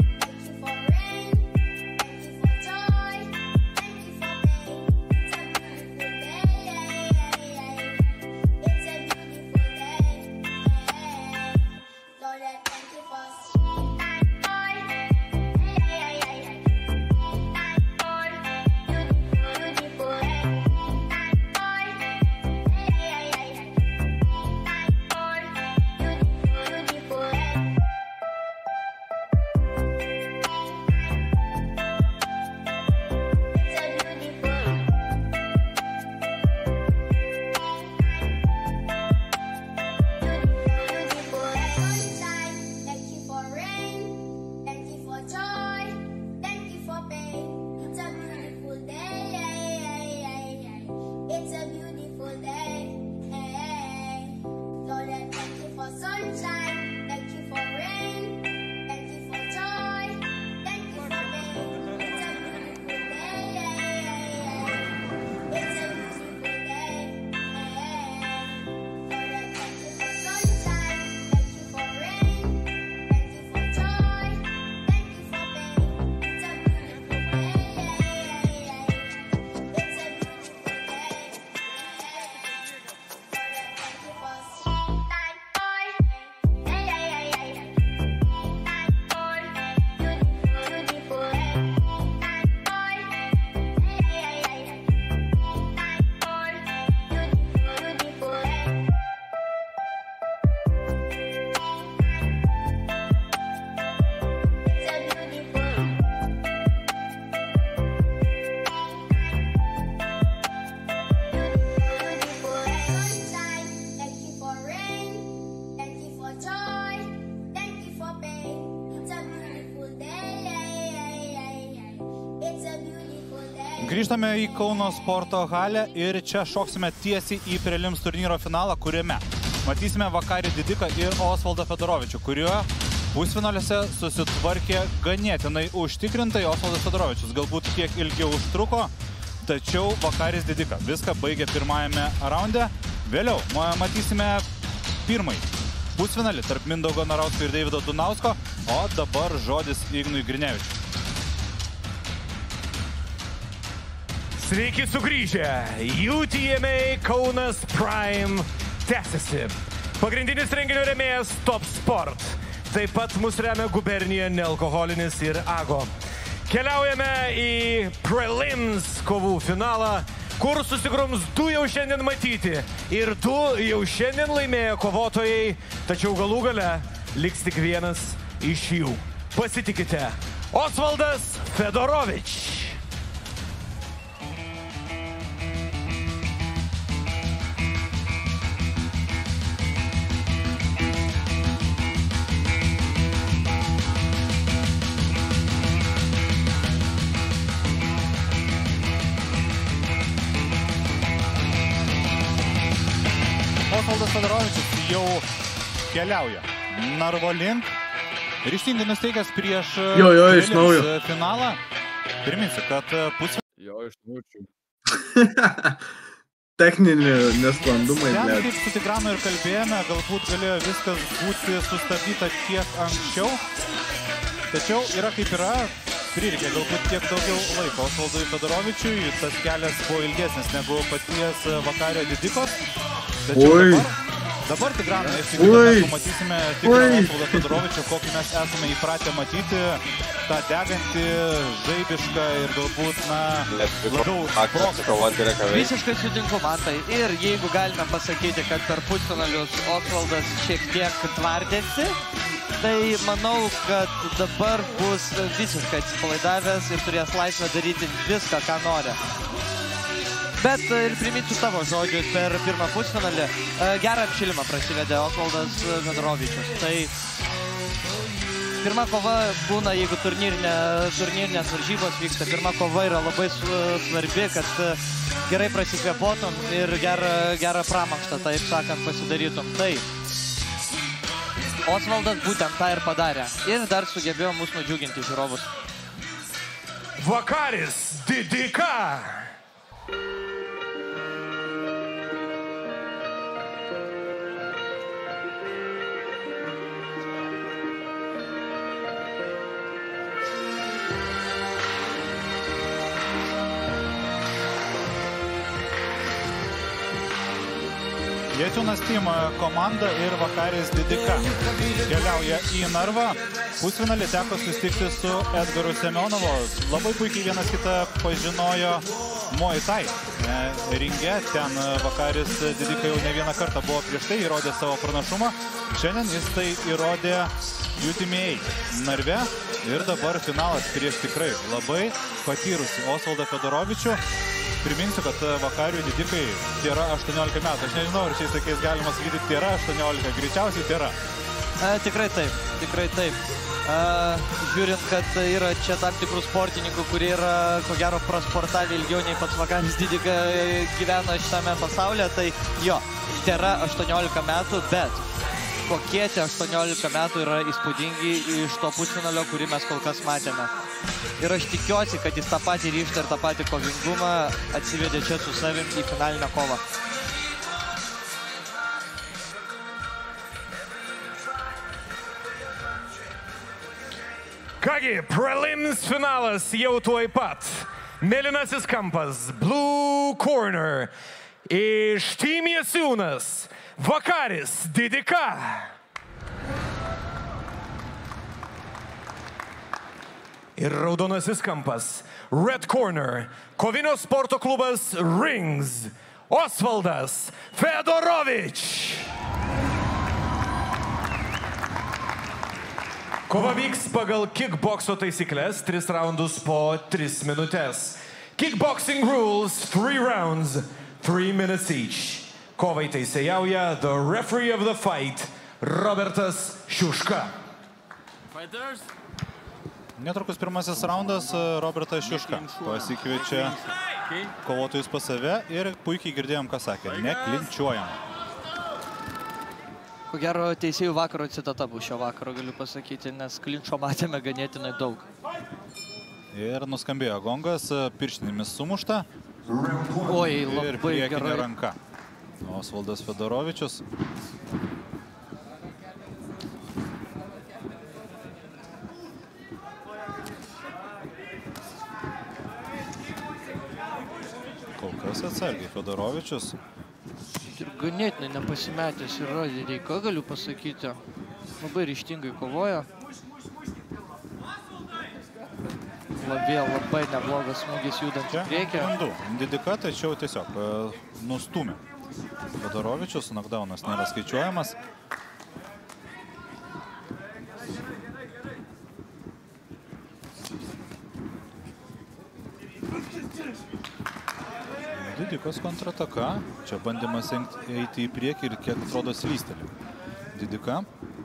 Grįžtame į Kauno sporto halę ir čia šoksime tiesiai į prelims turnyro finalą, kuriame matysime Vakarį Didiką ir Osvaldą Fedorovičių, kurio pusfinaliuose susitvarkė ganėtinai užtikrintai. Osvaldas Fedorovičius galbūt kiek ilgiau užtruko, tačiau Vakaris Didika viską baigė pirmajame raunde. Vėliau matysime pirmąjį pusfinalį tarp Mindaugo Narausko ir Deivido Dunausko, o dabar žodis Ignui Grinevičiui. Sveiki sugrįžę. U T M A Kaunas Prime tęsiasi. Pagrindinis renginio rėmėjas Top Sport. Taip pat mus remia Gubernija, Nealkoholinis ir Ago. Keliaujame į prelims kovų finalą, kur susigrums du jau šiandien matyti ir du jau šiandien laimėjo kovotojai, tačiau galų gale liks tik vienas iš jų. Pasitikite, Osvaldas Fedorovič. Osvaldas Fedorovičius jau keliauja Narvo link. Ryžtingai nusteikęs prieš jo, jo, iš naujo finalą. Priminsiu, kad pusė... Jo, iš naujo. Techninį nesklandumai. Ten, kaip su Tigranu ir kalbėjome, galbūt galėjo viskas būti sustabdyta kiek anksčiau. Tačiau yra kaip yra. Prireikė galbūt kiek daugiau laiko Osvaldui Fedorovičiui. Tas kelias buvo ilgesnis negu paties Vakario Didikos. Tačiau dabar, dabar Tigraną iš tikrųjų mes pamatysime tikrą Osvaldą Fedorovičių, kokį mes esame įpratę matyti. tą degantį, žaibišką ir galbūt, na, labiau sprogstą. Visiškai sutinku, Mantai. Ir jeigu galime pasakyti, kad per pusfinalius Osvaldas šiek tiek tvardėsi, tai manau, kad dabar bus visiškai atsipalaidavęs ir turės laisvę daryti viską, ką nori. Bet ir priminsiu savo žodžius per pirmą pusfinalį. Gerą apšilimą prasivedė Osvaldas Fedorovičius. Tai pirma kova būna, jeigu turnyrinė, turnyrinės varžybos vyksta. Pirma kova yra labai svarbi, kad gerai prasikvėpotum ir gerą, gerą pramankštą, taip sakant, pasidarytum. Tai Osvaldas būtent tą ir padarė. Ir dar sugebėjo mus nudžiuginti žiūrovus. Vakaris Didika! Jėtiūnas Team komanda ir Vakaris Didika keliauja į Narvą. Pusfinalį teko susitikti su Edgaru Semionovu. Labai puikiai vienas kitą pažinojo Muay Thai ringe. Ten Vakaris Didika jau ne vieną kartą buvo prieš tai, įrodė savo pranašumą. Šiandien jis tai įrodė U T M A Narve. Ir dabar finalas prieš tikrai labai patyrusi Osvaldą Fedorovičių. Priminsiu, kad Vakariui Didikai tėra aštuoniolika metų. Aš nežinau, ar šiais laikais galima sakyti tėra aštuoniolika. Greičiausiai tėra. E, tikrai taip, tikrai taip. E, žiūrint, kad yra čia tam tikrų sportininkų, kurie yra, ko gero, prasportavę ilgiau nei pats Vakaris Didika gyveno šitame pasaulyje, tai jo, tėra aštuoniolika metų, bet kokie tie aštuoniolika metų yra įspūdingi iš to pusfinalio, kurį mes kol kas matėme. Ir aš tikiuosi, kad jis tą patį ryžtą ir tą patį kovingumą atsivedė čia su savim į finalinę kovą. Kągi, prelims finalas jau tuoj pat. Mėlynasis kampas, Blue Corner. Iš Team Jasiūnas, Vakaris Didika. Ir raudonasis kampas, Red Corner, kovinio sporto klubas Rings, Osvaldas Fedorovič. Kova vyks pagal kickbokso taisyklės, tris raundus po tris minutės. Kickboxing rules, three rounds, three minutes each. Kovai teisėjauja the referee of the fight, Robertas Šiuška. Fighters. Netrukus pirmasis raundas, Robertas Šiuška pasikviečia kovotojus pas save ir puikiai girdėjom, ką sakė, neklinčiuojam. Ko gero teisėjų vakaro citata bus šio vakaro, galiu pasakyti, nes klinčio matėme ganėtinai daug. Ir nuskambėjo gongas, pirštinėmis sumušta. Oi, labai ir priekinė gerai. ranka. Osvaldas Fedorovičius. Kol kas atsargiai Fedorovičius. Ir ganėtinai nepasimetęs yra Didika, galiu pasakyti. Labai ryžtingai kovoja. vėl labai neblogas smūgis judant į priekį. Bandu. Didika, tačiau tiesiog nustumė. Fedorovičius, knockdownas nėra skaičiuojamas. Didikos kontrataka. Čia bandymas eiti į priekį ir kiek atrodo slystelį. Didika.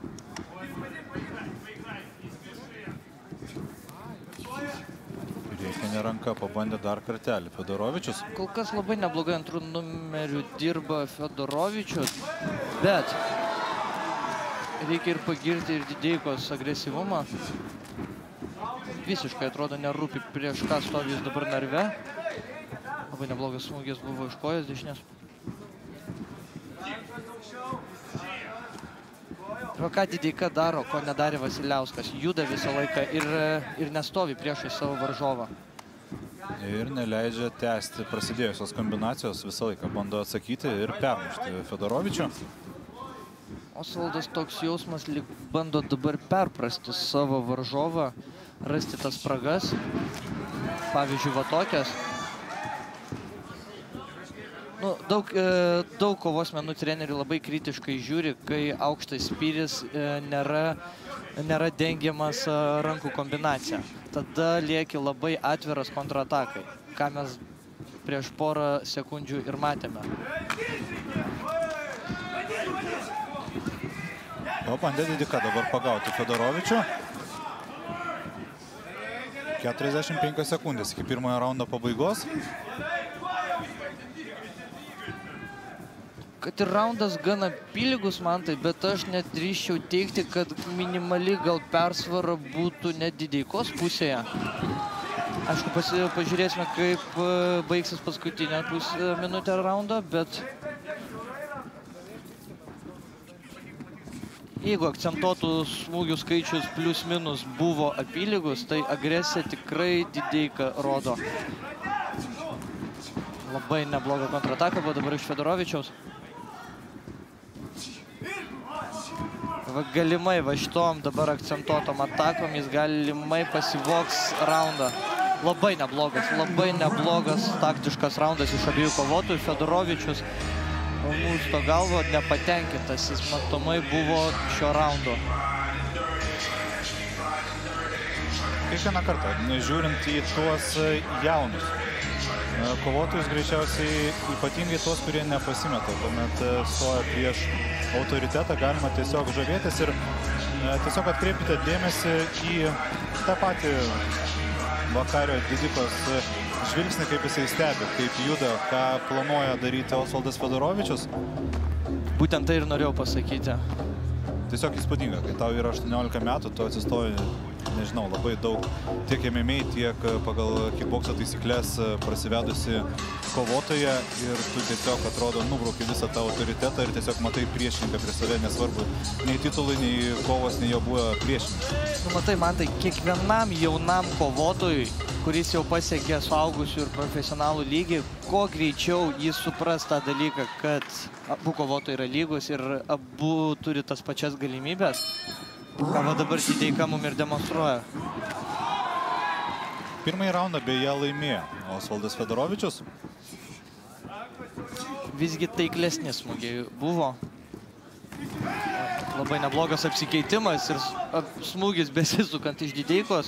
Priekinė ranka pabandė dar kartelį. Fedorovičius. Kol kas labai neblogai antrų numerių dirba Fedorovičius, bet reikia ir pagirti ir Dideikos agresyvumą. Visiškai atrodo nerūpi prieš ką stovi jis dabar narve. Labai neblogas smūgis buvo iš kojos dešinės. O ką Dideika daro, ko nedarė Vasiliauskas? Juda visą laiką ir, ir nestovi priešai savo varžovą. Ir neleidžia tęsti prasidėjusios kombinacijos, visą laiką bando atsakyti ir permušti Fedorovičių. Osvaldas toks jausmas, lyg bando dabar perprasti savo varžovą, rasti tas spragas, pavyzdžiui, va tokias. Nu, daug, e, daug kovos menų trenerių labai kritiškai žiūri, kai aukštas spyris e, nėra, nėra dengiamas e, rankų kombinacija. Tada lieki labai atviras kontratakai, ką mes prieš porą sekundžių ir matėme. O bandė Didika dabar pagauti Fedorovičių. keturiasdešimt penkios sekundės iki pirmojo raundo pabaigos. Kad ir raundas gana apylygus man tai, bet aš net drįsčiau teigti, kad minimali gal persvara būtų net Dideikos pusėje. Aišku, pasi, pažiūrėsime, kaip baigsis paskutinę pus minutę raundo, bet jeigu akcentuotų smūgių skaičius plius minus buvo apylygus, tai agresija tikrai Dideika rodo. Labai nebloga kontrataka buvo dabar iš Fedorovičiaus. Va, galimai va šitom dabar akcentuotom atakom jis galimai pasivoks raundą. Labai neblogas, labai neblogas taktiškas raundas iš abiejų kovotojų. Fedorovičius mūsto galvo nepatenkintas, jis matomai buvo šio raundo. Kiekvieną kartą, žiūrint į tuos jaunus kovotojus, greičiausiai ypatingai tuos, kurie nepasimeta, kuomet stoja prieš autoritetą, galima tiesiog žavėtis ir tiesiog atkreipkite dėmesį į tą patį Vakario Didikos žvilgsnį, kaip jisai stebi, kaip juda, ką planuoja daryti Osvaldas Fedorovičius. Būtent tai ir norėjau pasakyti. Tiesiog įspūdinga, kai tau yra aštuoniolika metų, tu atsistoji, nežinau, labai daug tiek M M A, tiek pagal kickbokso taisyklės prasivedusi kovotoja ir tu tiesiog atrodo nubrauki visą tą autoritetą ir tiesiog matai priešininką prie save, nesvarbu, nei titulai, nei kovos, nei jo buvo priešininkas. Nu, matai, man tai kiekvienam jaunam kovotojui, kuris jau pasiekė suaugusių ir profesionalų lygį, kuo greičiau jis supras tą dalyką, kad abu kovotojai yra lygus ir abu turi tas pačias galimybės, ką va dabar Dideika mum ir demonstruoja. Pirmąjį raundą beje laimėjo Osvaldas Fedorovičius. Visgi taiklesni smūgiai buvo. Labai neblogas apsikeitimas ir smūgis besisukant iš Dideikos.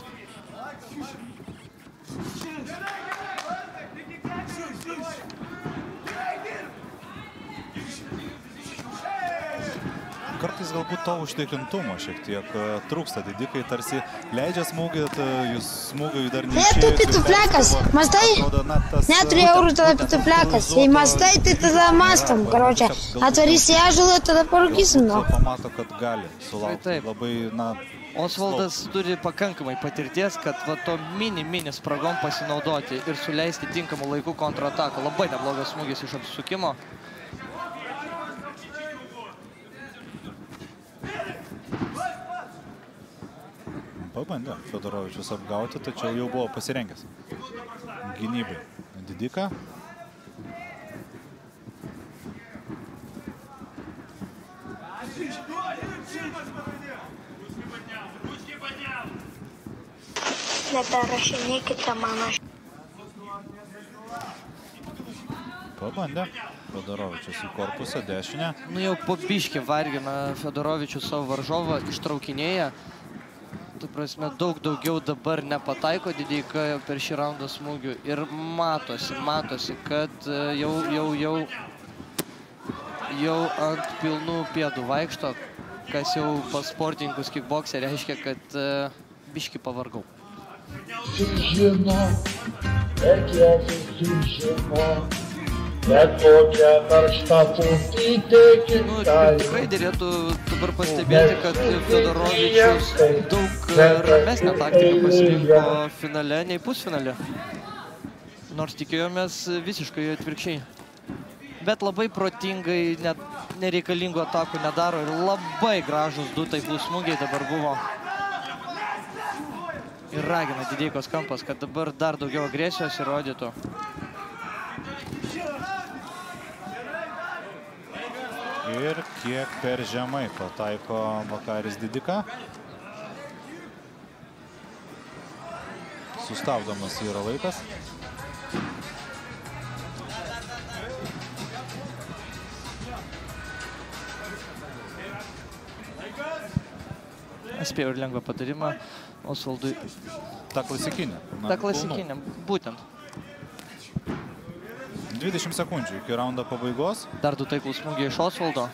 Kartais galbūt to užtikrintumo šiek tiek trūksta. Didikai tarsi leidžia smūgį, jūs smūgiui dar neišėjus. Это петуфлякас, мастай? Нет, три евро тогда петуфлякас. И мастай ты тогда мастом, короче. А то если я желаю, тогда поруки со мной. Pamato, kad gali sulaukti labai, na... Osvaldas turi pakankamai patirties, kad va to mini-mini spragom pasinaudoti ir suleisti tinkamų laikų kontrataką. Labai neblogas smūgis iš apsisukimo. Pabandė Fedorovičius apgauti, tačiau jau buvo pasirengęs gynybai. Didika. Neperrašinėkite mano. Pabandė. Fedorovičius į korpusą, dešinę. Nu jau po biškį vargina Fedorovičius savo varžovą, ištraukinėja. Tu prasme, daug daugiau dabar nepataiko Dideika per šį raundą smūgių. Ir matosi, matosi, kad jau, jau, jau, jau ant pilnų pėdų vaikšto, kas jau pas sportininkus kickboxe reiškia, kad biškį pavargau. Sužino, bet jie visi žino. Bet kokia karšta putytė kitai. Tikrai dėlėtų dabar pastebėti, kad Fedorovičius daug ramesnę taktiką pasirinko finale nei pusfinale. Nors tikėjomės visiškai atvirkščiai. Bet labai protingai, net nereikalingų atakų nedaro ir labai gražus du taiklų smūgiai dabar buvo. Ir ragina Dideikos kampas, kad dabar dar daugiau agresijos įrodytų. Ir kiek per žemai pataiko Vakaris Didika. Sustabdomas yra laikas. Spėjau ir lengvą patarimą Osvaldui. Ta klasikinė. Ta klasikinė, būtent. dvidešimt sekundžių iki raundo pabaigos. Dar du taiklus smūgiai iš Osvaldo.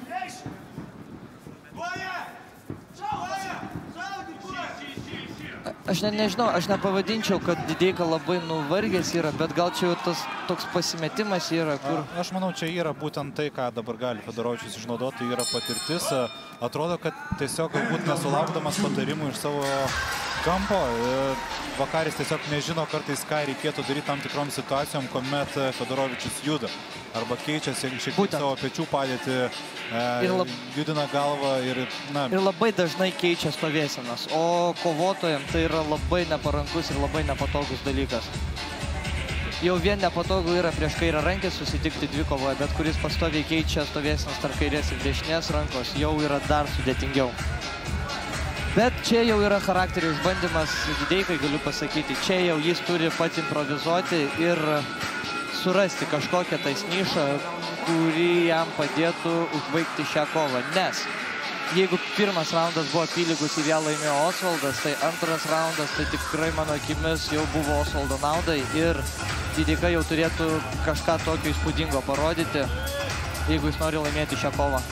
Aš ne, nežinau, aš nepavadinčiau, kad Dideika labai nuvargęs yra, bet gal čia jau tas toks pasimetimas yra, kur... A, aš manau, čia yra būtent tai, ką dabar gali Fedorovičius išnaudoti, tai yra patirtis. Atrodo, kad tiesiog galbūt nesulaukdamas patarimų iš savo kampo, Vakaris tiesiog nežino kartais, ką reikėtų daryti tam tikrom situacijom, kuomet Fedorovičius juda. Arba keičia šiek tiek savo pečių padėtį, e, lab... judina galvą ir... Na... Ir labai dažnai keičia stovėsenas, o kovotojams tai yra labai neparankus ir labai nepatogus dalykas. Jau vien nepatogu yra prieš kairę rankę susitikti dvikovoje, bet kuris pastoviai keičia stovėsenas tarp kairės ir dešinės rankos, jau yra dar sudėtingiau. Bet čia jau yra charakterio išbandymas Dideikai, galiu pasakyti. Čia jau jis turi pats improvizuoti ir surasti kažkokią tais nišą, kuri jam padėtų užbaigti šią kovą. Nes jeigu pirmas raundas buvo apylygus ir ją laimėjo Osvaldas, tai antras raundas tai tikrai mano akimis jau buvo Osvaldo naudai ir Dideika jau turėtų kažką tokio įspūdingo parodyti, jeigu jis nori laimėti šią kovą.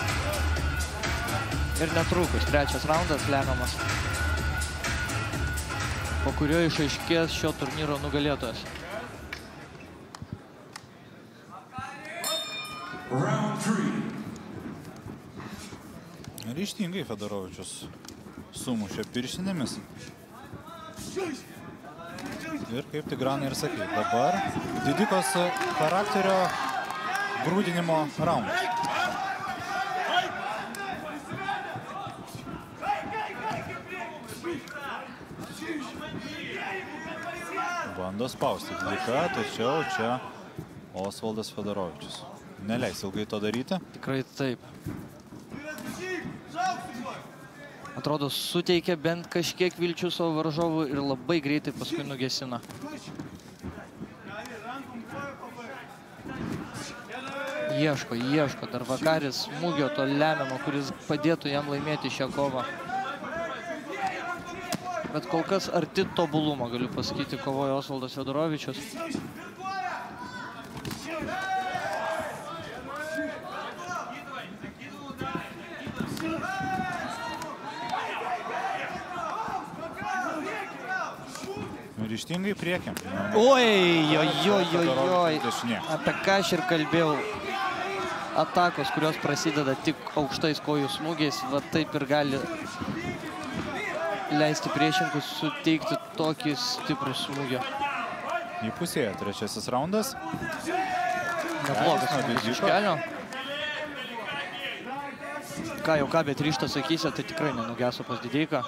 Ir netrukus trečias raundas lemiamas, po kurio išaiškės šio turnyro nugalėtojas. Ryžtingai Fedorovičius sumušė pirštinėmis. Ir kaip Tigranai ir sakė, dabar Didikos charakterio grūdinimo raundas. Bando spausti Didika, tačiau čia Osvaldas Fedorovičius. Neleis ilgai to daryti. Tikrai taip. Atrodo, suteikia bent kažkiek vilčių savo varžovų ir labai greitai paskui nugesina. Ieško, ieško. Dar Vakaris smūgio to lemiamo, kuris padėtų jam laimėti šią kovą. Bet kol kas arti tobulumo, galiu pasakyti, kovoja Osvaldas Fedorovičius. Ryžtingai priekiam. Oi, oi, oi, oi, oi. Apie ką aš ir kalbėjau. Atakos, kurios prasideda tik aukštais kojų smūgiais, va taip ir gali leisti priešinkus suteikti tokį stiprų smūgį. Įpusėja trečiasis raundas. Neblogas smūgis iš kelio. Ką jau ką, bet ryžtą sakysi, tai tikrai nenugeso pas Dideiką.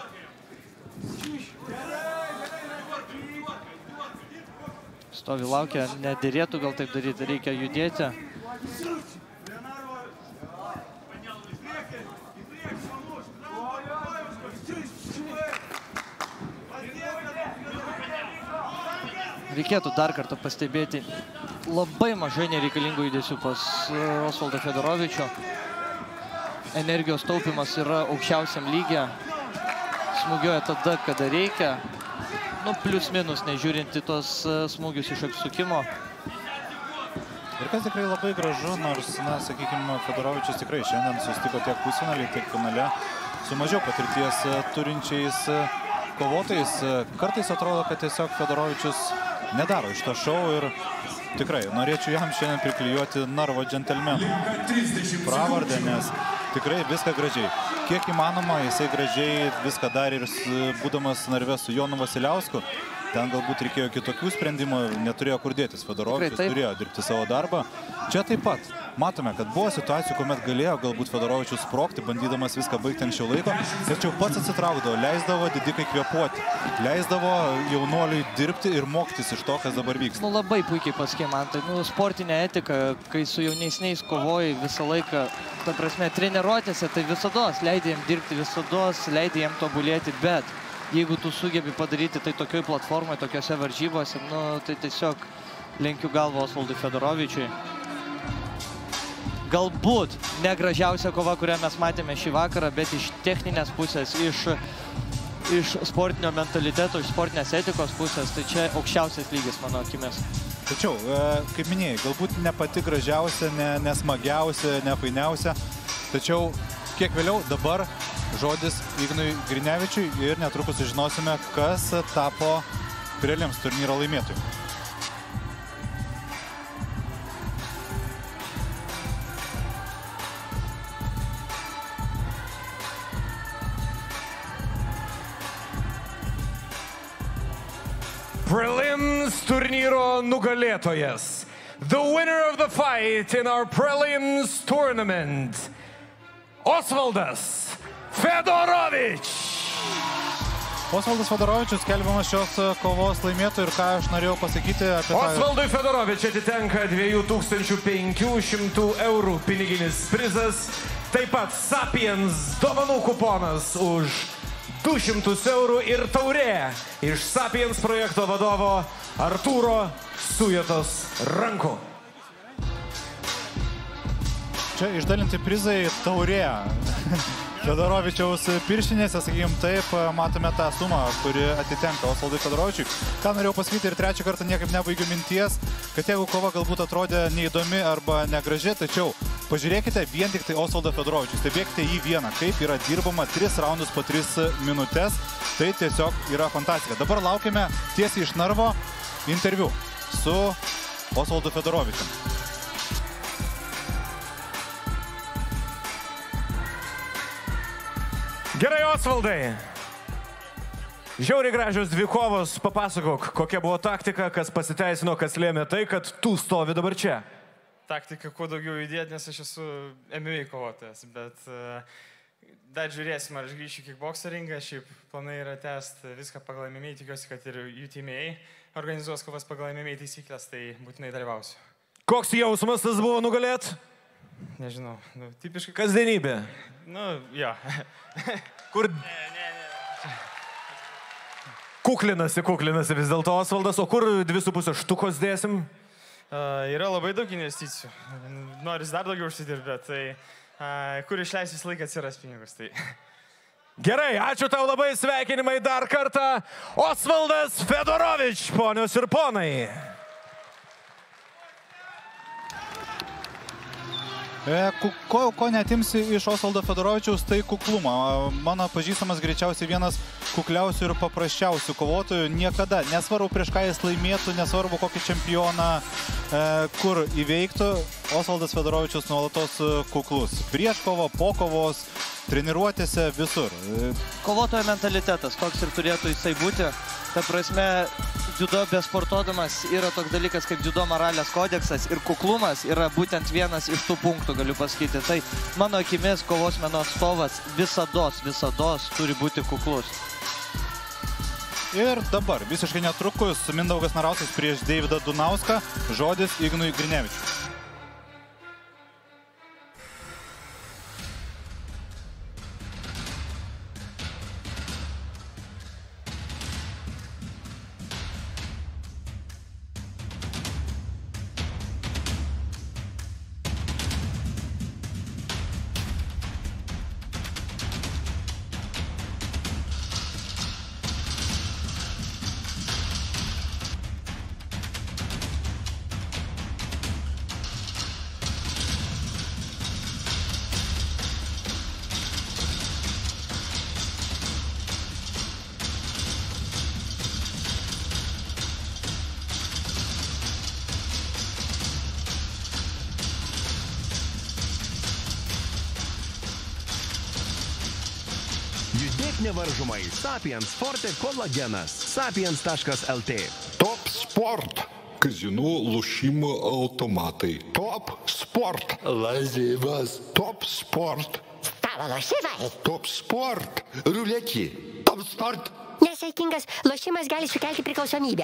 Stovi laukia, nedėrėtų gal taip daryti, reikia judėti. reikėtų dar kartą pastebėti labai mažai nereikalingų judesių pas Osvaldą Fedorovičių. Energijos taupimas yra aukščiausiam lygyje. Smūgiuoja tada, kada reikia. Nu, plius minus, nežiūrint į tos smūgius iš apsukimo. Ir kas tikrai labai gražu, nors, na, sakykime, Fedorovičius tikrai šiandien susitiko tiek pusfinalį, tiek finale su mažiau patirties turinčiais kovotojais. Kartais atrodo, kad tiesiog Fedorovičius nedaro iš to šou ir tikrai norėčiau jam šiandien priklijuoti narvo džentelmenų pravardę, nes tikrai viską gražiai. Kiek įmanoma, jisai gražiai viską darė ir būdamas Narve su Jonu Vasiliausku. Ten galbūt reikėjo kitokių sprendimų, neturėjo kur dėtis. Fedorovičius turėjo dirbti savo darbą. Čia taip pat matome, kad buvo situacijų, kuomet galėjo galbūt Fedorovičius sprogti, bandydamas viską baigti anksčiau laiko, tačiau pats atsitraukdavo, leisdavo didikai kvėpuoti, leisdavo jaunuoliui dirbti ir mokytis iš to, kas dabar vyksta. Nu, labai puikiai pasakė man, tai nu, sportinė etika, kai su jaunesniais kovoji visą laiką, ta prasme, treniruotėse, tai visados leidė jam dirbti, visados leidė jam tobulėti, bet jeigu tu sugebi padaryti tai tokioj platformai, tokiose varžybose, nu, tai tiesiog lenkiu galvą Osvaldui Fedorovičiui. Galbūt negražiausia kova, kurią mes matėme šį vakarą, bet iš techninės pusės, iš, iš sportinio mentaliteto, iš sportinės etikos pusės, tai čia aukščiausias lygis, mano akimis. Tačiau, kaip minėjai, galbūt ne pati gražiausia, ne, nesmagiausia, ne fainiausia, tačiau kiek vėliau dabar žodis Ignui Grinevičiui ir netrukus sužinosime, kas tapo prelims turnyro laimėtojų. Prelims turnyro nugalėtojas. The winner of the fight in our prelims tournament. Osvaldas Fedorovič. Osvaldas Fedorovičius skelbiamas šios kovos laimėtojų ir ką aš norėjau pasakyti apie tą... Osvaldui Fedorovič atitenka dviejų tūkstančių penkių šimtų eurų piniginis prizas, taip pat Sapiens dovanų kuponas už du šimtus eurų ir taurė iš Sapiens projekto vadovo Artūro Sujotos rankų. Čia išdalinti prizai taurė. Fedorovičiaus pirštinėse, sakykim taip, matome tą sumą, kuri atitenka Osvaldui Fedorovičiui. Ką norėjau pasakyti ir trečią kartą niekaip nebaigiu minties, kad jeigu kova galbūt atrodė neįdomi arba negraži, tačiau pažiūrėkite vien tik tai Osvaldą Fedorovičių, stebėkite jį vieną, kaip yra dirbama tris raundus po tris minutės, tai tiesiog yra fantastika. Dabar laukiame tiesiai iš Narvo interviu su Osvaldu Fedorovičiu. Gerai, Osvaldai. Žiauriai gražios dvi kovos. Papasakok, kokia buvo taktika, kas pasiteisino, kas lėmė tai, kad tu stovi dabar čia. Taktika, kuo daugiau judėti, nes aš esu M M A kovotojas, bet uh, dar žiūrėsim, ar aš grįšiu į kickboxo ringą. Šiaip planai yra tęsti viską pagal M M A, tikiuosi, kad ir U T M A organizuos kovas pagal M M A taisyklės, tai būtinai dalyvausiu. Koks jausmas tas buvo nugalėt? Nežinau, nu, tipiškai... Kasdienybė. Nu, jo. Kur... Ne, ne, ne. Kuklinasi, kuklinasi vis dėlto Osvaldas, o kur dvi su pusė štukos dėsim? Uh, yra labai daug investicijų. Noris dar daugiau užsidirbti, bet tai uh, kur išleis visą laiką atsiras pinigus. Tai... Gerai, ačiū tau labai, sveikinimai dar kartą. Osvaldas Fedorovič, ponios ir ponai. Ko, ko netimsi iš Osvaldo Fedorovičiaus, tai kuklumą. Mano pažįstamas greičiausiai vienas kukliausių ir paprasčiausių kovotojų. Niekada, nesvarbu prieš ką jis laimėtų, nesvarbu kokį čempioną e, kur įveiktų, Osvaldas Fedorovičius nuolatos kuklus. Prieš kovą, po kovos, treniruotėse, visur. Kovotojo mentalitetas, toks ir turėtų jisai būti. Ta prasme, dziudo besportuodamas yra toks dalykas kaip dziudo moralės kodeksas ir kuklumas yra būtent vienas iš tų punktų, galiu pasakyti. Tai mano akimis kovos meno atstovas visados, visados turi būti kuklus. Ir dabar, visiškai netrukus, Mindaugas Narauskas prieš Deividą Dunauską, žodis Ignui Grinevičiui. Žaidėk nevaržomai. Sapiens Forte kolagenas. sapiens taškas el tė. Top Sport. Kazino lošimo automatai. Top Sport. Lažybas. Top Sport. Stalo lošimai. Top Sport. Ruletį. Top Sport. Nesaikingas lošimas gali sukelti priklausomybę.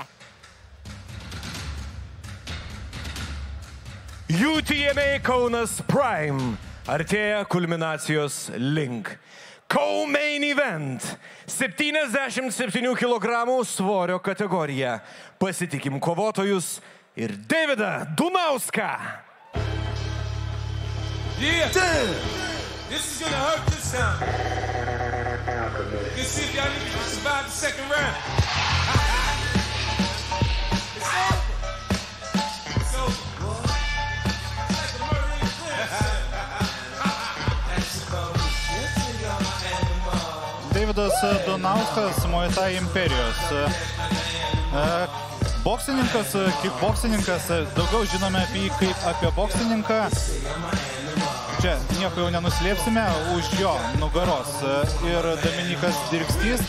U T M A Kaunas Prime artėja kulminacijos link. Co-main event. septyniasdešimt septynių kilogramų svorio kategorija. Pasitikim kovotojus ir Davidą Dunauską. Yeah. Damn. This is gonna hurt this time. Let's see if y'all need to survive the second round. It's over. It's over. Davidas Dunauskas, Muay Thai imperijos. Boksininkas, kickboksininkas, daugiau žinome apie jį kaip apie boksininką. Čia nieko jau nenuslėpsime, už jo nugaros ir Dominikas Dirkstys.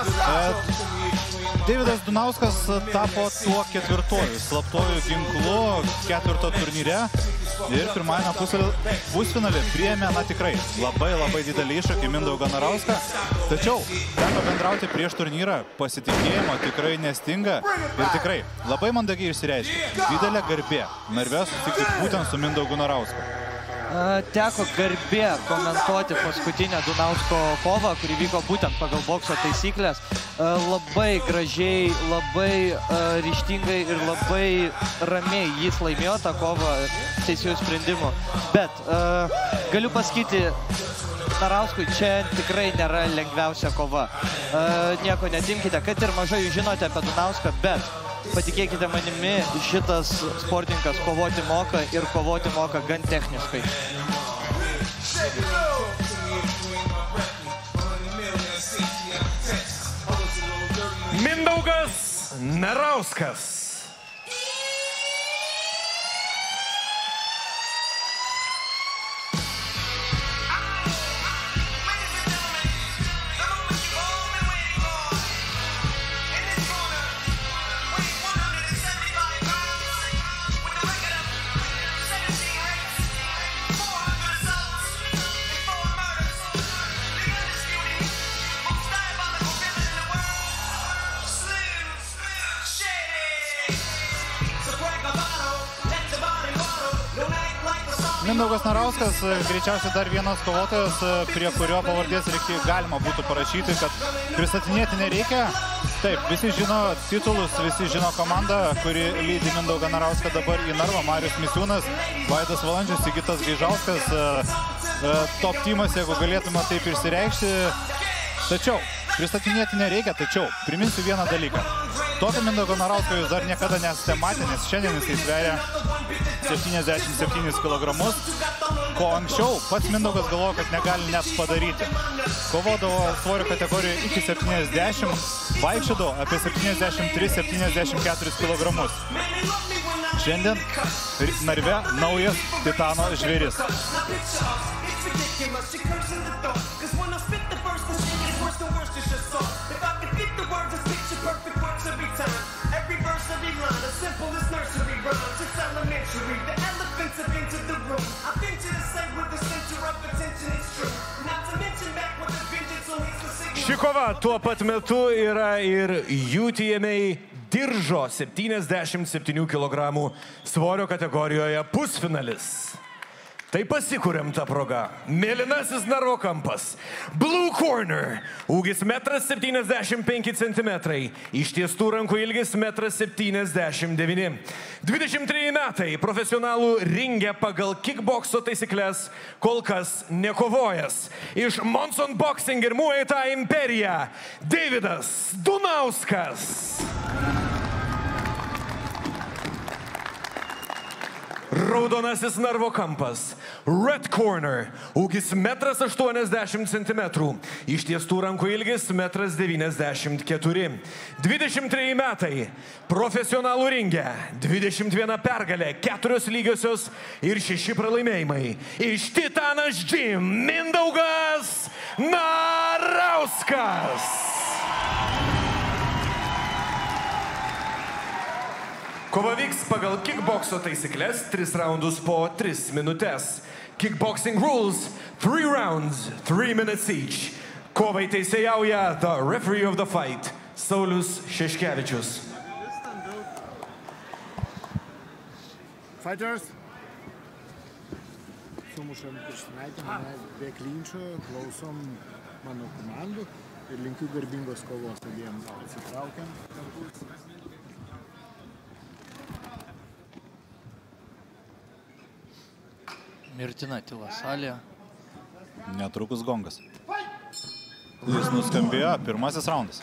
Davidas Dunauskas tapo tuo ketvirtuoju slaptuoju ginklu ketvirto turnyre ir pirmajame pusfinalį priėmė, na tikrai, labai labai didelį iššūkį Mindaugą Narauską. Tačiau teko bendrauti prieš turnyrą, pasitikėjimo tikrai nestinga ir tikrai labai mandagiai išsireiškė. Didelė garbė narve susitikti būtent su Mindaugu Narausku. Teko garbė komentuoti paskutinę Dunausko kovą, kuri vyko būtent pagal bokso taisyklės. Labai gražiai, labai ryžtingai ir labai ramiai jis laimėjo tą kovą teisėjų sprendimu. Bet galiu pasakyti, Narauskui čia tikrai nėra lengviausia kova. Nieko netimkite, kad ir mažai jūs žinote apie Dunauską, bet patikėkite manimi, šitas sportininkas kovoti moka ir kovoti moka gan techniškai. Mindaugas Narauskas. Mindaugas Narauskas, greičiausiai dar vienas kovotojas, prie kurio pavardės reikia, galima būtų parašyti, kad pristatinėti nereikia. Taip, visi žino titulus, visi žino komandą, kuri lydi Mindaugą Narauską dabar į narvą. Marius Misiūnas, Vaidas Valandžius, Sigitas Gaižauskas, top teamas, jeigu galėtume taip išsireikšti. Tačiau, pristatinėti nereikia, tačiau priminsiu vieną dalyką. Tokio Mindaugo Narausko jūs dar niekada nesate matę, nes šiandien jis sveria septyniasdešimt septynis kilogramus, ko anksčiau pats Mindaugas galvojo, kad negali net padaryti. Kovodavo svorio kategorijoje iki septyniasdešimt, vaikščiodavo apie septyniasdešimt tris septyniasdešimt keturis kilogramus. Šiandien narve naujas titano žvėris. Ši kova tuo pat metu yra ir U T M A diržo septyniasdešimt septynių kilogramų svorio kategorijoje pusfinalis. Tai pasikūrėm tą progą. Mėlynasis narvo kampas. Blue corner. Ūgis metras septyniasdešimt penki centimetrai. Ištiestų rankų ilgis metras septyniasdešimt devyni. dvidešimt treji metai. Profesionalų ringe pagal kickbokso taisyklės kol kas nekovojęs. Iš Monson Boxing ir Muay Thai imperija. Davidas Dunauskas. Raudonasis narvo kampas. Red corner. Ūgis metras aštuoniasdešimt centimetrų. Ištiestų rankų ilgis metras devyniasdešimt keturi. dvidešimt treji metai. Profesionalų ringe. dvidešimt viena pergalė, keturios lygiosios ir šeši pralaimėjimai. Iš Titanas Gym Mindaugas Narauskas. Kova vyks pagal kickbokso taisyklės, tris raundus po tris minutės. Kickboxing rules, three rounds, three minutes each. Kovai teisėjauja the referee of the fight, Saulius Šeškevičius. Fighters. Sumušam pirštinaitę mane be klinčio, klausom mano komandų ir linkiu garbingos kovos abiem. Atsitraukiam. Mirtina tyla salėje. Netrukus gongas. Jis nuskambėjo, pirmasis raundas.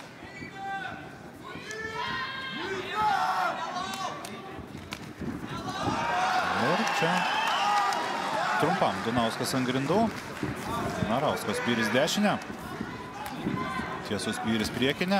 Ir čia trumpam Dunauskas ant grindų. Narauskas spyris dešinę. Tiesus spyris priekinę.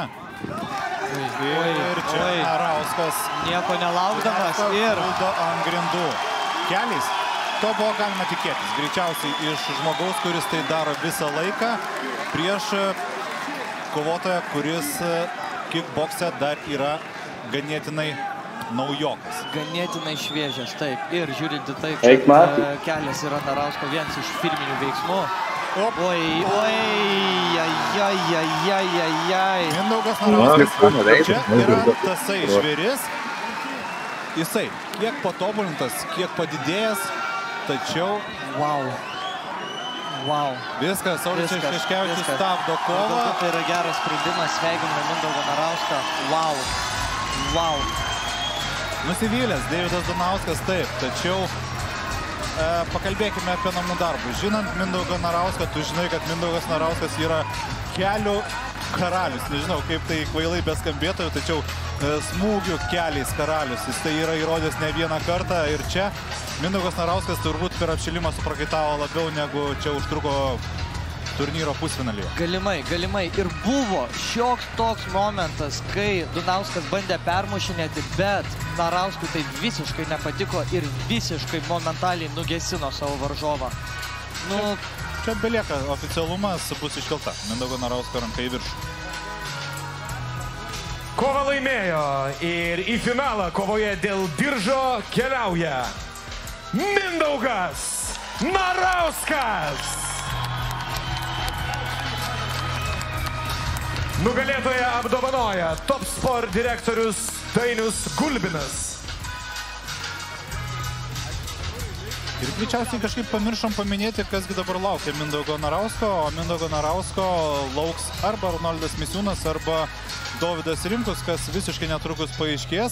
Ir čia Narauskas nieko nelaukdamas ir ant grindų. Keliais. To buvo galima tikėtis. Greičiausiai iš žmogaus, kuris tai daro visą laiką prieš kovotoją, kuris kickbokse dar yra ganėtinai naujokas. Ganėtinai šviežias, taip. Ir žiūrinti taip, kad kelias yra Narausko vienas iš firminių veiksmų. Oi, oi, ai, ai, ai, ai, ai, ai. Mindaugas Narauskas. Čia yra tasai žvėris. Jisai kiek patobulintas, kiek padidėjęs, tačiau... Wow. Wow. Viskas, Saulius Šeškevičius stabdo kovą. Tai yra geras sprendimas, sveikiname Mindaugą Narauską. Wow. Wow. Nusivylęs Deividas Dunauskas, taip, tačiau e, pakalbėkime apie namų darbus. Žinant Mindaugą Narauską, tu žinai, kad Mindaugas Narauskas yra kelių karalius. Nežinau, kaip tai kvailai beskambėtojų, tačiau e, smūgių keliais karalius. Jis tai yra įrodęs ne vieną kartą ir čia Mindaugas Narauskas turbūt per apšilimą suprakaitavo labiau negu čia užtruko turnyro pusfinalyje. Galimai, galimai. Ir buvo šioks toks momentas, kai Dunauskas bandė permušinėti, bet Narauskui tai visiškai nepatiko ir visiškai momentaliai nugesino savo varžovą. Nu, čia belieka oficialumas, bus iškelta. Mindaugo Narausko ranka į viršų. Kova laimėjo ir į finalą kovoje dėl diržo keliauja Mindaugas Narauskas. Nugalėtoją apdovanoja Top Sport direktorius Dainius Gulbinas. Ir greičiausiai kažkaip pamiršom paminėti, kasgi dabar laukia Mindaugo Narausko, o Mindaugo Narausko lauks arba Arnoldas Misiūnas, arba Dovydas Rimkus, kas visiškai netrukus paaiškės.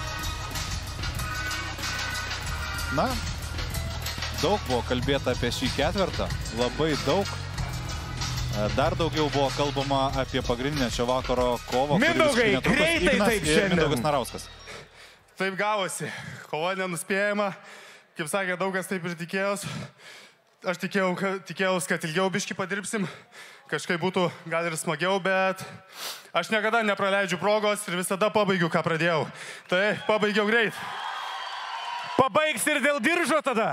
Na, daug buvo kalbėta apie šį ketvertą, labai daug. Dar daugiau buvo kalbama apie pagrindinę šio vakaro kovą. Mindaugai, greitai taip šiandien. Mindaugas Narauskas. Taip gavosi. Kova nenuspėjama. Kaip sakė, daugas taip ir tikėjos. Aš tikėjau, tikėjaus, kad ilgiau biškį padirbsim. Kažkaip būtų gal ir smagiau, bet aš niekada nepraleidžiu progos ir visada pabaigiu, ką pradėjau. Tai pabaigiau greit. Pabaigs ir dėl diržo tada?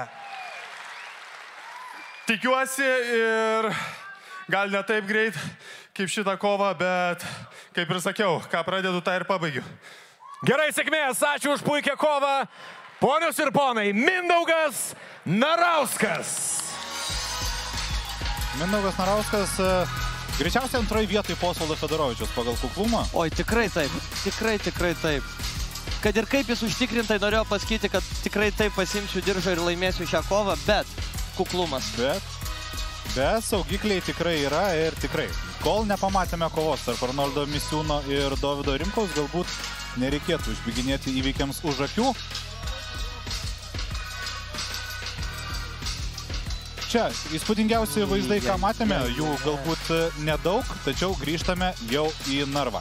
Tikiuosi ir gal ne taip greit kaip šitą kovą, bet kaip ir sakiau, ką pradedu, tą ir pabaigiu. Gerai, sėkmės, ačiū už puikią kovą. Ponios ir ponai, Mindaugas Narauskas. Mindaugas Narauskas greičiausiai antroji vietoj po Osvaldo Fedorovičiaus pagal kuklumą. Oi, tikrai taip, tikrai, tikrai taip. Kad ir kaip jis užtikrintai norėjo pasakyti, kad tikrai taip pasimsiu diržą ir laimėsiu šią kovą, bet kuklumas. Bet, bet saugikliai tikrai yra ir tikrai. Kol nepamatėme kovos tarp Arnoldo Misiūno ir Dovydo Rimkaus, galbūt nereikėtų išbėginėti įvykiams už akių. Čia įspūdingiausi vaizdai, ką matėme, jų galbūt nedaug, tačiau grįžtame jau į narvą.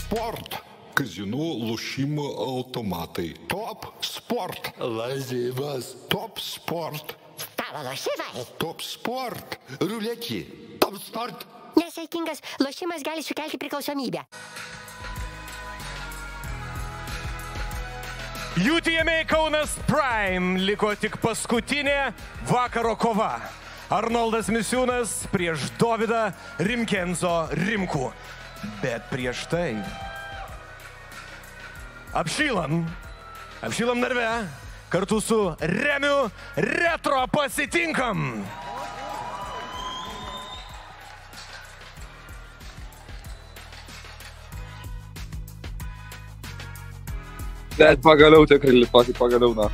sport. Kazino lošimo automatai. Top sport. Lažybas. Top sport. Stalo lošimai. Top sport. Ruletį. Top sport. Nesaikingas lošimas gali sukelti priklausomybę. U T M A Kaunas Prime liko tik paskutinė vakaro kova. Arnoldas Misiūnas prieš Dovydą Rimkenzo Rimkų. Bet prieš tai apšylam, apšylam narve, kartu su Remiu Retro pasitinkam. Bet pagaliau tikrai litokį pagaliau, na.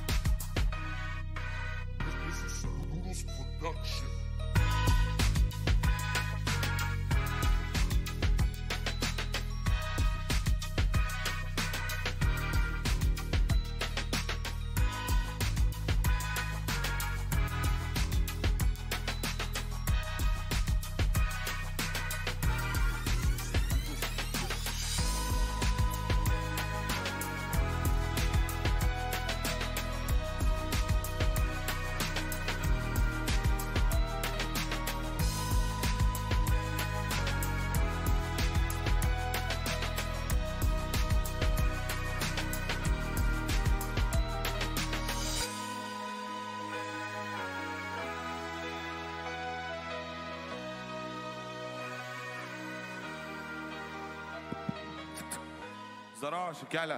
Здорово, Шикеля.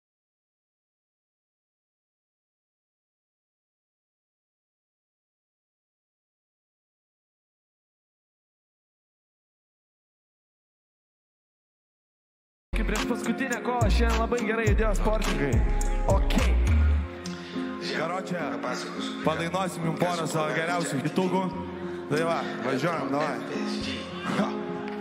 Prieš paskutinę kovą šiandien labai gerai judėjo sportininkai. Ok. Karočią, padainuosim jums porą savo geriausių hitugų. Tai va, važiuojam, davai.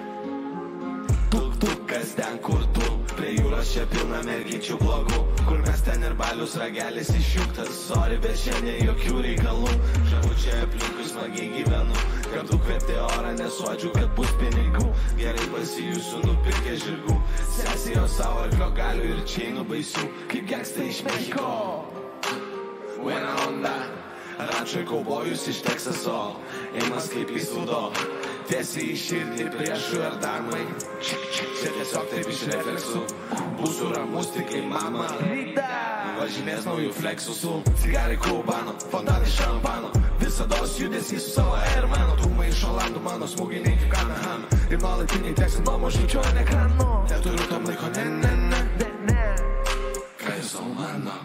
Kas ten kur tu, prie jūros čia pilna mergyčių blogų, kur mes ten ir balius ragelis išjungtas, sorry, bet šiandien jokių reikalų, žavu čia aplinkui smagiai gyvenu, kartu kvėpti orą nesuodžiu, kad bus pinigų, gerai pasijusiu nupirkę žirgų, sesijo savo arklio galių ir čeinų baisių, kaip gangsta iš Mexiko. Buena onda, rančoj kaubojus iš Teksaso, eimas kaip į sudo. Tiesiai į širdį priešų ir damai. Čia tiesiog taip iš refleksų. Būsiu ramus tik kaip mama. Važinės naujų fleksų su cigarai kubano, fontanai šampano. Visados judesys su savo airmanu. Dūmai iš Olandų mano smūginiai kaip Kanahama. Ir nuolatiniai tekstai nuo mažyčio ant ekrano. Neturiu tam laiko, ne, ne, ne, ne. Ką jūs savo mano?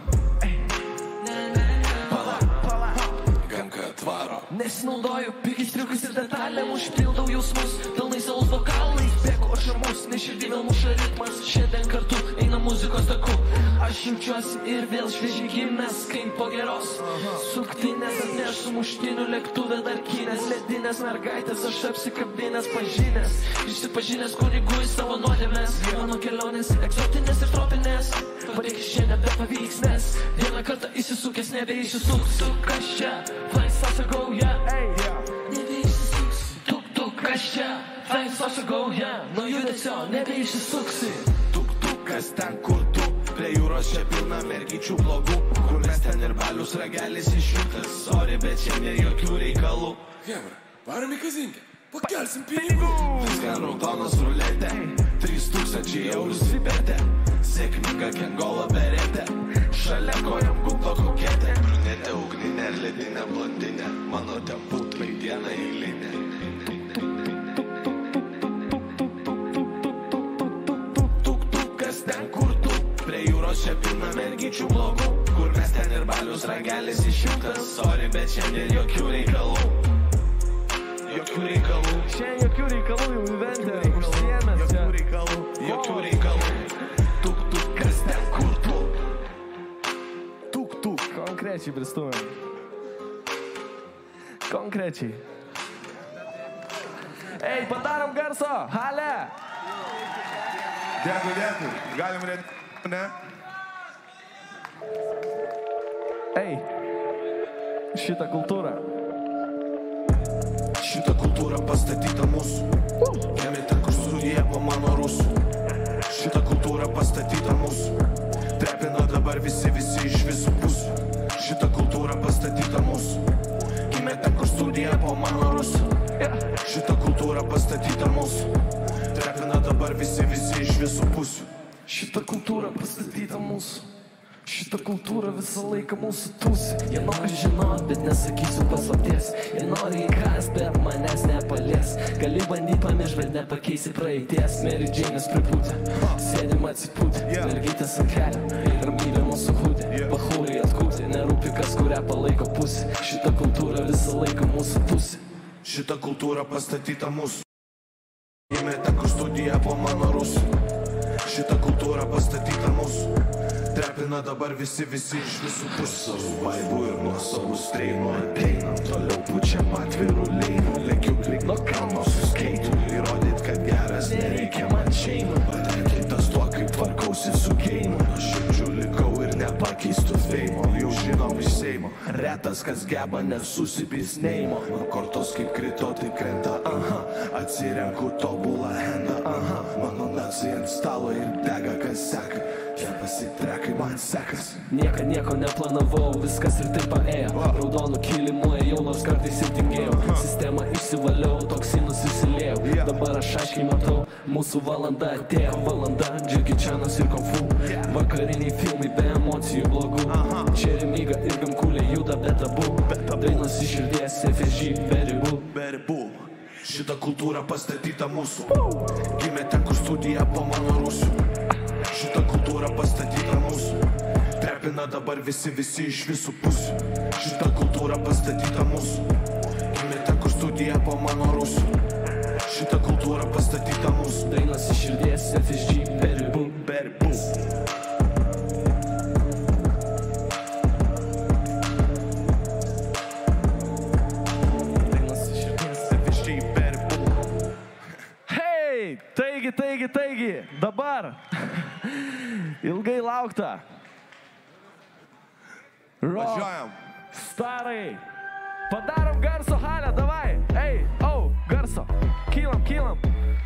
Nesinaudoju pigiais triukais ir detalėm, užpildau jausmus, pilnai savus vokalais, bėgu aš ramus, nes širdį vėl muša ritmas, šiandien kartu eina muzikos taku, aš jaučiuosi ir vėl šviežiai gimęs, kaip po geros suktinės, atneš su muštiniu lėktuvė dar kinės, ledinės mergaitės, aš apsikabinęs pažinęs, išsipažinęs kunigui savo nuodėmės, mano kelionės egzotinės ir tropinės, padėk šiandien be pavyks, nes vieną kartą įsisukęs nebeišsisuksiu, kas čia, flying saucer go, yeah, ey, nebeišsisuksi, tuk tuk, kas čia, flying saucer go, yeah, nuo judesio nebeišsisuksi, tuk tuk, kas ten kur tu, prie jūros čia pilna mergyčių blogų, kur mes ten ir balius ragelis išjungtas, sorry, bet šiandien jokių reikalų. Hebra, varom į kazinkę, pakelsim pinigų, viską raudonas ruletė, trys tūkstančiai eurų sibetė, sėkminga kengola beretė, šalia kojam gulto koketė, brunetė, ugninė ir ledinė blondinė, mano temputlai diena eilinė. Tuk tuk, kas ten kur tu, prie jūros čia pilna mergyčių blogų, kur mes ten ir balius ragelis išjungtas, sorry, bet šiandien jokių reikalų. Jokių reikalų. Šiandien jokių reikalų jau įventė, užsiėmęs čia. Jokių reikalų. Jokių reikalų. Tuk tuk, kas ten kur tu. Tuk tuk, konkrečiai pristumėm. Konkrečiai. Ei, padarom garso, hale. Dėkui, dėkui. Galim rėti, ne? Ei, šitą kultūrą. Šitą kultūrą pastatyta mūsų. Jame ten kur suryja po mano rusų. visi, visi iš visų pusių. Šitą kultūrą pastatyta mūsų. Šitą kultūrą visą laiką mūsų tūsi. Jie nori žinot, bet nesakysiu paslapties. Jie nori įkas, bet manęs nepalies. Gali bandyt pamiršt, bet nepakeisi praeities. Mary Jane'as pripūtė, sėdim atsipūtė. Mergytės ant kelio, ramybė mūsų hūdė. Bachūrai atkūtė, nerūpi kas kurią palaiko pusė. Šitą kultūrą visą laiką mūsų tūsi. Šitą kultūrą pastatyta mūsų. Gimė ten, kur studija po mano rusų. Šitą kultūrą pastatyta mūsų. Trepina dabar visi, visi iš visų pusių. Savų vaibų ir nuo savų streinų ateinam. Toliau pučiam atvirų leinų. Lekiu klik nuo kalno su skeitu. Įrodyt, kad geras nereikia man šeimų. Patenkintas tuo, kaip tvarkausi su keimu. Nuoširdžiu likau ir nepakeistų feimo. Jau žinom iš Seimo. Retas, kas geba nesusipysneimo. Nuo kortos kaip krito, tai krenta. Aha, atsirenku tobulą hendą. Aha, mano nacijai ant stalo ir dega, kas seka. Jie pasitrekai man sekas. Nieka nieko neplanavau, viskas ir taip paėjo. Raudonų kilimų ėjau, nors kartais ir tingėjau. Sistemą išsivaliau, toksinus įsilėjau. Dabar aš aiškiai matau, mūsų valanda atėjo. Valanda, Jackie Chanas ir Kung Fu. Vakariniai filmai be emocijų blogų. Čia Remiga ir Gamkulė juda be tabų. Dainos iš širdies, F S G, be ribų. Be ribų. Šitą kultūrą pastatyta mūsų. Gimė ten, kur studija po mano rusių. Šitą kultūrą pastatyta mūsų. Trepina dabar visi, visi iš visų pusių. Šitą kultūrą pastatyta mūsų. Gimė ten, kur studija po mano rusių. Šitą kultūrą pastatyta mūsų. Dainos iš širdies, F S G, be ribų. Be ribų. Taigi, taigi, taigi, dabar ilgai laukta. Važiuojam. Starai. Padarom garso halę, davai. Ei, au, garso. Kylam, kylam.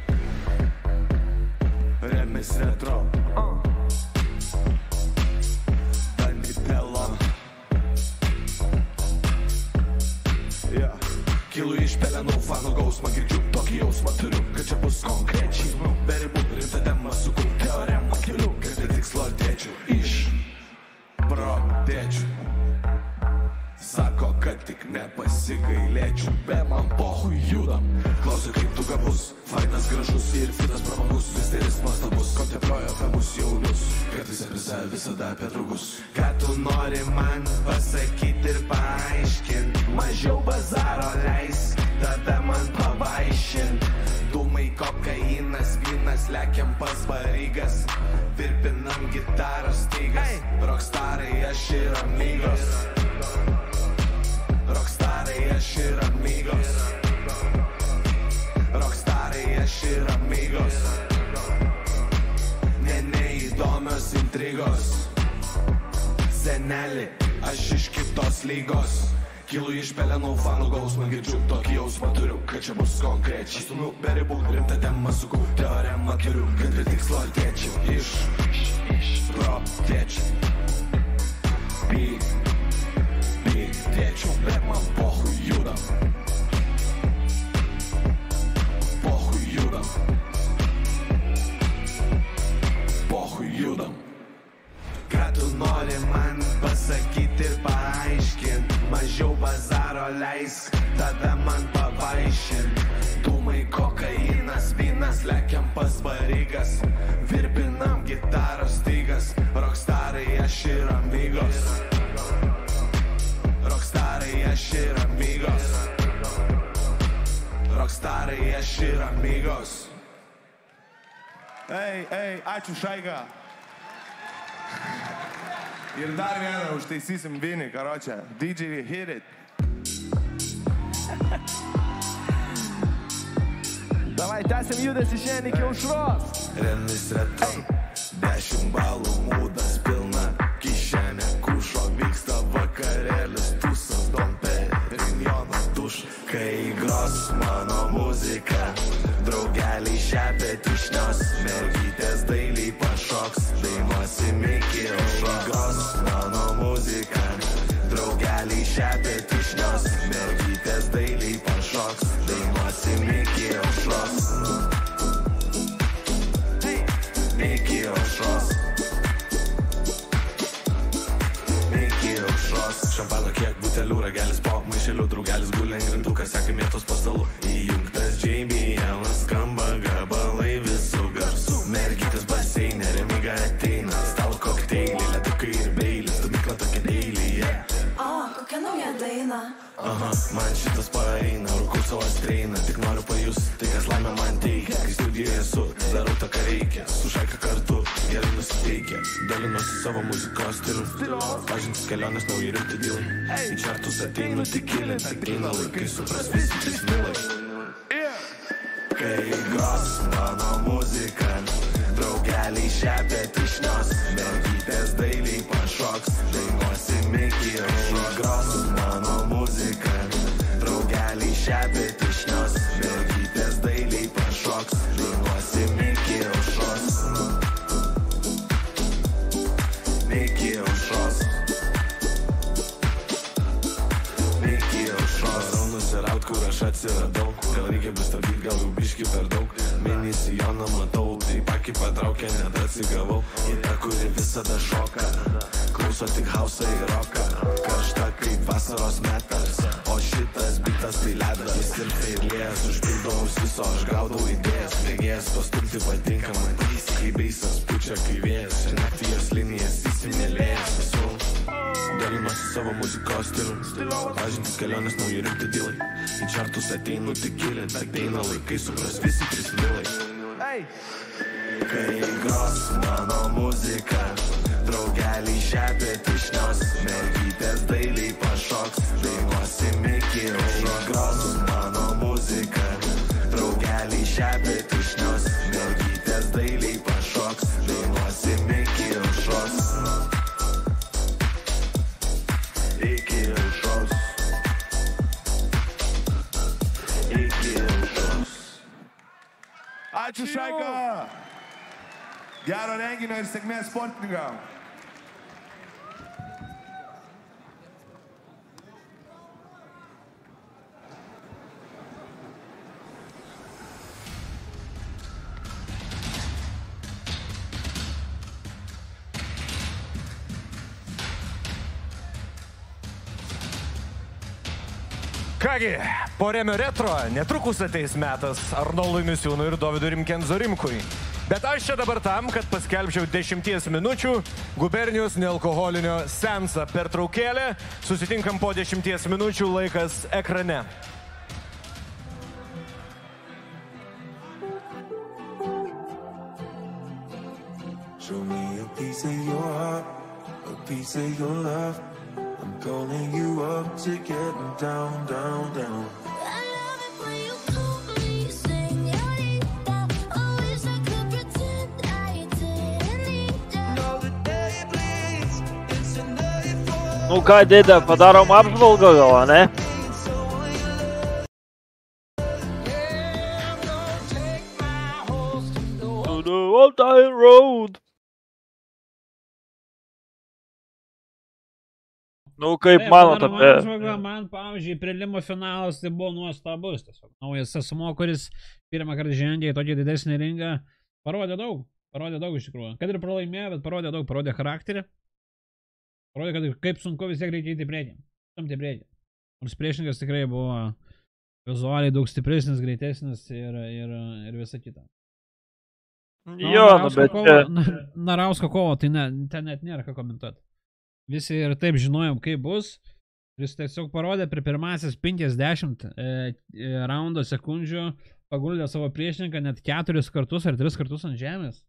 Remis retro. Uh. Danitelo. Yeah. Kilu iš pelenų fanų gausmą, girdžiu tokį jausmą turiu, kad čia bus konkrečiai. Be ribų rimta tema suku, teoremą keliu, kad tai tikslo artėčiau iš protėčių. Sako, kad tik nepasigailėčiau, be man pohui judam. Klausiu, kaip tu gabus, fainas gražus ir fitas prabangus, misteris nuostabus, kontempliuoju apie mus jaunus, kartais apie save, visada apie draugus. Ką tu nori man pasakyti ir paaiškint, mažiau bazaro leisk, tada man pavaišint. Dūmai, kokainas, vynas, lekiam pas barygas, virpinam gitaros stygas, rockstarai aš ir amigos. Rockstarai aš ir amigos. Rockstarai aš ir amigos. Ne, neįdomios intrigos. Seneli, aš iš kitos lygos. Kilu iš pelenų fanų gausmą, girdžiu tokį jausmą turiu, kad čia bus konkrečiai. Stumiu be ribų, rimtą temą suku, teoremą turiu, kad ir tikslo artėčiau. Iš, iš, protėčiau. Pi, pi, tėčiau, bet man pohui judam. Pohui judam. Pohui judam. Ką tu nori man pasakyti ir paaiškint, mažiau bazaro leisk, tada man pavaišint. Dūmai, kokainas, vynas, lekiam pas barygas, virpinam gitaros stygas, rockstarai aš ir amigos. Rockstarai aš ir amigos. Rockstarai aš ir amigos. Ei, ei, ačiū Šaiga. Ir dar vieną užtaisysim Vinį, karočią. D J hit it. Davai, tęsim judesį šiandien iki aušros. Remis retro, dešimt balų mūdas pilna, kišenė kušo, vyksta vakarėlis, tūsas, domperinijono duš. Kai gros mano muzika, draugeliai šepė tišnios, mergytės dailiai pašoks, dainuosim iki aušros. Mano muzika, draugeliai šepė tišnios, mergytės dailiai pašoks, dainuosim iki aušros. iki aušros. Iki aušros. Šampano kiek butelių, ragelis po maišelių, draugelis gulė ant grindų, kas seka mėtos po stalu. Įjungtas Jamie Allen, skamba gabalai visų garsų. Mergytės baseinė, remiga ateina, stalo kokteiliai, ledukai ir beilis, tu mikla tokia deilyje. O, kokia nauja daina. Aha, man šitas paeina, rūkau savo streiną, tik noriu pajus, tai kas laimė man teikia. Kai studijoje esu, darau tą, ką reikia, su šaika kartu, gerai nusiteikia. Dalinuosi savo muzikos stiliu, pažintis kelionės nauji rimti dilai. Į čartus ateinu tik kilint, ateina laikai, supras visi trys milai. Kai gros mano muzika, draugeliai šepė tišnios, mergytės dailiai pašoks, dainuosim iki aušros. Gros mano muzika, draugeliai šepė tišnios, mergytės dailiai pašoks, dainuosim iki aušros. Iki aušros. Iki aušros. Rau nusiraut, kur aš atsiradau, gal reikia pristabdyt, gal jau biški per daug. Mini sijoną matau, tai pakį patraukė, net atsigavau. Į tą, kuri visada šoka, klauso tik hausą ir roką. Karšta kaip vasaros metas, o šitas bitas tai ledas. Jis ir tai lėjas, užpildau viso, aš gaudau idėjas. Mėgėjas pastumti patinka, matys, kai beisas pučia, kai vėjas. Ir naktį jos linijas įsimėlėjęs visų. Dalinuosi savo muzikos stiliu, pažintis kelionės nauji rimti dilai. Į čartus ateinu tik kilint, ateina laikai, supras visi trys milai. Kai gros mano muzika, draugeliai šepė tišnios, mergytės dailiai pašoks, dainuosim iki aušros. Gros mano muzika, draugeliai šepė tišnios, mergytės dailiai pašoks, dainuosim iki aušros. Iki aušros. Iki aušros. Ačiū Šaika. Gero renginio ir sėkmės sportininkam. Kągi, po Remio retro netrukus ateis metas Arnoldui Misiūnui ir Dovydui Rimkenzo Rimkui. Bet aš čia dabar tam, kad paskelbčiau dešimties minučių gubernijos nealkoholinio seansą pertraukėlę. Susitinkam po dešimties minučių, laikas ekrane. Show me a piece of your heart, a piece of your love. I'm calling you up to get down, down, down. Nu ką, dėdė, padarom apžvalgą gal, ne? To the old iron road. Nu, kaip manot apie... Man, pavyzdžiui, prelimo finalas tai buvo nuostabus. Tiesiog naujas asmuo, kuris pirmą kartą žengė į tokį didesnį ringą, parodė daug. Parodė daug iš tikrųjų. Kad ir pralaimėjo, bet parodė daug, parodė charakterį. Parodė, kad kaip sunku vis tiek reikia įti priekį. Stumti priekį. Nors priešininkas tikrai buvo vizualiai daug stipresnis, greitesnis ir, ir, ir visa kita. Jo, nu bet... Narausko kovo, tai ne, ten net nėra ką komentuoti. Visi ir taip žinojom, kaip bus. Jis tiesiog parodė per pirmasis penkiasdešimt e, e, raundo sekundžių, paguldė savo priešininką net keturis kartus ar tris kartus ant žemės.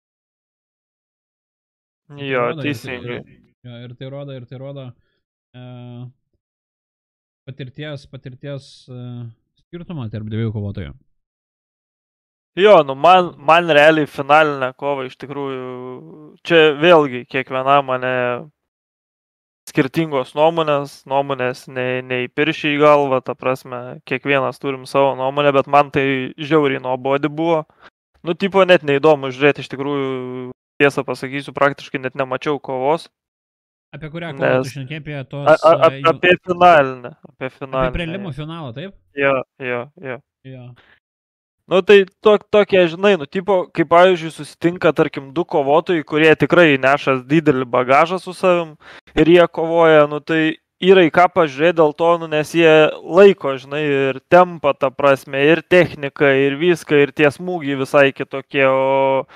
Jo, teisingai. Jo, ir tai rodo, ir tai rodo e, patirties, patirties e, skirtumą tarp dviejų kovotojų. Jo, nu man, man realiai finalinė kova iš tikrųjų, čia vėlgi kiekviena mane skirtingos nuomonės, nuomonės nei, nei piršį į galvą, ta prasme, kiekvienas turim savo nuomonę, bet man tai žiauriai nuobodi buvo. Nu, tipo, net neįdomu žiūrėti, iš tikrųjų, tiesą pasakysiu, praktiškai net nemačiau kovos. Apie kurią kovą tu šnekėjai, apie tos... A, a, a, apie finalinę, apie finalinę. Apie prelimo finalą, taip? Jo, jo, jo. Jo. Nu tai tok, tokie, žinai, nu tipo, kaip pavyzdžiui, susitinka, tarkim, du kovotojai, kurie tikrai nešas didelį bagažą su savim ir jie kovoja, nu tai yra į ką pažiūrėti dėl to, nu, nes jie laiko, žinai, ir tempą, ta prasme, ir techniką, ir viską, ir tie smūgiai visai kitokie, o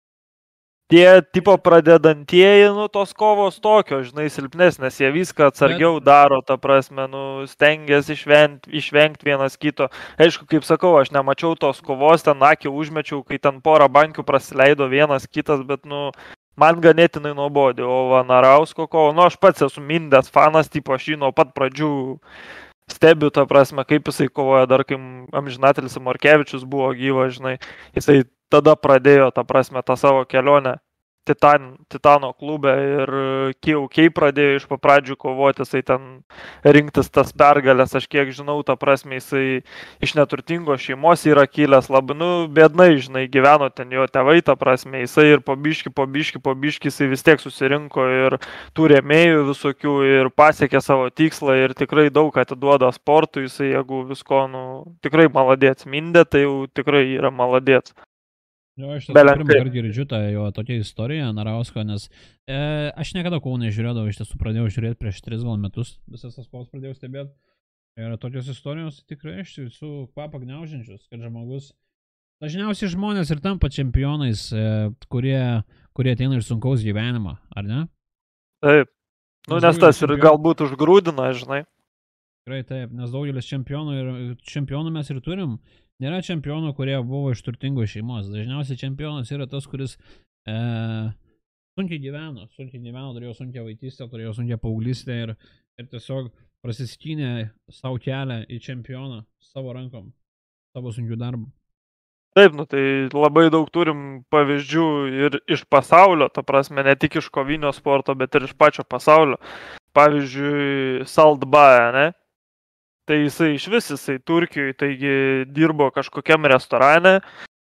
tie, tipo, pradedantieji, nu, tos kovos tokio, žinai, silpnesnės, jie viską atsargiau Bet... daro, ta prasme, nu, stengiasi išvengti, išvengti vienas kito. Aišku, kaip sakau, aš nemačiau tos kovos, ten akį užmečiau, kai ten porą bankių prasileido vienas kitas, bet, nu, man ganėtinai nuobodė, o va, Narausko kovo, nu, aš pats esu mindęs fanas, tipo, aš jį nuo pat pradžių stebiu, ta prasme, kaip jisai kovoja, dar kai amžinatelis Morkevičius buvo gyvas, žinai, jisai tada pradėjo, ta prasme, tą savo kelionę Titan, Titano klube ir K O K pradėjo iš papradžių kovoti, jisai ten rinktis tas pergalės, aš kiek žinau, ta prasme, jisai iš neturtingos šeimos yra kilęs, labai, nu, bėdnai, žinai, gyveno ten jo tėvai, ta prasme, jisai ir po biški, po biški, po biški, jisai vis tiek susirinko ir tų rėmėjų visokių ir pasiekė savo tikslą ir tikrai daug atiduoda sportui, jisai, jeigu visko, nu, tikrai maladėts mindė, tai jau tikrai yra maladėts. Jo, aš tą pirmą kartą girdžiu tą jo tokią istoriją Narausko, nes e, aš niekada kovų nežiūrėdavau, iš tiesų pradėjau žiūrėti prieš tris gal metus, visas tas kovas pradėjau stebėti. Ir tokios istorijos tikrai iš tiesų kvapą gniaužiančius, kad žmogus, dažniausiai žmonės ir tampa čempionais, e, kurie, kurie ateina iš sunkaus gyvenimo, ar ne? Taip, nu nes, nes tas ir čempion... galbūt užgrūdina, žinai. Tikrai taip, nes daugelis čempionų, ir, čempionų mes ir turim. Nėra čempionų, kurie buvo iš turtingos šeimos. Dažniausiai čempionas yra tas, kuris e, sunkiai gyveno. Sunkiai gyveno, turėjo sunkią vaikystę, turėjo sunkią paauglystę ir, ir tiesiog prasiskynė savo kelią į čempioną savo rankom, savo sunkių darbų. Taip, nu tai labai daug turim pavyzdžių ir iš pasaulio, ta prasme, ne tik iš kovinio sporto, bet ir iš pačio pasaulio. Pavyzdžiui, Saldbae, ne? Tai jisai iš vis, jisai Turkijoje, taigi dirbo kažkokiam restorane,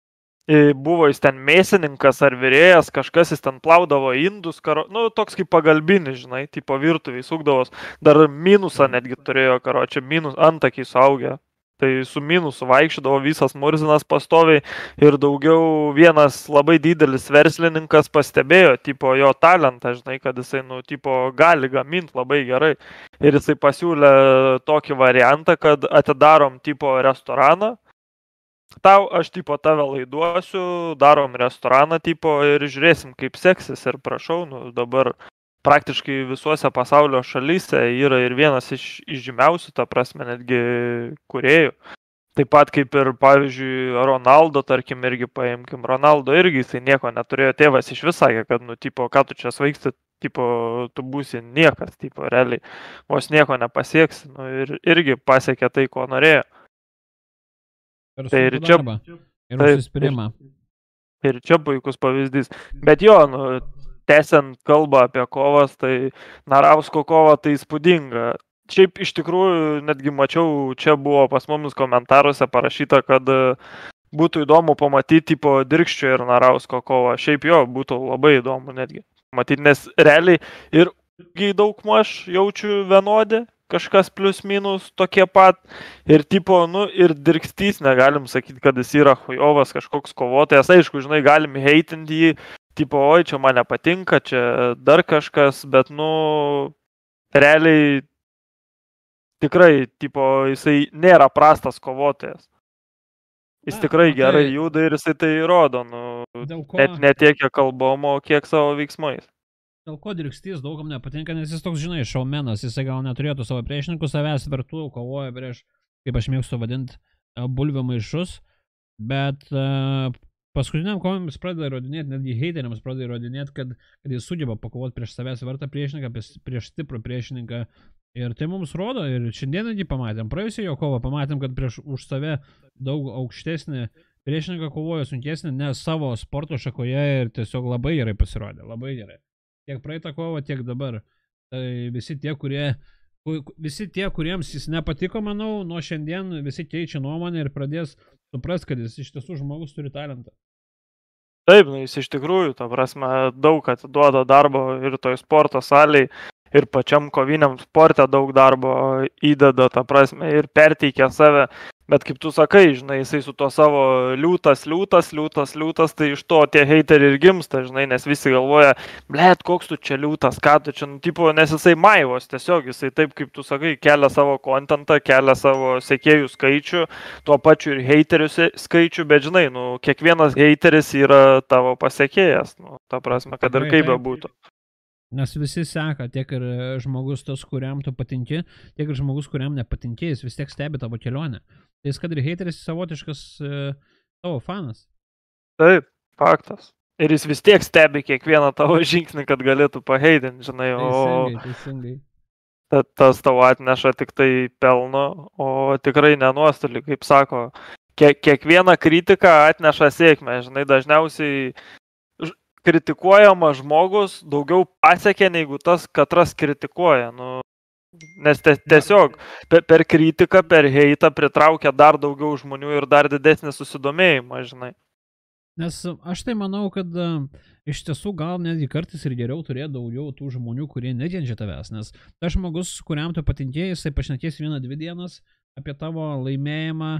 buvo jis ten mėsininkas ar virėjas, kažkas jis ten plaudavo indus, karo, nu toks kaip pagalbinis, žinai, tipo virtuviai sukdavos, dar minusą netgi turėjo, karo, čia minus, antakiai suaugę, tai su minusu vaikščiodavo visas Murzinas pastoviai ir daugiau vienas labai didelis verslininkas pastebėjo, tipo, jo talentą, žinai, kad jisai, nu, tipo, gali gaminti labai gerai. Ir jisai pasiūlė tokį variantą, kad atidarom, tipo, restoraną. Tau, aš, tipo, tave laiduosiu, darom restoraną, tipo, ir žiūrėsim, kaip seksis. Ir prašau, nu, dabar praktiškai visuose pasaulio šalyse yra ir vienas iš, iš žymiausių, ta prasme, netgi kūrėjų. Taip pat kaip ir, pavyzdžiui, Ronaldo, tarkim, irgi paimkim. Ronaldo irgi jisai nieko neturėjo, tėvas iš vis sakė, kad, nu, tipo, ką tu čia svaigsti, tipo, tu būsi niekas, tipo, realiai, vos nieko nepasieksi, nu, ir irgi pasiekė tai, ko norėjo. Ir tai ir čia, ir užsispyrimą. Ir, ir čia puikus pavyzdys. Bet jo, nu, tęsiant kalbą apie kovas, tai Narausko kova tai įspūdinga. Šiaip iš tikrųjų, netgi mačiau, čia buvo pas mumis komentaruose parašyta, kad būtų įdomu pamatyti tipo Dirkščio ir Narausko kovą. Šiaip jo, būtų labai įdomu netgi matyti, nes realiai ir daug maž jaučiu vienodį, kažkas plius minus tokie pat. Ir tipo, nu, ir Dirkstys, negalim sakyti, kad jis yra chujovas kažkoks kovotojas. Aišku, žinai, galim heitinti jį, tipo, oi, čia man nepatinka, čia dar kažkas, bet, nu, realiai tikrai, tipo, jisai nėra prastas kovotojas. Jis Na, tikrai gerai tai... juda ir jisai tai įrodo, nu, ko... net ne tiek, kiek kalbom, o kiek savo veiksmais. Dėl ko Dirkstys daugam nepatinka, nes jis toks, žinai, šaumenas, jisai gal neturėtų savo priešininkų, savęs vertų, kovoja prieš, kaip aš mėgstu vadinti, bulvių maišus, bet uh, paskutiniam kovams pradeda įrodinėti, netgi heiteriams pradeda įrodinėti, kad, kad jis sugeba pakovoti prieš savęs vertą priešininką, prieš stiprų priešininką. Ir tai mums rodo, ir šiandieną jį pamatėm, praėjusią jo kovą pamatėm, kad prieš už save daug aukštesnį priešininką kovojo sunkesnį, nes savo sporto šakoje ir tiesiog labai gerai pasirodė, labai gerai. Tiek praeitą kovą, tiek dabar. Tai visi tie, kurie, visi tie, kuriems jis nepatiko, manau, nuo šiandien visi keičia nuomonę ir pradės suprast, kad jis iš tiesų žmogus turi talentą. Taip, nu, jis iš tikrųjų, ta prasme, daug atiduoda darbo ir toj sporto salėj, ir pačiam koviniam sporte daug darbo įdeda, ta prasme, ir perteikia save. Bet kaip tu sakai, žinai, jisai su to savo liūtas, liūtas, liūtas, liūtas, tai iš to tie heiteriai ir gimsta, žinai, nes visi galvoja, blėt, koks tu čia liūtas, ką tu čia, nu, tipo, nes jisai maivos, tiesiog jisai taip, kaip tu sakai, kelia savo kontentą, kelia savo sekėjų skaičių, tuo pačiu ir heiterių skaičių, bet žinai, nu, kiekvienas heiteris yra tavo pasiekėjas, nu, ta prasme, kad ir kaip bebūtų. Nes visi seka, tiek ir žmogus tas, kuriam tu patinki, tiek ir žmogus, kuriam nepatinki, jis vis tiek stebi tavo kelionę. Tai jis, kad ir heiteris savotiškas e, tavo fanas. Taip, faktas. Ir jis vis tiek stebi kiekvieną tavo žingsnį, kad galėtų paheidinti, žinai, o Teisingai, teisingai. ta- tas tavo atneša tik tai pelno, o tikrai nenuostolį, kaip sako. Kiek, kiekviena kritika atneša sėkmę, žinai, dažniausiai ž- kritikuojamas žmogus daugiau pasiekia, negu tas, katras kritikuoja. Nu, nes te- tiesiog per, per kritiką, per heitą pritraukia dar daugiau žmonių ir dar didesnį susidomėjimą, žinai. Nes aš tai manau, kad a, iš tiesų gal netgi kartais ir geriau turėti daugiau tų žmonių, kurie nekenčia tavęs. Nes tas žmogus, kuriam tu patinkėjai, jisai pašnekės vieną, dvi dienas apie tavo laimėjimą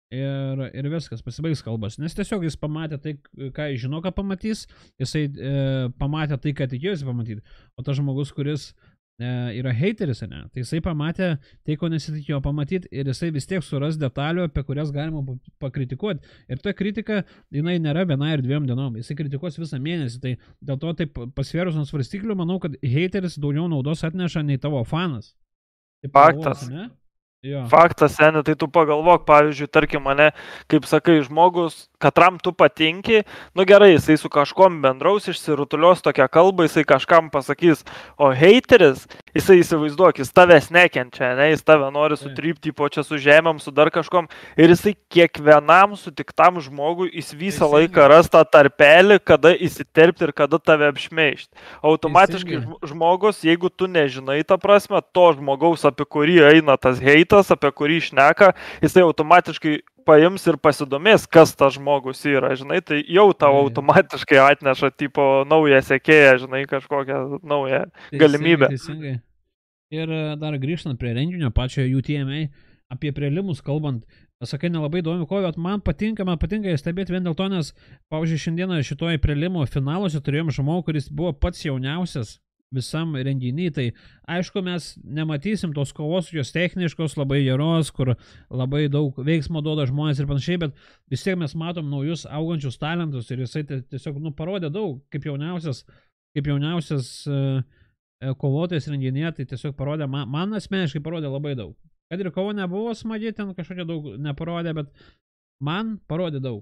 ir, ir viskas, pasibaigs kalbas. Nes tiesiog jis pamatė tai, ką jis žino, ką pamatys, jisai e, pamatė tai, ką tikėjosi pamatyti. O tas žmogus, kuris e, yra heiteris, ne, tai jisai pamatė tai, ko nesitikėjo pamatyti ir jisai vis tiek suras detalių, apie kurias galima pa- pakritikuoti. Ir ta kritika, jinai nėra viena ir dviem dienom, jisai kritikuos visą mėnesį. Tai dėl to taip pasvėrus ant svarstyklių, manau, kad heiteris daugiau naudos atneša nei tavo fanas. Taip Faktas. pagalvosi, ne? Jo. Faktas, seni, tai tu pagalvok, pavyzdžiui, tarkim mane, kaip sakai, žmogus, katram tu patinki, nu gerai, jisai su kažkom bendraus, išsirutulios tokią kalbą, jisai kažkam pasakys, o heiteris, jisai įsivaizduok, jis tavęs nekenčia, ne, jis tave nori sutrypti po čia su žemėm, su dar kažkom, ir jisai kiekvienam sutiktam žmogui jis visą laiką ras tą tarpelį, kada įsiterpti ir kada tave apšmeišti. Automatiškai žm- žmogus, jeigu tu nežinai tą prasme, to žmogaus, apie kurį eina tas heitas, apie kurį šneka, jisai automatiškai paims ir pasidomės, kas tas žmogus yra, žinai, tai jau tau automatiškai atneša tipo naują sekėją, žinai, kažkokią naują galimybę. Teisingai, teisingai. Ir e, dar grįžtant prie renginio pačio U T M A, apie prelimus kalbant, sakai, nelabai įdomi kovo, bet man patinka, man patinka stebėti vien dėl to, nes, pavyzdžiui, šiandieną šitoje prelimo finaluose turėjom žmogų, kuris buvo pats jauniausias visam renginį, tai aišku, mes nematysim tos kovos, jos techniškos, labai geros, kur labai daug veiksmo duoda žmonės ir panašiai, bet vis tiek mes matom naujus augančius talentus ir jisai ti- tiesiog, nu, parodė daug, kaip jauniausias, kaip jauniausias uh, kovotojas renginėje, tai tiesiog parodė, man, man asmeniškai parodė labai daug. Kad ir kovo nebuvo smagi, ten kažkokia daug neparodė, bet man parodė daug.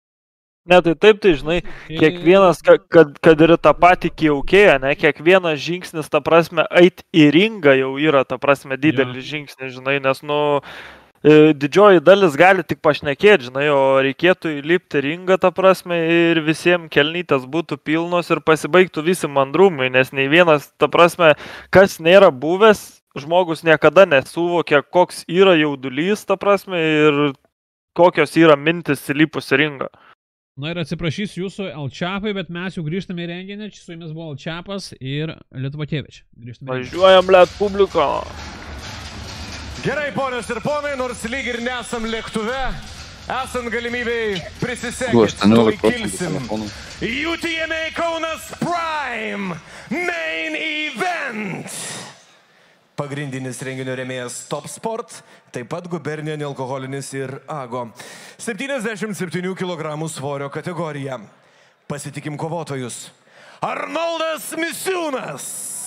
Ne, tai taip, tai žinai, kiekvienas, ka- kad, kad ir tą patį kiaukėją, ne, kiekvienas žingsnis, ta prasme, eit į ringą jau yra, ta prasme, didelis žingsnis, žinai, nes, nu, e, didžioji dalis gali tik pašnekėti, žinai, o reikėtų įlipti ringą, ta prasme, ir visiems kelnytės būtų pilnos ir pasibaigtų visi mandrumai, nes nei vienas, ta prasme, kas nėra buvęs, žmogus niekada nesuvokė, koks yra jaudulys, ta prasme, ir kokios yra mintis įlipus į ringą. Na ir atsiprašysiu jūsų Alčiapai, bet mes jau grįžtame į renginį, čia su jumis buvo Alčiapas ir Lietuvotėvič. Važiuojam, blėt, publiko. Gerai, ponios ir ponai, nors lyg ir nesam lėktuve, esant galimybei Du, prisisegti, aštuoniolika tuoj procentų kilsim. telefonų. U T M A Kaunas Prime Main Event. Pagrindinis renginio rėmėjas Top Sport, taip pat gubernija nealkoholinis ir Ago. septyniasdešimt septynių kilogramų svorio kategorija. Pasitikim kovotojus. Arnoldas Misiūnas.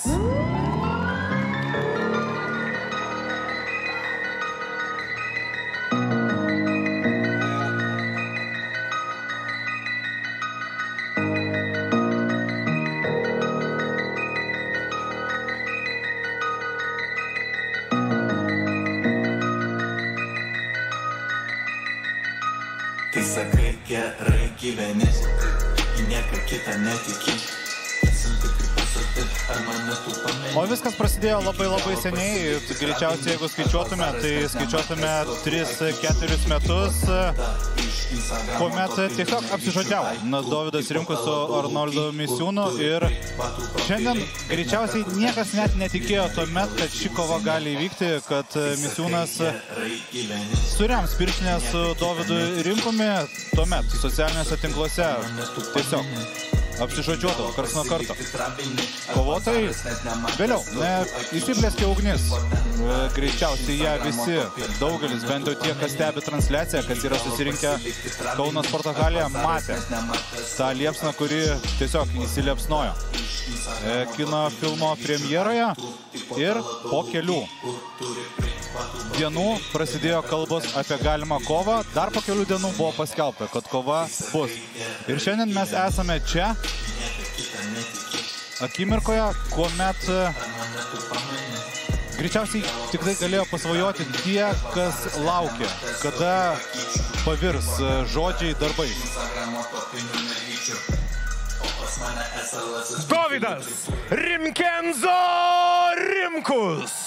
Tai sakai gerai gyveni, į nieką kitą netiki. Esanti kaip pasakti, ar mane tu pameni. O viskas prasidėjo labai labai seniai, greičiausiai jeigu skaičiuotume, tai skaičiuotume tris keturis metus. kuomet tiesiog apsižodžiavo. Nas Dovydas Rimkus su Arnoldu Misiūnu ir šiandien greičiausiai niekas net netikėjo tuomet, kad ši kova gali įvykti, kad Misiūnas surems pirštinę su Dovydu Rimkumi, tuomet socialiniuose tinkluose tiesiog apsižodžiuodavo kars nuo karto. Kovotojai vėliau įsiblėskė ugnis. Greičiausiai ją visi, daugelis, bent jau tie, kas stebi transliaciją, kas yra susirinkę Kauno sporto halėje, matė tą liepsną, kuri tiesiog įsiliepsnojo kino filmo premjeroje ir po kelių dienų prasidėjo kalbos apie galimą kovą, dar po kelių dienų buvo paskelbta, kad kova bus. Ir šiandien mes esame čia, akimirkoje, kuomet greičiausiai tikrai galėjo pasvajoti tie, kas laukia, kada pavirs žodžiai darbai. Dovydas Rimkenzo Rimkus.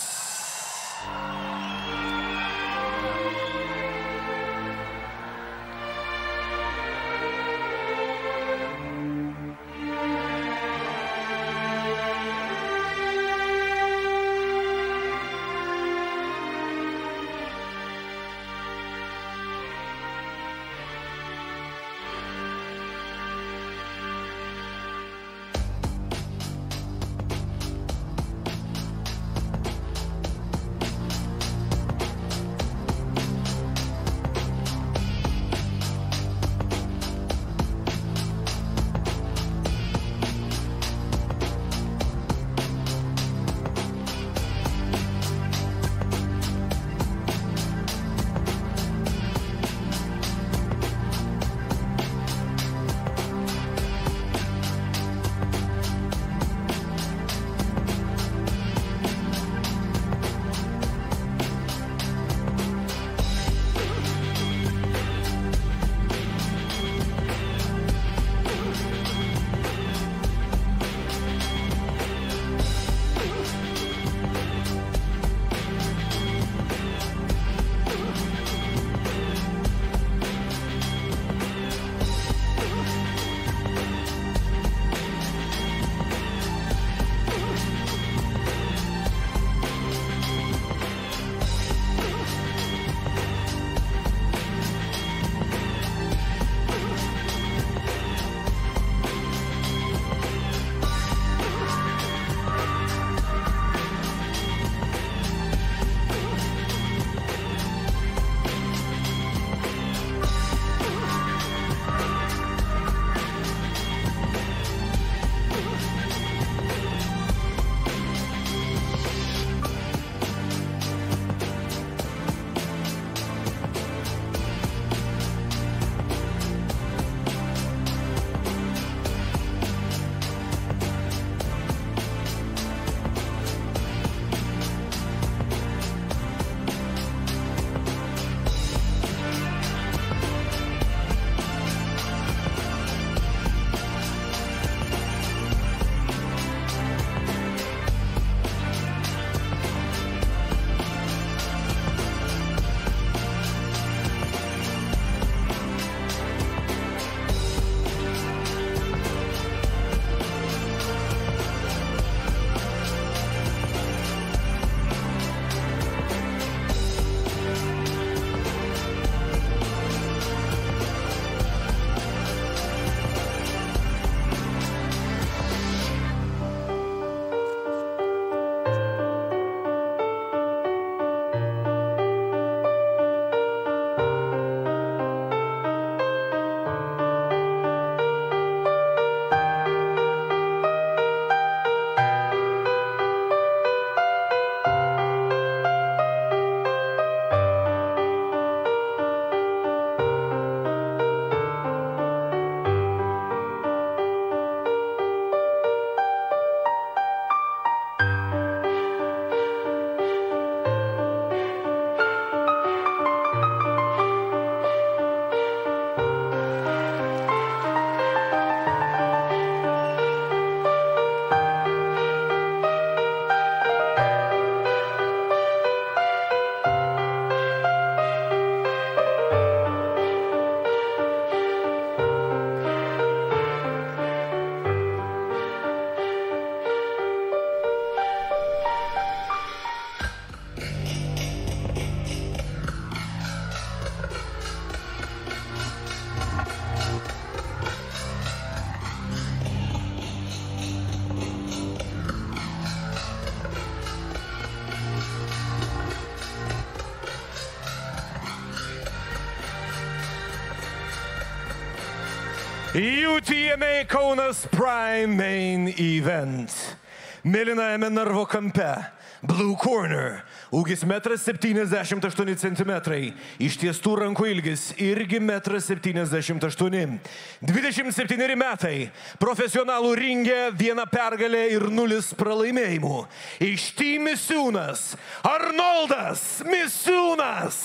U T M A Kaunas Prime Main Event. Mėlynajame narvo kampe, Blue Corner, ūgis metras septyniasdešimt aštuoni centimetrai, ištiestų rankų ilgis irgi metras septyniasdešimt aštuoni. dvidešimt septyneri metai, profesionalų ringe, viena pergalė ir nulis pralaimėjimų. Iš Team Misiūnas, Arnoldas Misiūnas.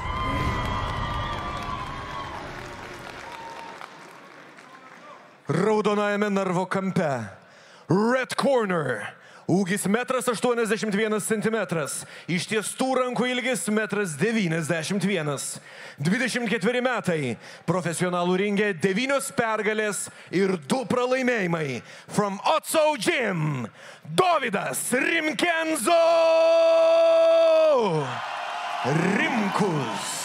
Raudonajame narvo kampe, Red Corner, ūgis metras aštuoniasdešimt vienas centimetras, ištiestų rankų ilgis metras devyniasdešimt vienas. dvidešimt ketveri metai, profesionalų ringe, devynios pergalės ir du pralaimėjimai. From Otso Gym, Dovydas Rimkenzo Rimkus.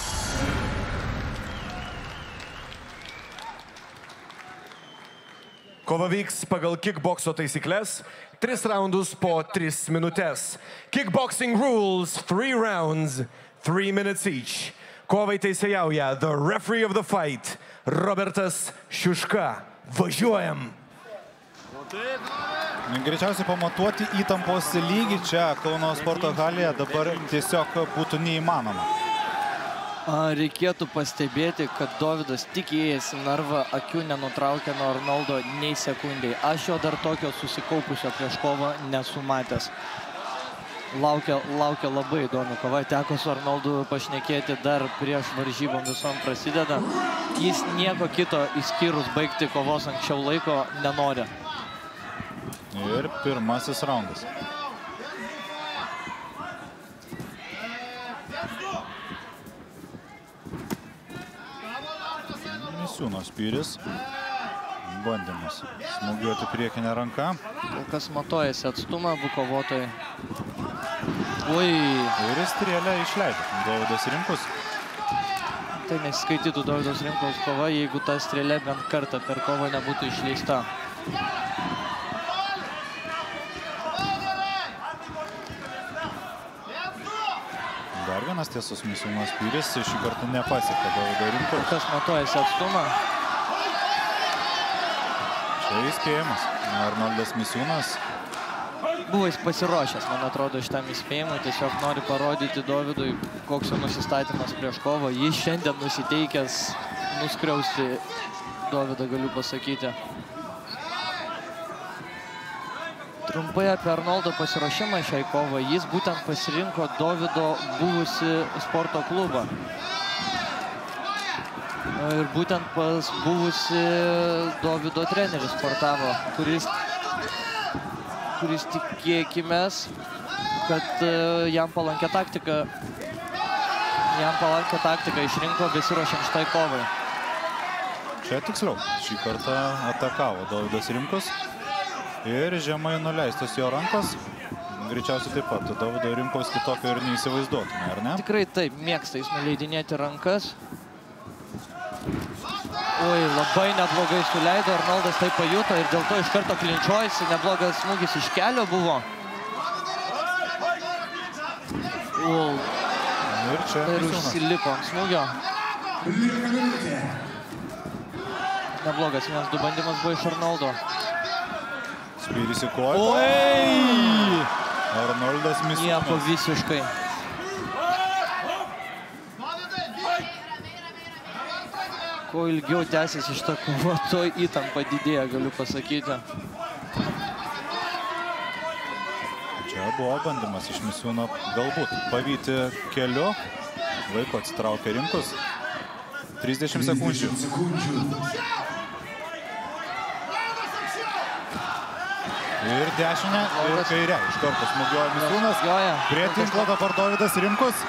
Kova vyks pagal kickbokso taisyklės, tris raundus po tris minutės. Kickboxing rules, three rounds, three minutes each. Kovai teisėjauja the referee of the fight, Robertas Šiuška. Važiuojam. Greičiausiai pamatuoti įtampos lygį čia Kauno sporto halėje dabar tiesiog būtų neįmanoma. Reikėtų pastebėti, kad Dovydas tik įėjęs į narvą, akių nenutraukė nuo Arnoldo nei sekundžiai. Aš jo dar tokio susikaupusio prieš kovą nesu matęs. Laukia, laukia labai įdomi kova. Teko su Arnoldu pašnekėti dar prieš varžybom visom prasideda. Jis nieko kito išskyrus baigti kovos anksčiau laiko nenori. Ir pirmasis raundas. Misiūno spyris. Bandymas smūgiuoti priekinę ranką. Kol kas matuojasi atstumą abu kovotojai. Ui. Ir strėlę išleido Dovydas Rimkus. Tai nesiskaitytų Dovydas Rimkaus kova, jeigu ta strėlė bent kartą per kovą nebūtų išleista. Dar vienas tiesus Misiūno spyris, šį kartą nepasiekė Dovydo Rimkaus. Kas matuojasi atstumą? Čia įspėjimas. Arnoldas Misiūnas. Buvo jis pasiruošęs, man atrodo, šitam įspėjimui. Tiesiog nori parodyti Dovydui, koks jo nusistatymas prieš kovą. Jis šiandien nusiteikęs nuskriausti Dovydą, galiu pasakyti. Trumpai apie Arnoldo pasiruošimą šiai kovai. Jis būtent pasirinko Dovydo buvusi sporto klubą. Ir būtent pas buvusi Dovydo treneris sportavo, kuris, kuris tikėkimės, kad jam palankę taktiką, jam palankę taktiką išrinko besiruošiant šitai kovai. Čia tiksliau, šį kartą atakavo Dovydas Rimkus. Ir žemai nuleistos jo rankos. Greičiausiai taip pat Dovydo Rimkaus kitokio ir neįsivaizduotume, ar ne? Tikrai taip, mėgsta jis nuleidinėti rankas. Oi, labai neblogai suleido, Arnoldas tai pajuto ir dėl to iš karto klinčiojasi, neblogas smūgis iš kelio buvo. Ul. Ir čia ir užsilipo ant smūgio. Neblogas, vienas du bandymas buvo iš Arnoldo. Spyris į koją. Oi! Arnoldas Misiūnas. Nieko visiškai. Kuo ilgiau tęsiasi šitą kovą, to įtampa didėja, galiu pasakyti. Čia buvo bandymas iš Misiūno galbūt pavyti keliu. Laiko atsitraukė Rimkus. trisdešimt sekundžių. Ir dešinę, ir kairę. Iš karto smūgiuoja Misiūnas. Prie tinklo dabar Dovydas Rimkus.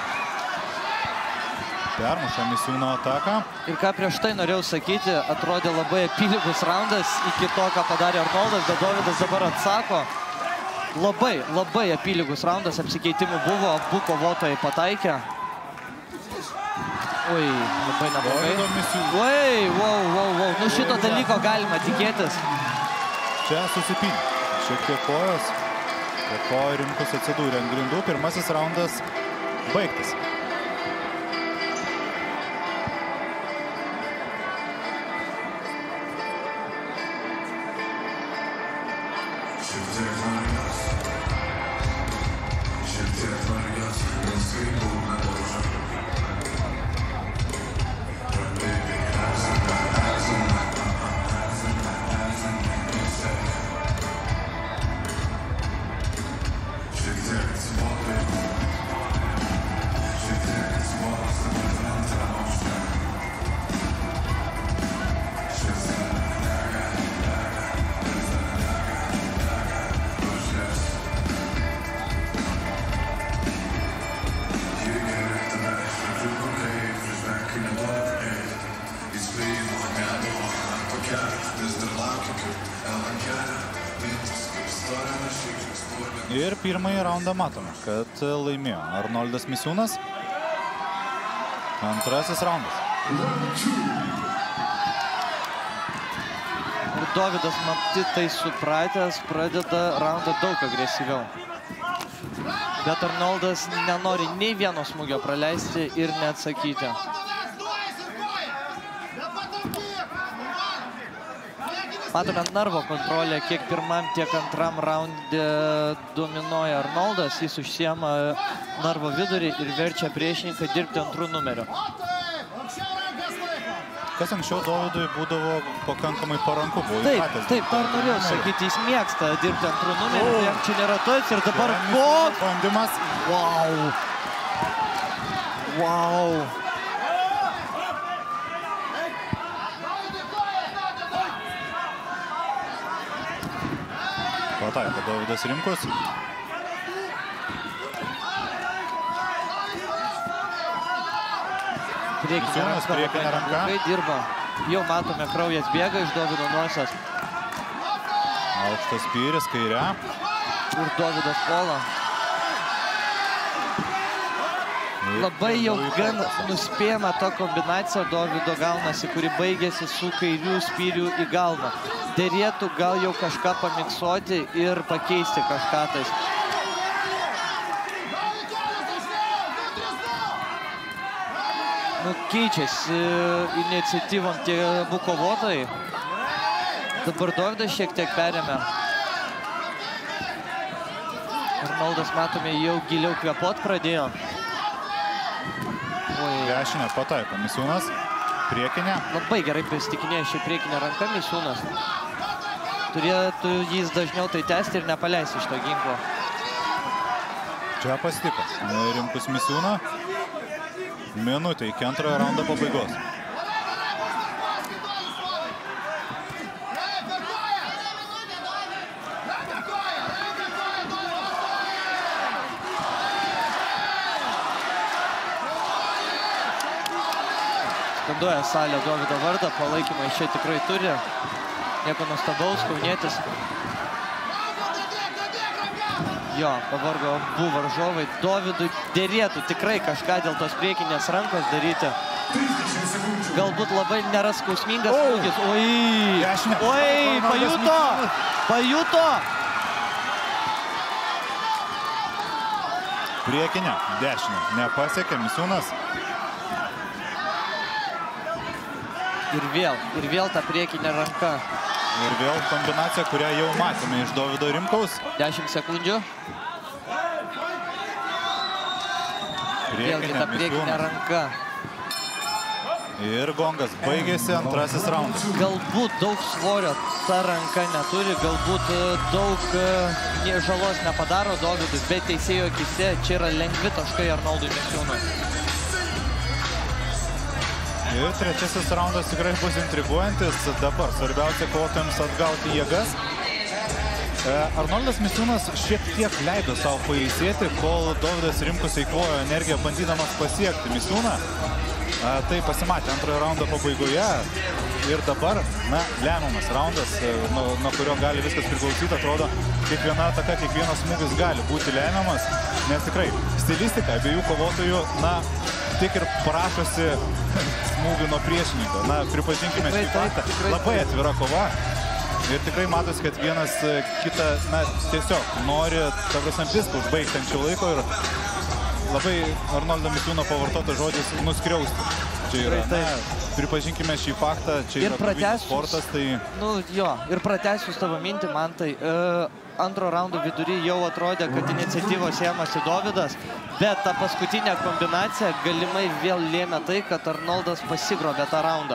Permuša Misiūno ataką. Ir ką prieš tai norėjau sakyti, atrodė labai apylygus raundas iki to, ką padarė Arnoldas, bet Dovydas dabar atsako. Labai, labai apylygus raundas, apsikeitimų buvo, abu kovotojai pataikė. Oi, labai neblogai. Oi, wow, wow, wow. Nu šito dalyko galima tikėtis. Čia susipynė. Šiek tiek kojos. Po ko Rimkus atsidūrė ant grindų. Pirmasis raundas baigtas. Ir pirmąjį raundą matome, kad laimėjo Arnoldas Misiūnas. Antrasis raundas. Ir Dovydas matyt tai supratęs, pradeda raundą daug agresyviau. Bet Arnoldas nenori nei vieno smūgio praleisti ir neatsakyti. Matome narvo kontrolę, kiek pirmam, tiek antram raunde dominuoja Arnoldas. Jis užsiema narvo vidurį ir verčia priešininką dirbti antrų numeriu. Kas anksčiau Dovydui būdavo pakankamai paranku. Taip, taip, to ir norėjau sakyti, jis mėgsta dirbti antrų numeriu, jam čia nėra toks ir dabar koks bandymas. Wow! Wow! Pataiko Dovydas Rimkus. Priekinė ranka, priekinė ranka. Dirba. Jau matome, kraujas bėga iš Dovydo nosies. Aukštas spyris, kairė. Ir Dovydas puola. Labai jau gan nuspėjama ta kombinacija Dovydo gaunasi, kuri baigėsi su kairių spyrių į galvą. Derėtų gal jau kažką pamiksuoti ir pakeisti kažką tais. Nu, keičiasi iniciatyvom tie abu kovotojai. Dabar Dovydas šiek tiek perėmė. Arnoldas, matome, jau giliau kvėpot pradėjo. Dešinę pataiko Misiūnas. Priekinė. Labai gerai prisitikinėjo šį priekinę ranką Misiūnas. Turėtų jis dažniau tai tęsti ir nepaleisti iš to ginklo. Čia pasitiko Rimkus Misiūną. Minutė iki antrojo raundo pabaigos. Skanduoja salė Dovydo vardą, palaikymą iš čia tikrai turi. Nieko nuostabaus, kaunietis. Jo, pavargo abu varžovai. Dovydui derėtų tikrai kažką dėl tos priekinės rankos daryti. Galbūt labai nėra skausmingas smūgis. Oi! Oi! Pajuto! Pajuto! Priekinė, dešinė. Nepasiekė Misiūnas. Ir vėl, ir vėl ta priekinė ranka. Ir vėl kombinacija, kurią jau matėme iš Dovydo Rimkaus. dešimt sekundžių. Vėlgi ta priekinė ranka. Ir gongas baigėsi antrasis raundas. Galbūt daug svorio ta ranka neturi, galbūt daug žalos nepadaro Dovydui, bet teisėjo akise čia yra lengvi taškai Arnoldui Misiūnui. Ir trečiasis raundas tikrai bus intriguojantis. Dabar svarbiausia kovotojams atgauti jėgas. Arnoldas Misiūnas šiek tiek leido savo pailsėti, kol Dovydas Rimkus eikvojo energiją bandydamas pasiekti Misiūną. Tai pasimatė antrojo raundo pabaigoje. Ir dabar, na, lemiamas raundas, nuo, nuo kurio gali viskas priklausyti. Atrodo, kiekviena ataka, kiekvienas smūgis gali būti lemiamas. Nes tikrai stilistika abiejų kovotojų, na, tik ir prašosi smūgių nuo priešininko. Na, pripažinkime šį faktą. Labai atvira kova. Ir tikrai matosi, kad vienas kitą, na, tiesiog nori, ta prasme, viską užbaigti anksčiau laiko ir labai Arnoldo Misiūno pavartotas žodis nuskriausti Čia yra, ne, pripažinkime šį faktą, čia yra kovinis sportas, tai... Nu, jo, ir pratęsiu tavo mintį, man tai uh, antro raundo vidury jau atrodė, kad iniciatyvos ėmasi Dovydas, bet ta paskutinė kombinacija galimai vėl lėmė tai, kad Arnoldas pasigrobė tą raundą.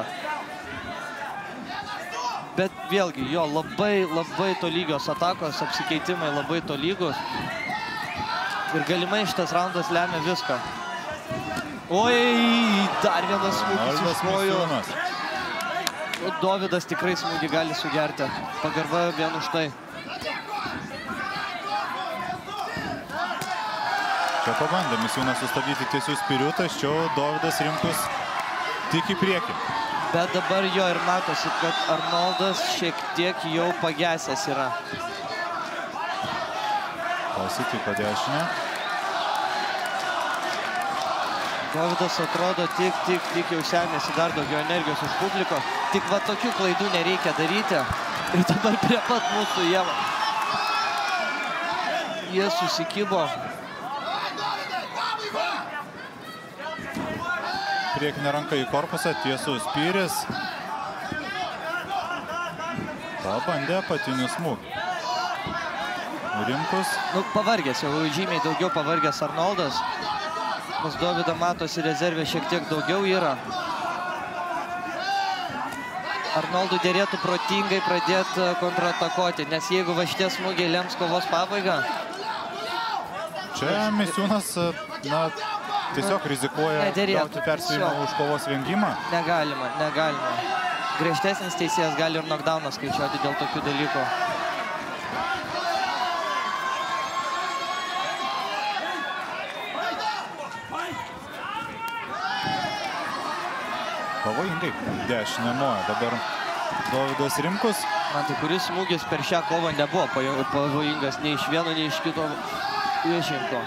Bet vėlgi, jo, labai, labai tolygios atakos, apsikeitimai labai tolygus. Ir galimai šitas raundas lemia viską. Oi, dar vienas smūgis iš kojų. Dovydas tikrai smūgį gali sugerti. Pagarba vien už tai. Čia pabandė Misiūnas sustabdyti tiesius spirių, tačiau Dovydas Rimkus tik į priekį. Bet dabar jo ir matosi, kad Arnoldas šiek tiek jau pagesęs yra. Pasitiko dešinę. Dovydas atrodo tik, tik, tik jau semėsi dar daugiau energijos už publiko. Tik va tokių klaidų nereikia daryti. Ir dabar prie pat mūsų jie... Jie susikibo. Priekinė ranka į korpusą, tiesų spyris. Pabandė apatinių smūgį. Rimkus. Nu, pavargęs, jau žymiai daugiau pavargęs Arnoldas. Pas Dovydą matosi rezervė šiek tiek daugiau yra. Arnoldui dėrėtų protingai pradėti kontratakuoti, nes jeigu va šitie smūgiai lems kovos pabaigą... Čia Misiūnas, na, tiesiog rizikuoja gauti perspėjimą už kovos vengimą. Negalima, negalima. Griežtesnis teisėjas gali ir knockdowną skaičiuoti dėl tokių dalykų. Pavojingai dešinė moja. Dabar Dovydas Rimkus. Man tai kuris smūgis per šią kovą nebuvo pavojingas nei iš vieno, nei iš kito priešininko.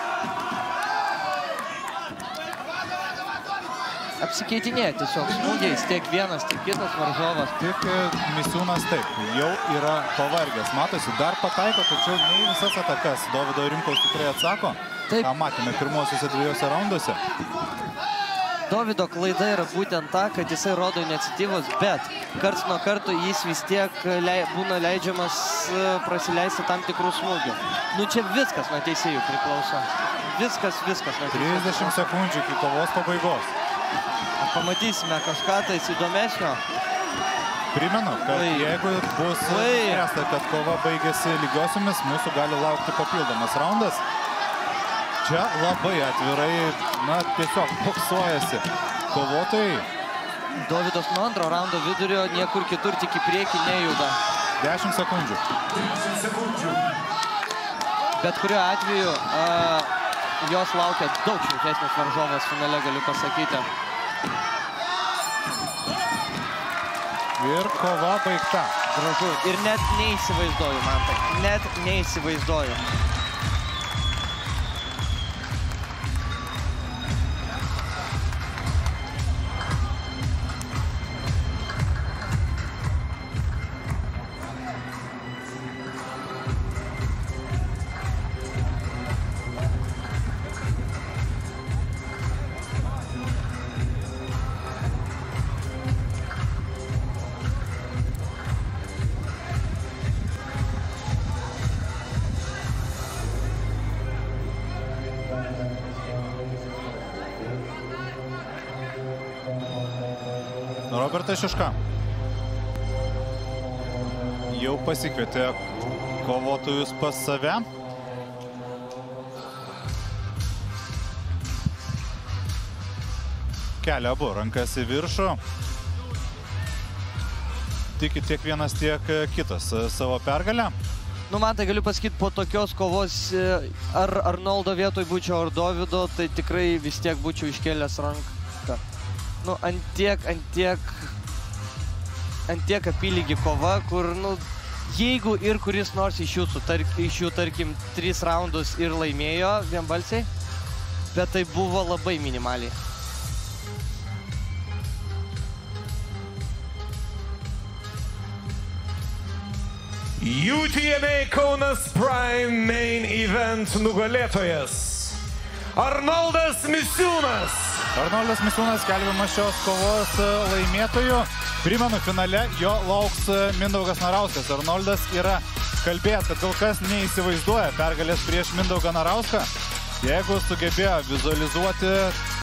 Apsikeitinėja tiesiog smūgiais, tiek vienas, tiek kitas varžovas. Tik Misiūnas taip, jau yra pavargęs. Matosi, dar pataiko, tačiau ne į visas atakas Dovydo Rimkaus tikrai atsako. Ką matėme pirmosiuose dviejose raunduose. Dovydo klaida yra būtent ta, kad jisai rodo iniciatyvos, bet karts nuo karto jis vis tiek lei, būna leidžiamas prasileisti tam tikrų smūgių. Nu čia viskas nuo teisėjų priklauso. Viskas, viskas nuo teisėjų. trisdešimt sekundžių iki kovos pabaigos. Pamatysime kažką tais įdomesnio. Primenu, kad Vai. jeigu bus nuspręsta, kad kova baigėsi lygiosiomis, mūsų gali laukti papildomas raundas. Čia labai atvirai, na, tiesiog boksuojasi kovotojai. Dovydas nuo antro raundo vidurio niekur kitur tik į priekį nejuda. dešimt sekundžių. Bet kuriuo atveju a, jos laukia daug šiltesnis varžovas finale, galiu pasakyti. Ir kova baigta. Gražu. Ir net neįsivaizduoju, man tai. Net neįsivaizduoju. Robertas Šiška jau pasikvietė kovotojus pas save. Kelia abu rankas į viršų. Tiki tiek vienas, tiek kitas savo pergalę. Nu, man tai galiu pasakyti, po tokios kovos, ar Arnoldo vietoj būčiau, ar Dovydo, tai tikrai vis tiek būčiau iškėlęs ranką. Nu, ant tiek, ant tiek, ant tiek apylygi kova, kur, nu, jeigu ir kuris nors iš jūsų, tark, iš jų, tarkim, tris raundus ir laimėjo vienbalsiai, bet tai buvo labai minimaliai. U T M A Kaunas Prime Main Event nugalėtojas Arnoldas Misiūnas. Arnoldas Misiūnas skelbiamas šios kovos laimėtojų. Primenu, finale jo lauks Mindaugas Narauskas. Arnoldas yra kalbėjęs, kad kol kas neįsivaizduoja pergalės prieš Mindaugą Narauską. Jeigu sugebėjo vizualizuoti